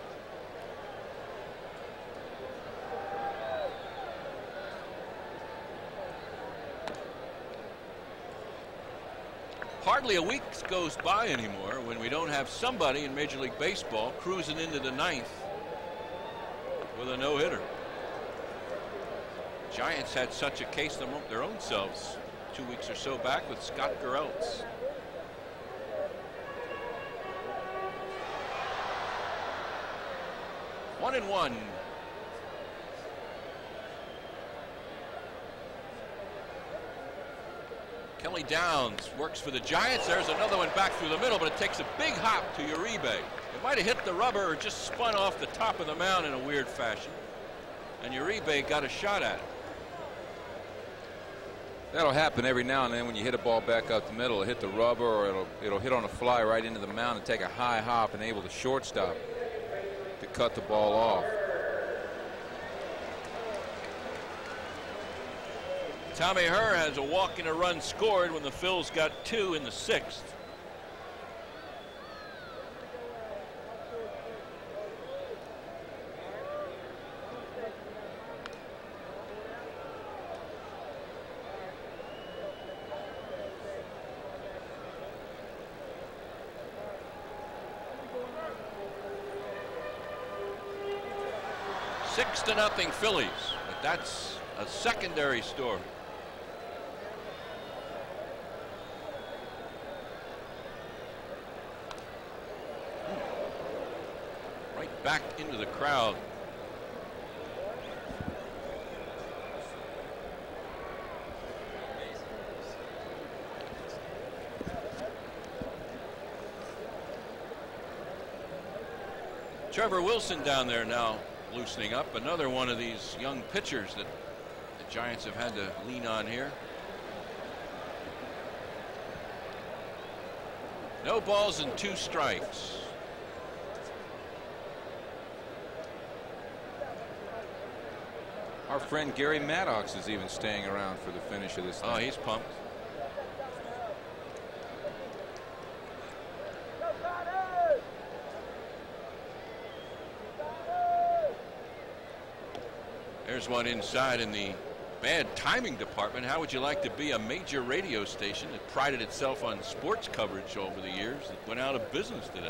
Hardly a week goes by anymore when we don't have somebody in Major League Baseball cruising into the ninth with a no-hitter. Giants had such a case among their own selves two weeks or so back with Scott Gereltz. One and one. Kelly Downs works for the Giants. There's another one back through the middle, but it takes a big hop to Uribe. It might have hit the rubber or just spun off the top of the mound in a weird fashion. And Uribe got a shot at it. That'll happen every now and then when you hit a ball back out the middle. It'll hit the rubber, or it'll it'll hit on a fly right into the mound and take a high hop, and able the shortstop to cut the ball off. Tommy Herr has a walk and a run scored when the Phils got two in the sixth. Six to nothing Phillies, but that's a secondary story. Right back into the crowd. Trevor Wilson down there now, loosening up. Another one of these young pitchers that the Giants have had to lean on here. No balls and two strikes. Our friend Gary Maddox is even staying around for the finish of this thing. Oh, he's pumped. There's one inside in the bad timing department. How would you like to be a major radio station that prided itself on sports coverage over the years that went out of business today?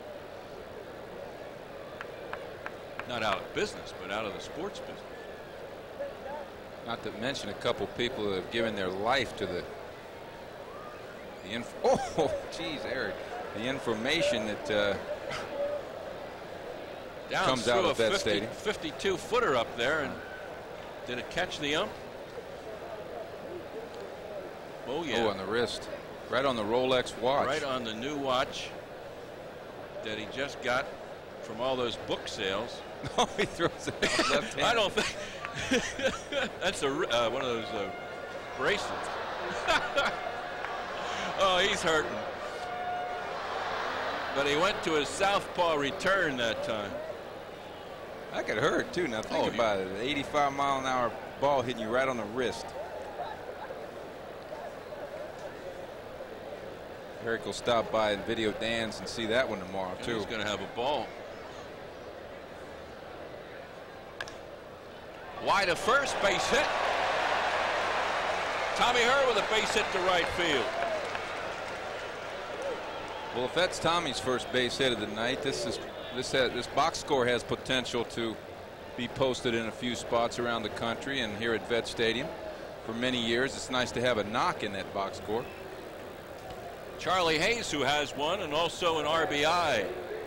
Not out of business, but out of the sports business. Not to mention a couple people that have given their life to the the inf oh geez Eric the information that uh, Downs comes out threw of a that fifty, stadium. fifty-two footer up there, and did it catch the ump? Oh yeah. Oh, on the wrist, right on the Rolex watch. Right on the new watch that he just got from all those book sales. Oh, he throws it out left hand. I don't think that's a uh, one of those uh, bracelets. Oh, he's hurting. But he went to his southpaw return that time. That could hurt too. Now think Oh, about it. An eighty-five mile an hour ball hitting you right on the wrist. Eric will stop by and video Dan's and see that one tomorrow too. He's going to have a ball. Wide of first, base hit. Tommy Herr with a base hit to right field. Well, if that's Tommy's first base hit of the night, this is this has, this box score has potential to be posted in a few spots around the country and here at Vet Stadium. For many years, it's nice to have a knock in that box score. Charlie Hayes, who has one, and also an R B I.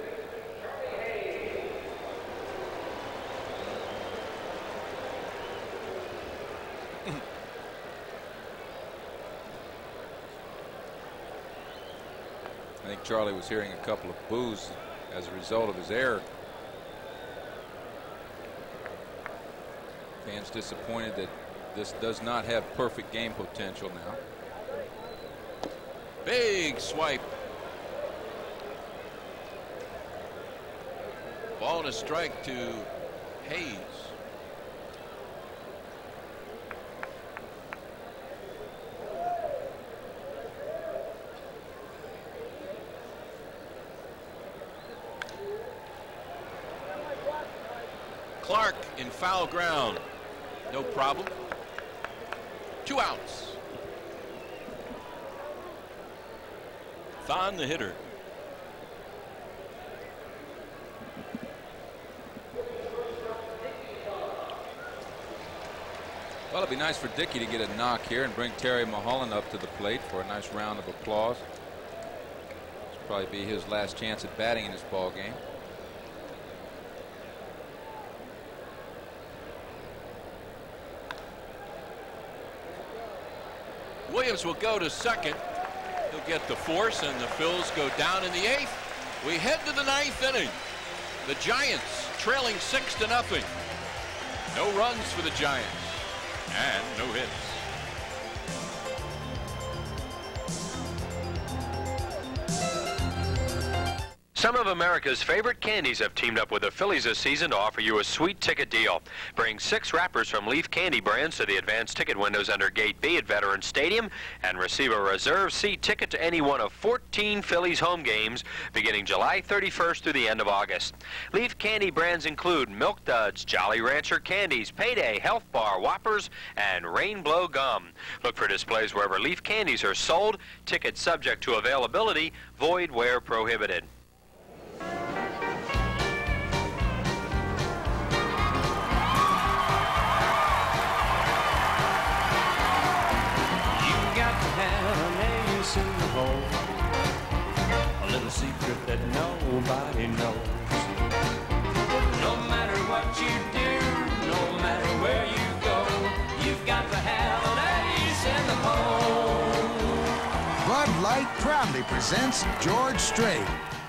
I think Charlie was hearing a couple of boos as a result of his error. Fans disappointed that this does not have perfect game potential now. Big swipe. Ball and a strike to Hayes. Clark in foul ground. No problem. Two outs. Thon, the hitter. Well, it'd be nice for Dickey to get a knock here and bring Terry Mulholland up to the plate for a nice round of applause. This will probably be his last chance at batting in this ball game. Williams will go to second. He'll get the force, and the Phils go down in the eighth. We head to the ninth inning. The Giants trailing six to nothing. No runs for the Giants, and no hits. Some of America's favorite candies have teamed up with the Phillies this season to offer you a sweet ticket deal. Bring six wrappers from Leaf Candy Brands to the advanced ticket windows under Gate B at Veterans Stadium and receive a reserved seat ticket to any one of fourteen Phillies home games beginning July thirty-first through the end of August. Leaf Candy Brands include Milk Duds, Jolly Rancher Candies, Payday, Health Bar, Whoppers, and Rainbow Gum. Look for displays wherever Leaf Candies are sold. Tickets subject to availability. Void where prohibited. In the hole, a little secret that nobody knows. No matter what you do, no matter where you go, you've got to have an ace in the hole. Bud Light proudly presents George Strait.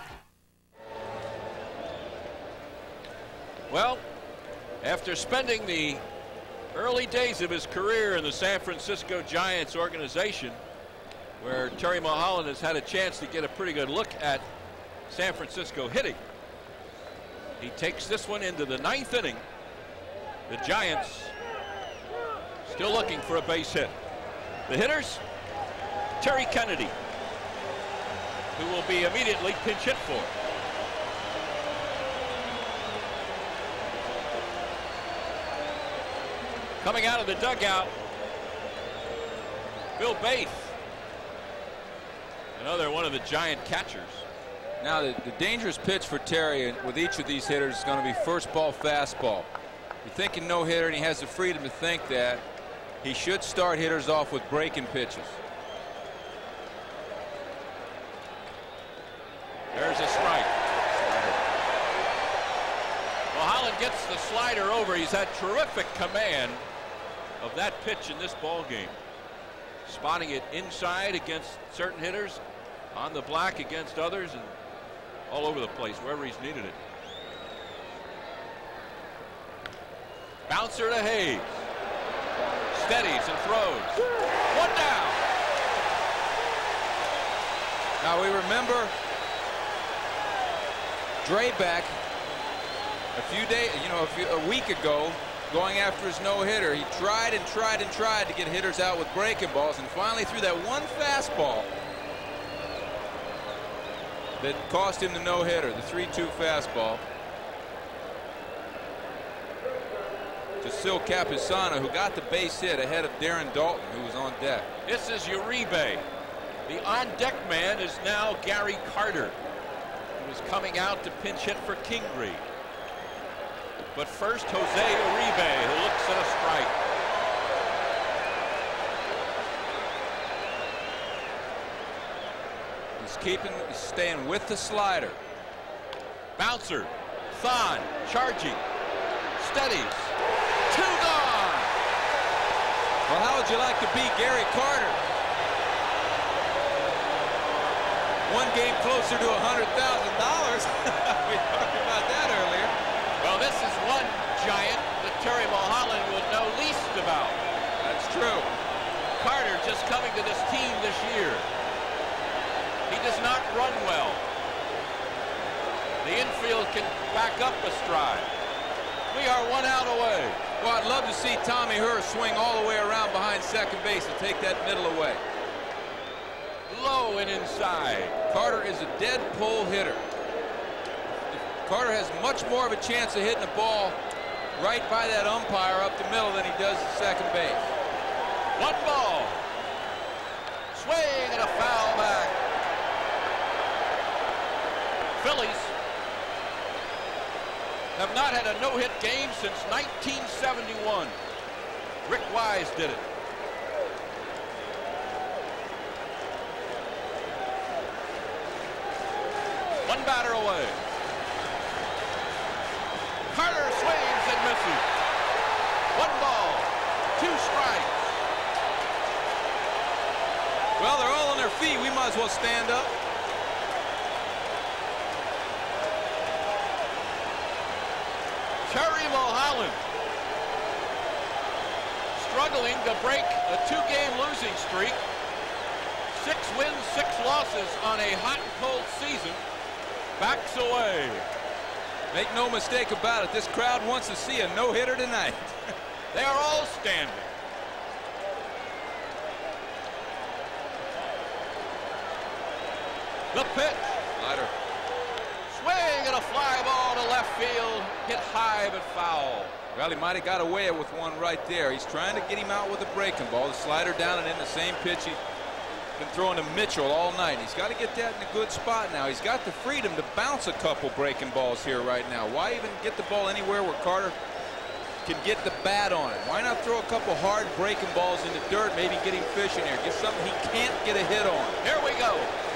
Well, after spending the early days of his career in the San Francisco Giants organization, where Terry Mulholland has had a chance to get a pretty good look at San Francisco hitting, he takes this one into the ninth inning. The Giants still looking for a base hit. The hitters, Terry Kennedy, who will be immediately pinch hit for. Coming out of the dugout, Bill Bates, another one of the Giant catchers. Now the, the dangerous pitch for Terry with each of these hitters is going to be first ball fastball. You're thinking no hitter, and he has the freedom to think that. He should start hitters off with breaking pitches. There's a strike. Mulholland gets the slider over. He's had terrific command of that pitch in this ball game. Spotting it inside against certain hitters, on the black against others, and all over the place wherever he's needed it. Bouncer to Hayes. Steadies and throws. One down. Now we remember Drabek a few days, you know, a, few, a week ago, going after his no-hitter. He tried and tried and tried to get hitters out with breaking balls, and finally threw that one fastball that cost him the no-hitter, the three two fastball. to Sil Capisano, who got the base hit ahead of Darren Dalton, who was on deck. This is Uribe. The on-deck man is now Gary Carter, who is coming out to pinch hit for Kingery. But first, Jose Uribe, who looks at a strike. He's keeping, he's staying with the slider. Bouncer, Thon, charging, steadies, two gone. Well, how would you like to be Gary Carter? One game closer to one hundred thousand dollars. We talked about that earlier. Well, this is one giant that Terry Mulholland would know least about. That's true. Carter just coming to this team this year. He does not run well. The infield can back up a stride. We are one out away. Well, I'd love to see Tommy Herr swing all the way around behind second base and take that middle away. Low and inside. Carter is a dead pull hitter. Carter has much more of a chance of hitting a ball right by that umpire up the middle than he does at second base. One ball. Swing and a foul back. Phillies have not had a no-hit game since nineteen seventy-one. Rick Wise did it. One batter away. Carter swings and misses. One ball, two strikes. Well, they're all on their feet. We might as well stand up. Terry Mulholland struggling to break a two-game losing streak. Six wins, six losses on a hot and cold season. Backs away. Make no mistake about it, this crowd wants to see a no-hitter tonight. They are all standing. The pitch. Slider. Swing and a fly ball to left field. Hit high but foul. Well, he might have got away with one right there. He's trying to get him out with a breaking ball. The slider down and in the same pitch he's been throwing to Mitchell all night. He's got to get that in a good spot now. He's got the freedom to bounce a couple breaking balls here right now. Why even get the ball anywhere where Carter can get the bat on it? Why not throw a couple hard breaking balls in the dirt, maybe get him fishing here, get something he can't get a hit on. Here we go.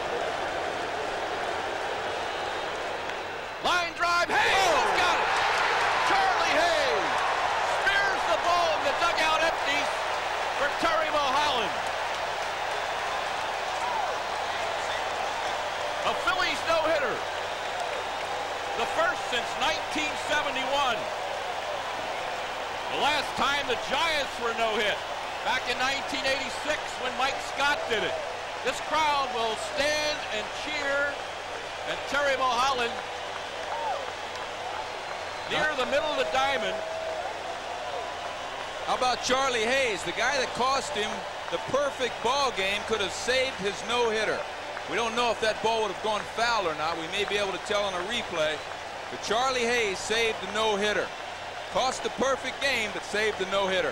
Line drive, Hayes has got it. Charlie Hayes spears the ball in the dugout empties for Terry Mulholland. A Phillies no-hitter. The first since nineteen seventy-one. The last time the Giants were no-hit, back in nineteen eighty-six when Mike Scott did it. This crowd will stand and cheer, and Terry Mulholland near the middle of the diamond. How about Charlie Hayes, the guy that cost him the perfect ball game, could have saved his no-hitter. We don't know if that ball would have gone foul or not. We may be able to tell on a replay. But Charlie Hayes saved the no-hitter. Cost the perfect game, but saved the no-hitter.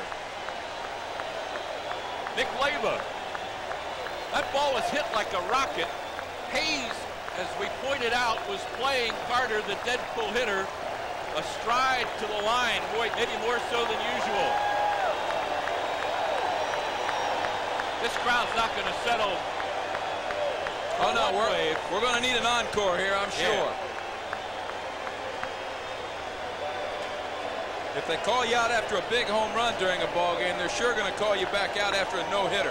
Nick Leyba. That ball was hit like a rocket. Hayes, as we pointed out, was playing Carter, the dead pull hitter, a stride to the line. Boy, maybe more so than usual. This crowd's not going to settle. Oh, no, we're, we're going to need an encore here, I'm sure. Yeah. If they call you out after a big home run during a ball game, they're sure going to call you back out after a no-hitter.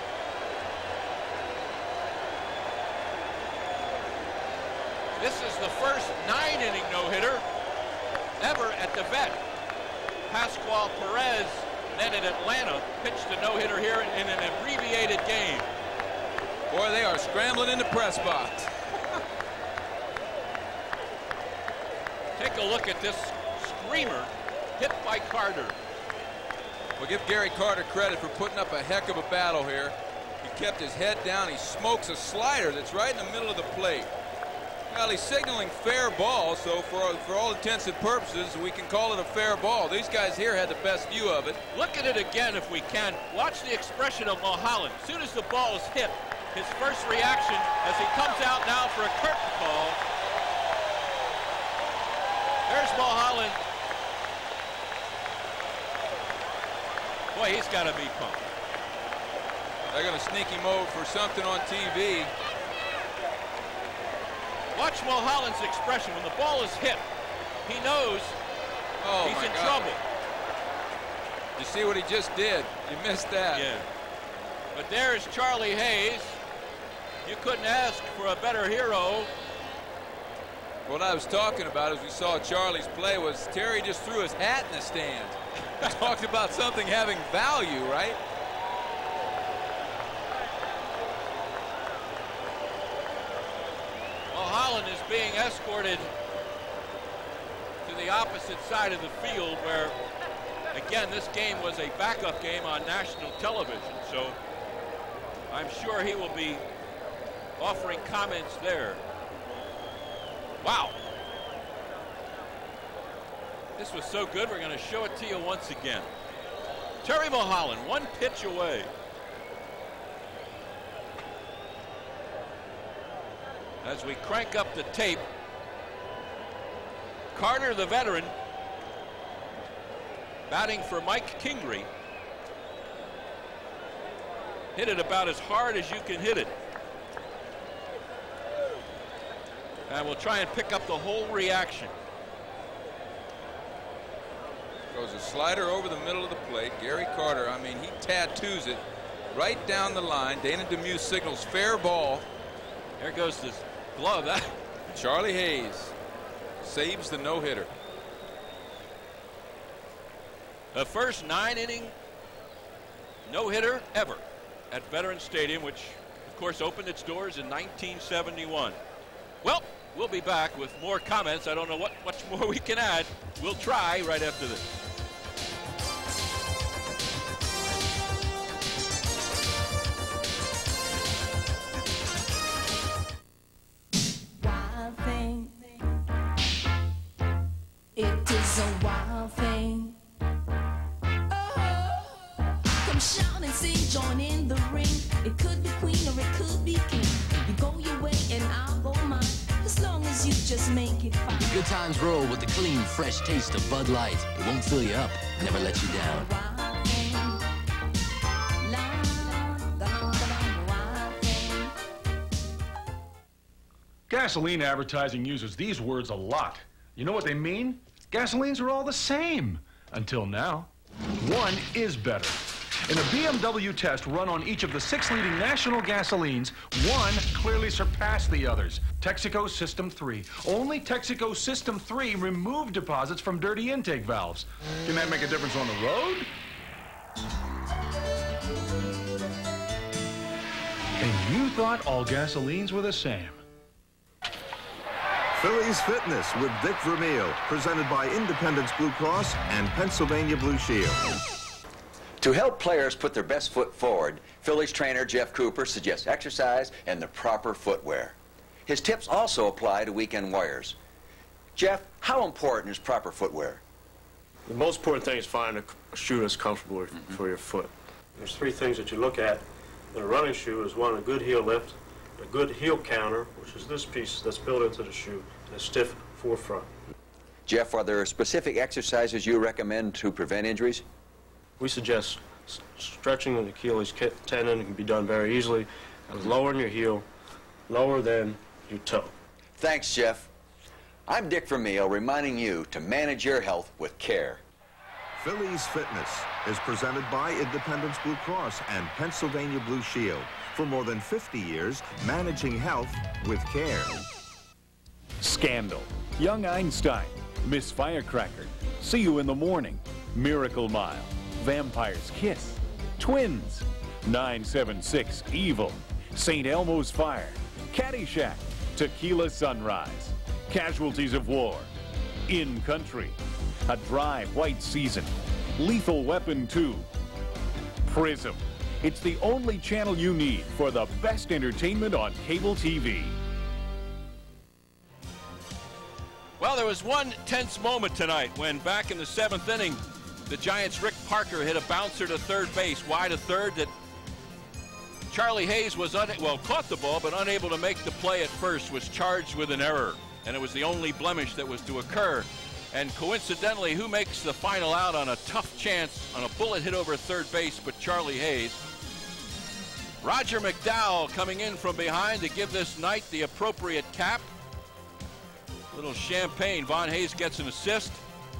This is the first nine-inning no-hitter ever at the Vet. Pascual Perez, then in Atlanta, pitched a no-hitter here in, in an abbreviated game. Boy, they are scrambling in the press box. Take a look at this screamer hit by Carter. We'll give Gary Carter credit for putting up a heck of a battle here. He kept his head down. He smokes a slider that's right in the middle of the plate. Well, he's signaling fair ball, so for, for all intents and purposes, we can call it a fair ball. These guys here had the best view of it. Look at it again if we can. Watch the expression of Mulholland. As soon as the ball is hit, his first reaction as he comes out now for a curtain call. There's Mulholland. Boy, he's got to be pumped. They're going to sneak him over for something on T V. Watch Mulholland's expression when the ball is hit. He knows oh he's in God. trouble. You see what he just did? You missed that. Yeah. But there's Charlie Hayes. You couldn't ask for a better hero. What I was talking about as we saw Charlie's play was Terry just threw his hat in the stand. Talked about something having value, right? Mulholland is being escorted to the opposite side of the field where, again, this game was a backup game on national television, so I'm sure he will be offering comments there. Wow. This was so good, we're going to show it to you once again. Terry Mulholland, one pitch away. As we crank up the tape, Carter, the veteran, batting for Mike Kingery, hit it about as hard as you can hit it. And we'll try and pick up the whole reaction. Goes a slider over the middle of the plate. Gary Carter, I mean, he tattoos it right down the line. Dana Demuth signals fair ball. There goes this glove. That Charlie Hayes saves the no-hitter. The first nine-inning no-hitter ever at Veterans Stadium, which, of course, opened its doors in nineteen seventy-one. Well, we'll be back with more comments. I don't know what much more we can add. We'll try right after this. Wild thing. It is a wild thing. Oh, come shout and sing, join in the ring. It could be queen or it could be king. You go your way and I'll go mine. As long as you just make it fine. The good times roll with the clean, fresh taste of Bud Light. It won't fill you up, never let you down. Gasoline advertising uses these words a lot. You know what they mean? Gasolines are all the same. Until now. One is better. In a B M W test run on each of the six leading national gasolines, one clearly surpassed the others. Texaco System three. Only Texaco System three removed deposits from dirty intake valves. Can that make a difference on the road? And you thought all gasolines were the same. Phillies Fitness with Dick Vermeil, presented by Independence Blue Cross and Pennsylvania Blue Shield. To help players put their best foot forward, Phillies trainer Jeff Cooper suggests exercise and the proper footwear. His tips also apply to weekend warriors. Jeff, how important is proper footwear? The most important thing is finding a shoe that's comfortable Mm-hmm. for your foot. There's three things that you look at in a running shoe. Is one, a good heel lift, a good heel counter, which is this piece that's built into the shoe, and a stiff forefront. Jeff, are there specific exercises you recommend to prevent injuries? We suggest s stretching the Achilles tendon can be done very easily, and lowering your heel lower than your toe. Thanks, Jeff. I'm Dick Vermeil, reminding you to manage your health with care. Phillies Fitness is presented by Independence Blue Cross and Pennsylvania Blue Shield. For more than fifty years, managing health with care. Scandal, Young Einstein, Miss Firecracker, See You in the Morning, Miracle Mile, Vampire's Kiss, Twins, nine seven six Evil, Saint Elmo's Fire, Caddyshack, Tequila Sunrise, Casualties of War, In Country, A Dry White Season, Lethal Weapon two, Prism. It's the only channel you need for the best entertainment on cable T V. there was one tense moment tonight when back in the seventh inning, the Giants' Rick Parker hit a bouncer to third base, wide of third, that Charlie Hayes was, un well, caught the ball, but unable to make the play at first, was charged with an error. And it was the only blemish that was to occur. And coincidentally, who makes the final out on a tough chance on a bullet hit over third base but Charlie Hayes? Roger McDowell coming in from behind to give this night the appropriate cap. Little champagne. Von Hayes gets an assist.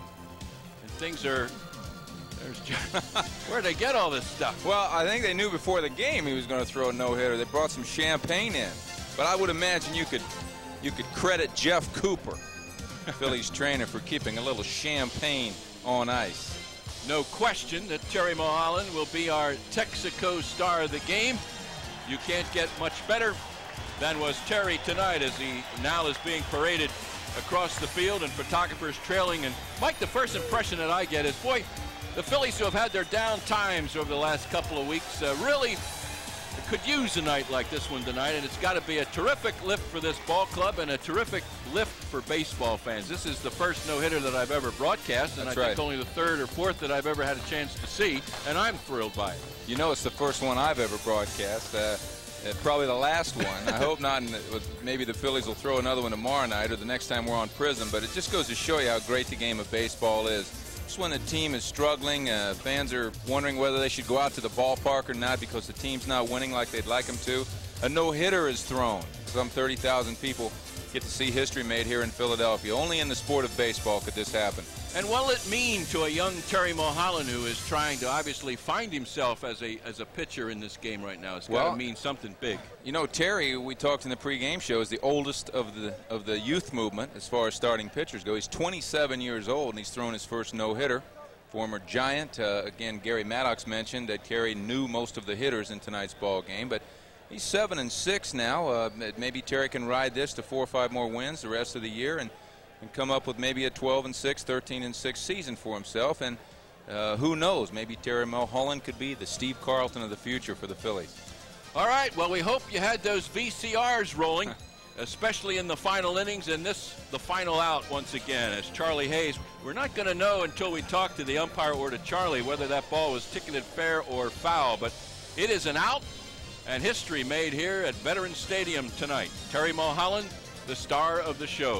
And things are... There's Where'd they get all this stuff? Well, I think they knew before the game he was going to throw a no-hitter. They brought some champagne in. But I would imagine you could, you could credit Jeff Cooper, Phillies trainer, for keeping a little champagne on ice. No question that Terry Mulholland will be our Texaco star of the game. You can't get much better than was Terry tonight, as he now is being paraded across the field and photographers trailing. And Mike, the first impression that I get is, boy, the Phillies, who have had their down times over the last couple of weeks, uh, really could use a night like this one tonight, and it's got to be a terrific lift for this ball club and a terrific lift for baseball fans. This is the first no-hitter that I've ever broadcast, and That's I right. think only the third or fourth that I've ever had a chance to see, and I'm thrilled by it. You know, it's the first one I've ever broadcast. Uh, uh, probably the last one. I hope not. In the, maybe the Phillies will throw another one tomorrow night or the next time we're on Prism, but it just goes to show you how great the game of baseball is. Just when the team is struggling, uh, fans are wondering whether they should go out to the ballpark or not because the team's not winning like they'd like them to. A no-hitter is thrown. Some thirty thousand people get to see history made here in Philadelphia. Only in the sport of baseball could this happen. And what will it mean to a young Terry Mulholland, who is trying to obviously find himself as a as a pitcher in this game right now? It's got Well, to mean something big. You know, Terry, we talked in the pregame show, is the oldest of the of the youth movement as far as starting pitchers go. He's twenty-seven years old, and he's thrown his first no-hitter. Former Giant. Uh, again, Gary Maddox mentioned that Terry knew most of the hitters in tonight's ball game, but he's seven and six now. Uh, maybe Terry can ride this to four or five more wins the rest of the year and, and come up with maybe a twelve and six, thirteen and six season for himself. And uh, who knows? Maybe Terry Mulholland could be the Steve Carlton of the future for the Phillies. All right. Well, we hope you had those V C Rs rolling, especially in the final innings, and this the final out once again as Charlie Hayes. We're not going to know until we talk to the umpire or to Charlie whether that ball was ticketed fair or foul, but it is an out, and history made here at Veterans Stadium tonight. Terry Mulholland, the star of the show.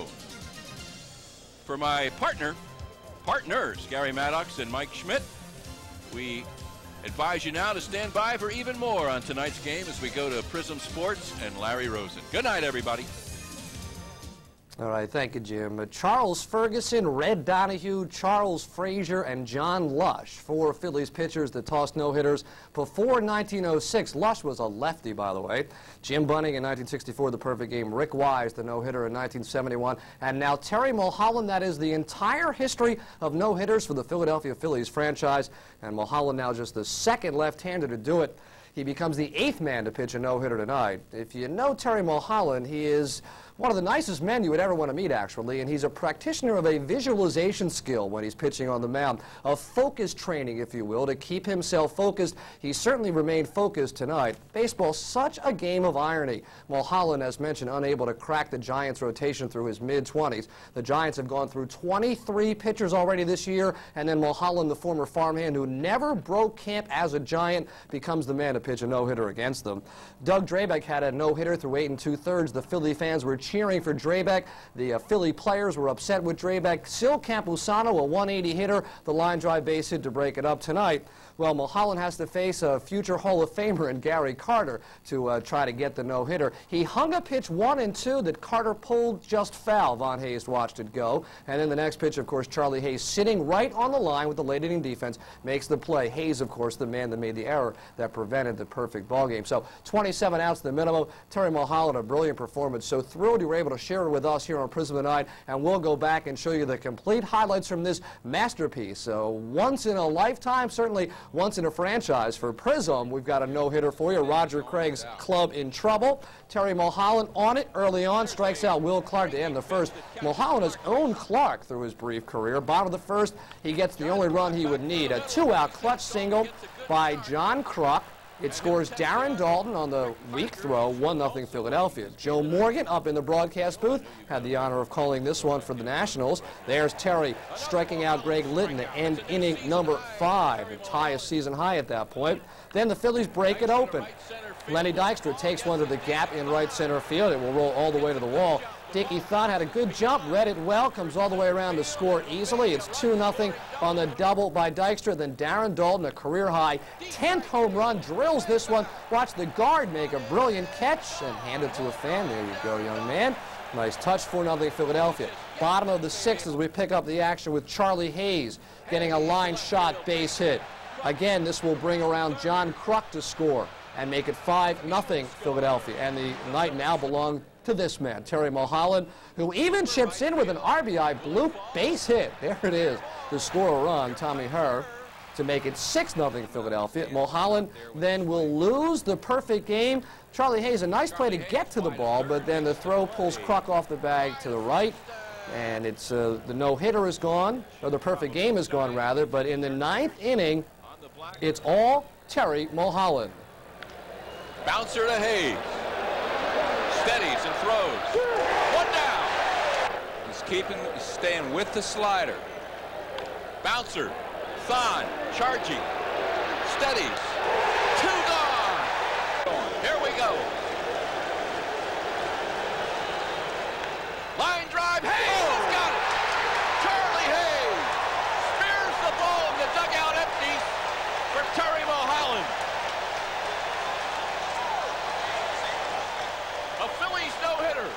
For my partner, partners, Gary Maddox and Mike Schmidt, we advise you now to stand by for even more on tonight's game as we go to Prism Sports and Larry Rosen. Good night, everybody. All right, thank you, Jim. Uh, Charles Ferguson, Red Donahue, Charles Frazier, and John Lush, four Phillies pitchers that tossed no-hitters before nineteen oh six. Lush was a lefty, by the way. Jim Bunning in nineteen sixty-four, the perfect game. Rick Wise, the no-hitter in nineteen seventy-one. And now Terry Mulholland. That is the entire history of no-hitters for the Philadelphia Phillies franchise. And Mulholland now just the second left-hander to do it. He becomes the eighth man to pitch a no-hitter tonight. If you know Terry Mulholland, he is one of the nicest men you would ever want to meet, actually, and he's a practitioner of a visualization skill when he's pitching on the mound, a focus training, if you will, to keep himself focused. He certainly remained focused tonight. Baseball's such a game of irony. Mulholland, as mentioned, unable to crack the Giants' rotation through his mid twenties. The Giants have gone through twenty-three pitchers already this year, and then Mulholland, the former farmhand who never broke camp as a Giant, becomes the man to pitch a no-hitter against them. Doug Drabek had a no-hitter through eight and two-thirds. The Philly fans were cheering for Drabek. The uh, Philly players were upset with Drabek. Sil Campusano, a one eighty hitter, the line drive base hit to break it up tonight. Well, Mulholland has to face a future Hall of Famer in Gary Carter to uh, try to get the no-hitter. He hung a pitch one and two that Carter pulled just foul. Von Hayes watched it go. And then the next pitch, of course, Charlie Hayes sitting right on the line with the late inning defense makes the play. Hayes, of course, the man that made the error that prevented the perfect ball game. So twenty-seven outs the minimum. Terry Mulholland, a brilliant performance. So thrilled you were able to share it with us here on Prism tonight, and we'll go back and show you the complete highlights from this masterpiece. So once in a lifetime, certainly once in a franchise for Prism. We've got a no-hitter for you. Roger Craig's club in trouble. Terry Mulholland on it early on, strikes out Will Clark to end the first. Mulholland has owned Clark through his brief career. Bottom of the first, he gets the only run he would need. A two-out clutch single by John Kruk. It scores Darren Dalton on the weak throw, one nothing Philadelphia. Joe Morgan up in the broadcast booth had the honor of calling this one for the Nationals. There's Terry striking out Greg Litton to end inning number five and tie a season high at that point. Then the Phillies break it open. Lenny Dykstra takes one to the gap in right center field. It will roll all the way to the wall. Dickie Thon had a good jump, read it well, comes all the way around to score easily. It's two nothing on the double by Dykstra. Then Darren Dalton, a career-high tenth home run, drills this one. Watch the guard make a brilliant catch and hand it to a fan. There you go, young man. Nice touch, four nothing Philadelphia. Bottom of the sixth as we pick up the action with Charlie Hayes getting a line shot base hit. Again, this will bring around John Kruk to score and make it five nothing Philadelphia. And the night now belonged to this man, Terry Mulholland, who even chips in with an R B I bloop base hit. There it is, to score a run, Tommy Herr, to make it six nothing Philadelphia. Mulholland then will lose the perfect game. Charlie Hayes, a nice play to get to the ball, but then the throw pulls Kruk off the bag to the right, and it's uh, the no-hitter is gone, or the perfect game is gone, rather, but in the ninth inning, it's all Terry Mulholland. Bouncer to Hayes. Steadies and throws. One down. He's keeping, he's staying with the slider. Bouncer. Thon charging. Steadies. Two gone. Here we go. Line drive. Hayes got it. Charlie Hayes spears the ball in the dugout empty for Terry Mulholland. A Phillies no-hitter.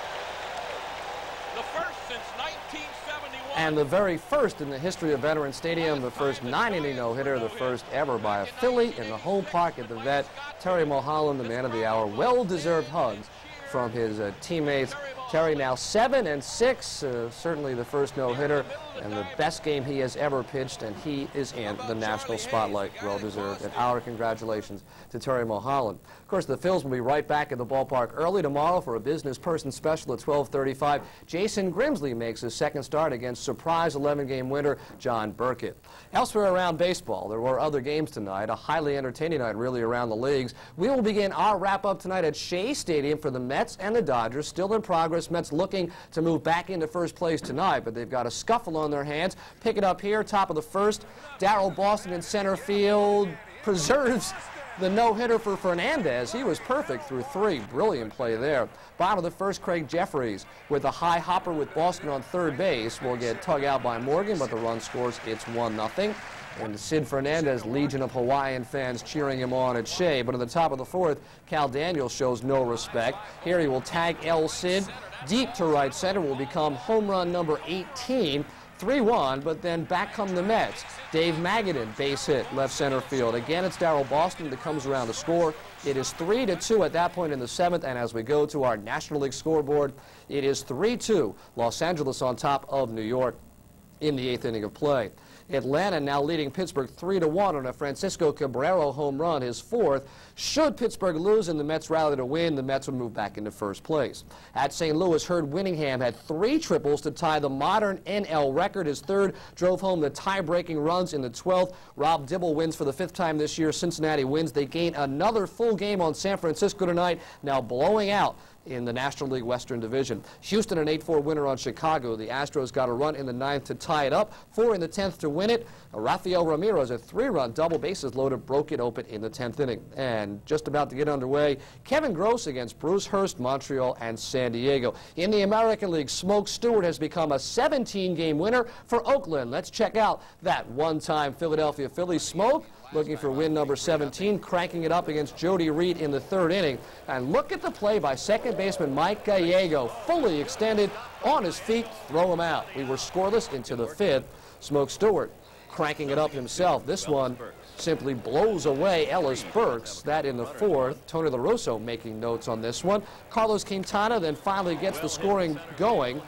The first since nineteen seventy-one. And the very first in the history of Veterans Stadium, the first nine-inning no-hitter, the first ever by a Philly in the home park at the Vet. Terry Mulholland, the man of the hour. Well-deserved hugs from his uh, teammates. Terry now seven and six, uh, certainly the first no-hitter and the best game he has ever pitched, and he is in the national spotlight. Well-deserved, and our congratulations to Terry Mulholland. Of course, the Phils will be right back at the ballpark early tomorrow for a business person special at twelve thirty-five. Jason Grimsley makes his second start against surprise eleven game winner John Burkett. Elsewhere around baseball, there were other games tonight, a highly entertaining night really around the leagues. We will begin our wrap-up tonight at Shea Stadium for the Mets and the Dodgers, still in progress. Mets looking to move back into first place tonight, but they've got a scuffle on their hands. Pick it up here, top of the first. Darryl Boston in center field preserves the no-hitter for Fernandez. He was perfect through three. Brilliant play there. Bottom of the first, Craig Jeffries with a high hopper with Boston on third base will get tugged out by Morgan, but the run scores. It's one nothing. And Sid Fernandez, legion of Hawaiian fans cheering him on at Shea. But at the top of the fourth, Cal Daniels shows no respect. Here he will tag El Cid deep to right center, will become home run number eighteen. three one, but then back come the Mets. Dave Magadan, base hit, left center field. Again, it's Darryl Boston that comes around to score. It is three to two at that point in the seventh, and as we go to our National League scoreboard, it is three two. Los Angeles on top of New York in the eighth inning of play. Atlanta now leading Pittsburgh three to one on a Francisco Cabrera home run, his fourth. Should Pittsburgh lose and the Mets rally to win, the Mets would move back into first place. At Saint Louis, Herb Winningham had three triples to tie the modern N L record. His third drove home the tie-breaking runs in the twelfth. Rob Dibble wins for the fifth time this year. Cincinnati wins. They gain another full game on San Francisco tonight, now blowing out in the National League Western Division. Houston an eight four winner on Chicago. The Astros got a run in the ninth to tie it up, four in the tenth to win it. Rafael Ramirez, a three-run double, bases loaded, broke it open in the tenth inning. And just about to get underway, Kevin Gross against Bruce Hurst, Montreal, and San Diego. In the American League, Smoke Stewart has become a seventeen game winner for Oakland. Let's check out that one-time Philadelphia Phillies. Smoke looking for win number seventeen, cranking it up against Jody Reed in the third inning. And look at the play by second baseman Mike Gallego, fully extended on his feet, throw him out. We were scoreless into the fifth. Smoke Stewart cranking it up himself. This one simply blows away Ellis Burks. That in the fourth. Tony La Russa making notes on this one. Carlos Quintana then finally gets the scoring going.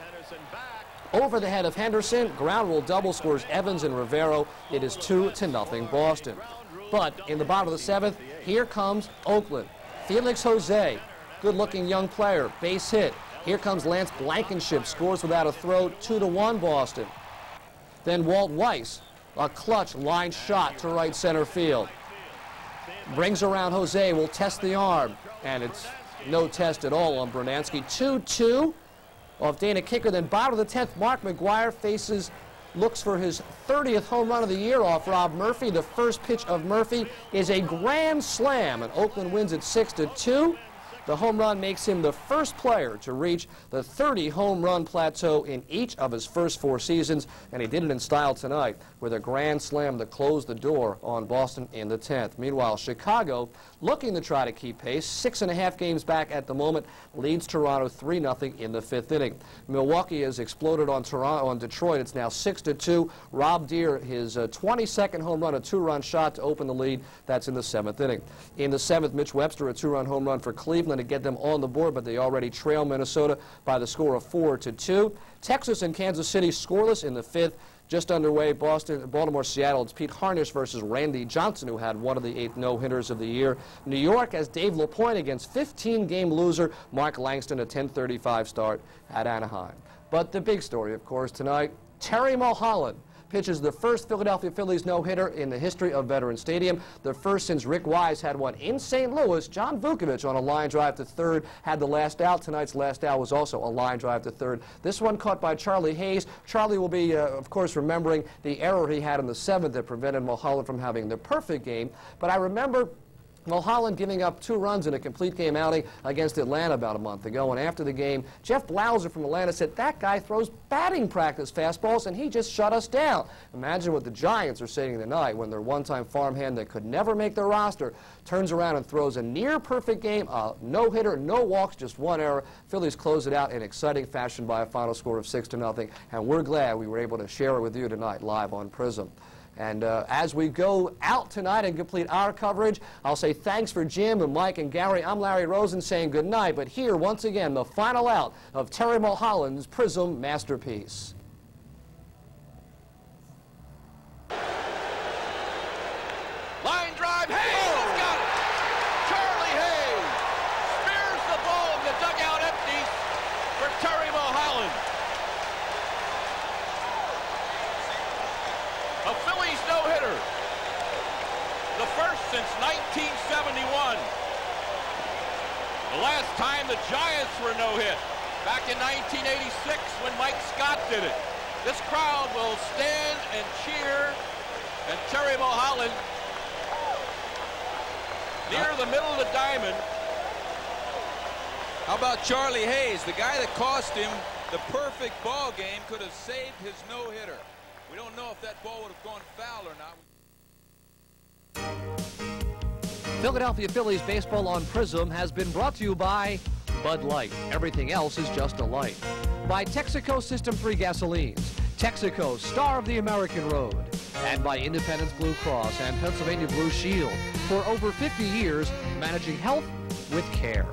Over the head of Henderson, ground rule double scores Evans and Rivero. It is two to nothing Boston. But in the bottom of the seventh, here comes Oakland. Felix Jose, good-looking young player, base hit. Here comes Lance Blankenship, scores without a throw, two to one Boston. Then Walt Weiss, a clutch line shot to right center field. Brings around Jose, will test the arm, and it's no test at all on Brunansky. two two off Dana Kicker. Then bottom of the tenth, Mark McGwire faces, looks for his thirtieth home run of the year off Rob Murphy. The first pitch of Murphy is a grand slam, and Oakland wins it six to two. The home run makes him the first player to reach the thirty home run plateau in each of his first four seasons, and he did it in style tonight with a grand slam to close the door on Boston in the tenth. Meanwhile, Chicago, looking to try to keep pace, six and a half games back at the moment, leads Toronto three nothing in the fifth inning. Milwaukee has exploded on Toronto, on Detroit. It's now six to two. Rob Deere, his uh, twenty-second home run, a two-run shot to open the lead. That's in the seventh inning. In the seventh, Mitch Webster, a two-run home run for Cleveland to get them on the board, but they already trail Minnesota by the score of four to two. Texas and Kansas City scoreless in the fifth. Just underway, Boston, Baltimore, Seattle. It's Pete Harnisch versus Randy Johnson, who had one of the eight no-hitters of the year. New York has Dave LaPointe against fifteen-game loser Mark Langston, a ten thirty-five start at Anaheim. But the big story, of course, tonight, Terry Mulholland pitches the first Philadelphia Phillies no-hitter in the history of Veterans Stadium, the first since Rick Wise had one in Saint Louis. John Vukovich on a line drive to third had the last out. Tonight's last out was also a line drive to third. This one caught by Charlie Hayes. Charlie will be, uh, of course, remembering the error he had in the seventh that prevented Mulholland from having the perfect game. But I remember Mulholland giving up two runs in a complete game outing against Atlanta about a month ago. And after the game, Jeff Blauser from Atlanta said, that guy throws batting practice fastballs and he just shut us down. Imagine what the Giants are saying tonight when their one-time farmhand that could never make their roster turns around and throws a near-perfect game, uh, no-hitter, no walks, just one error. Phillies close it out in exciting fashion by a final score of six to nothing. And we're glad we were able to share it with you tonight live on Prism. And uh, as we go out tonight and complete our coverage, I'll say thanks for Jim and Mike and Gary. I'm Larry Rosen saying good night. But here, once again, the final out of Terry Mulholland's Prism masterpiece. Line drive, Hayes got it! Charlie Hayes spears the ball in the dugout empty for Terry Mulholland. A Phillies no-hitter. The first since nineteen seventy-one. The last time the Giants were no-hit, back in nineteen eighty-six when Mike Scott did it. This crowd will stand and cheer, and Terry Mulholland near the middle of the diamond. How about Charlie Hayes, the guy that cost him the perfect ball game, could have saved his no-hitter. We don't know if that ball would have gone foul or not. Philadelphia Phillies baseball on Prism has been brought to you by Bud Light. Everything else is just a light. By Texaco System three gasolines. Texaco, star of the American road. And by Independence Blue Cross and Pennsylvania Blue Shield. For over fifty years, managing health with care.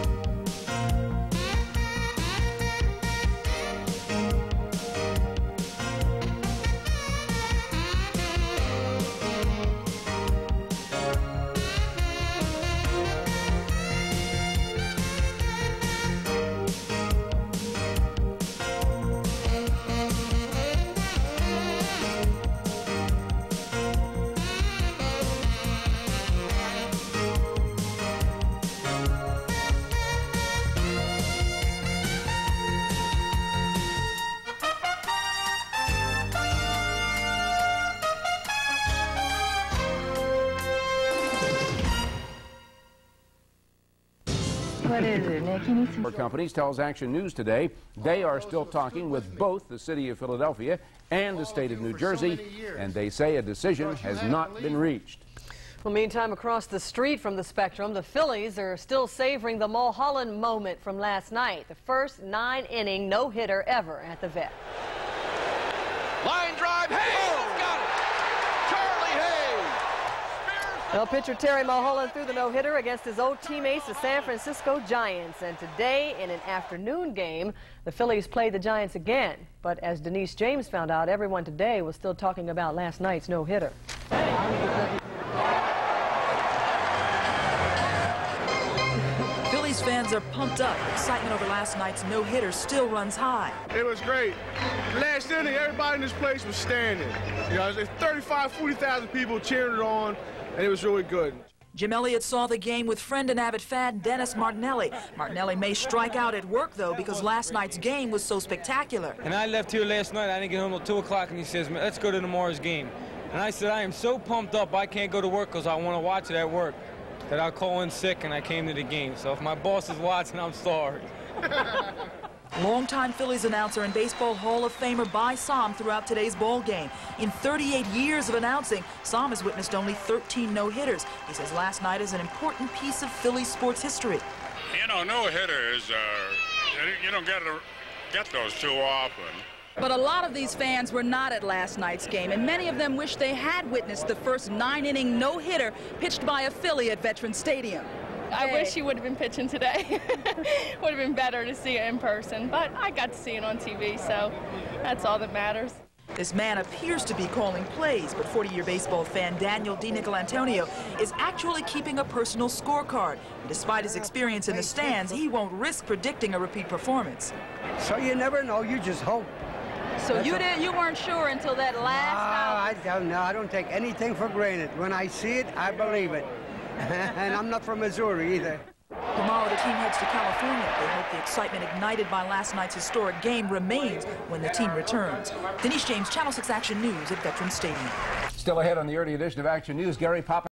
What is it, Nick? You need some... Companies tells Action News today they are still talking with both the city of Philadelphia and the state of New Jersey, and they say a decision has not been reached. Well, meantime, across the street from the Spectrum, the Phillies are still savoring the Mulholland moment from last night, the first nine-inning no-hitter ever at the Vet. Line drive, Hayes got it! Charlie Hayes! Well, pitcher Terry Mulholland threw the no-hitter against his old teammates, the San Francisco Giants. And today, in an afternoon game, the Phillies played the Giants again. But as Denise James found out, everyone today was still talking about last night's no-hitter. Phillies fans are pumped up. Excitement over last night's no-hitter still runs high. It was great. Last inning, everybody in this place was standing. You know, there's thirty-five, forty thousand people cheering it on, and it was really good. Jim Elliott saw the game with friend and avid fan Dennis Martinelli. Martinelli may strike out at work, though, because last night's game was so spectacular. And I left here last night. I didn't get home until two o'clock, and he says, let's go to tomorrow's game. And I said, I am so pumped up, I can't go to work because I want to watch it at work, that I'll call in sick, and I came to the game. So if my boss is watching, I'm sorry. Longtime Phillies announcer and Baseball Hall of Famer By Sam throughout today's ball game. In thirty-eight years of announcing, Sam has witnessed only thirteen no-hitters. He says last night is an important piece of Phillies sports history. You know, no-hitters, uh, you don't get, to get those too often. But a lot of these fans were not at last night's game, and many of them wish they had witnessed the first nine-inning no-hitter pitched by a Philly at Veterans Stadium. I wish he would have been pitching today. Would have been better to see it in person, but I got to see it on T V, so that's all that matters. This man appears to be calling plays, but forty-year baseball fan Daniel DiNicolantonio is actually keeping a personal scorecard. Despite his experience in the stands, he won't risk predicting a repeat performance. So you never know, you just hope. So That's you didn't, you weren't sure until that last out? I don't know. I don't take anything for granted. When I see it, I believe it. And I'm not from Missouri either. Tomorrow the team heads to California. They hope the excitement ignited by last night's historic game remains when the team returns. Denise James, Channel six Action News at Veterans Stadium. Still ahead on the early edition of Action News, Gary Papa.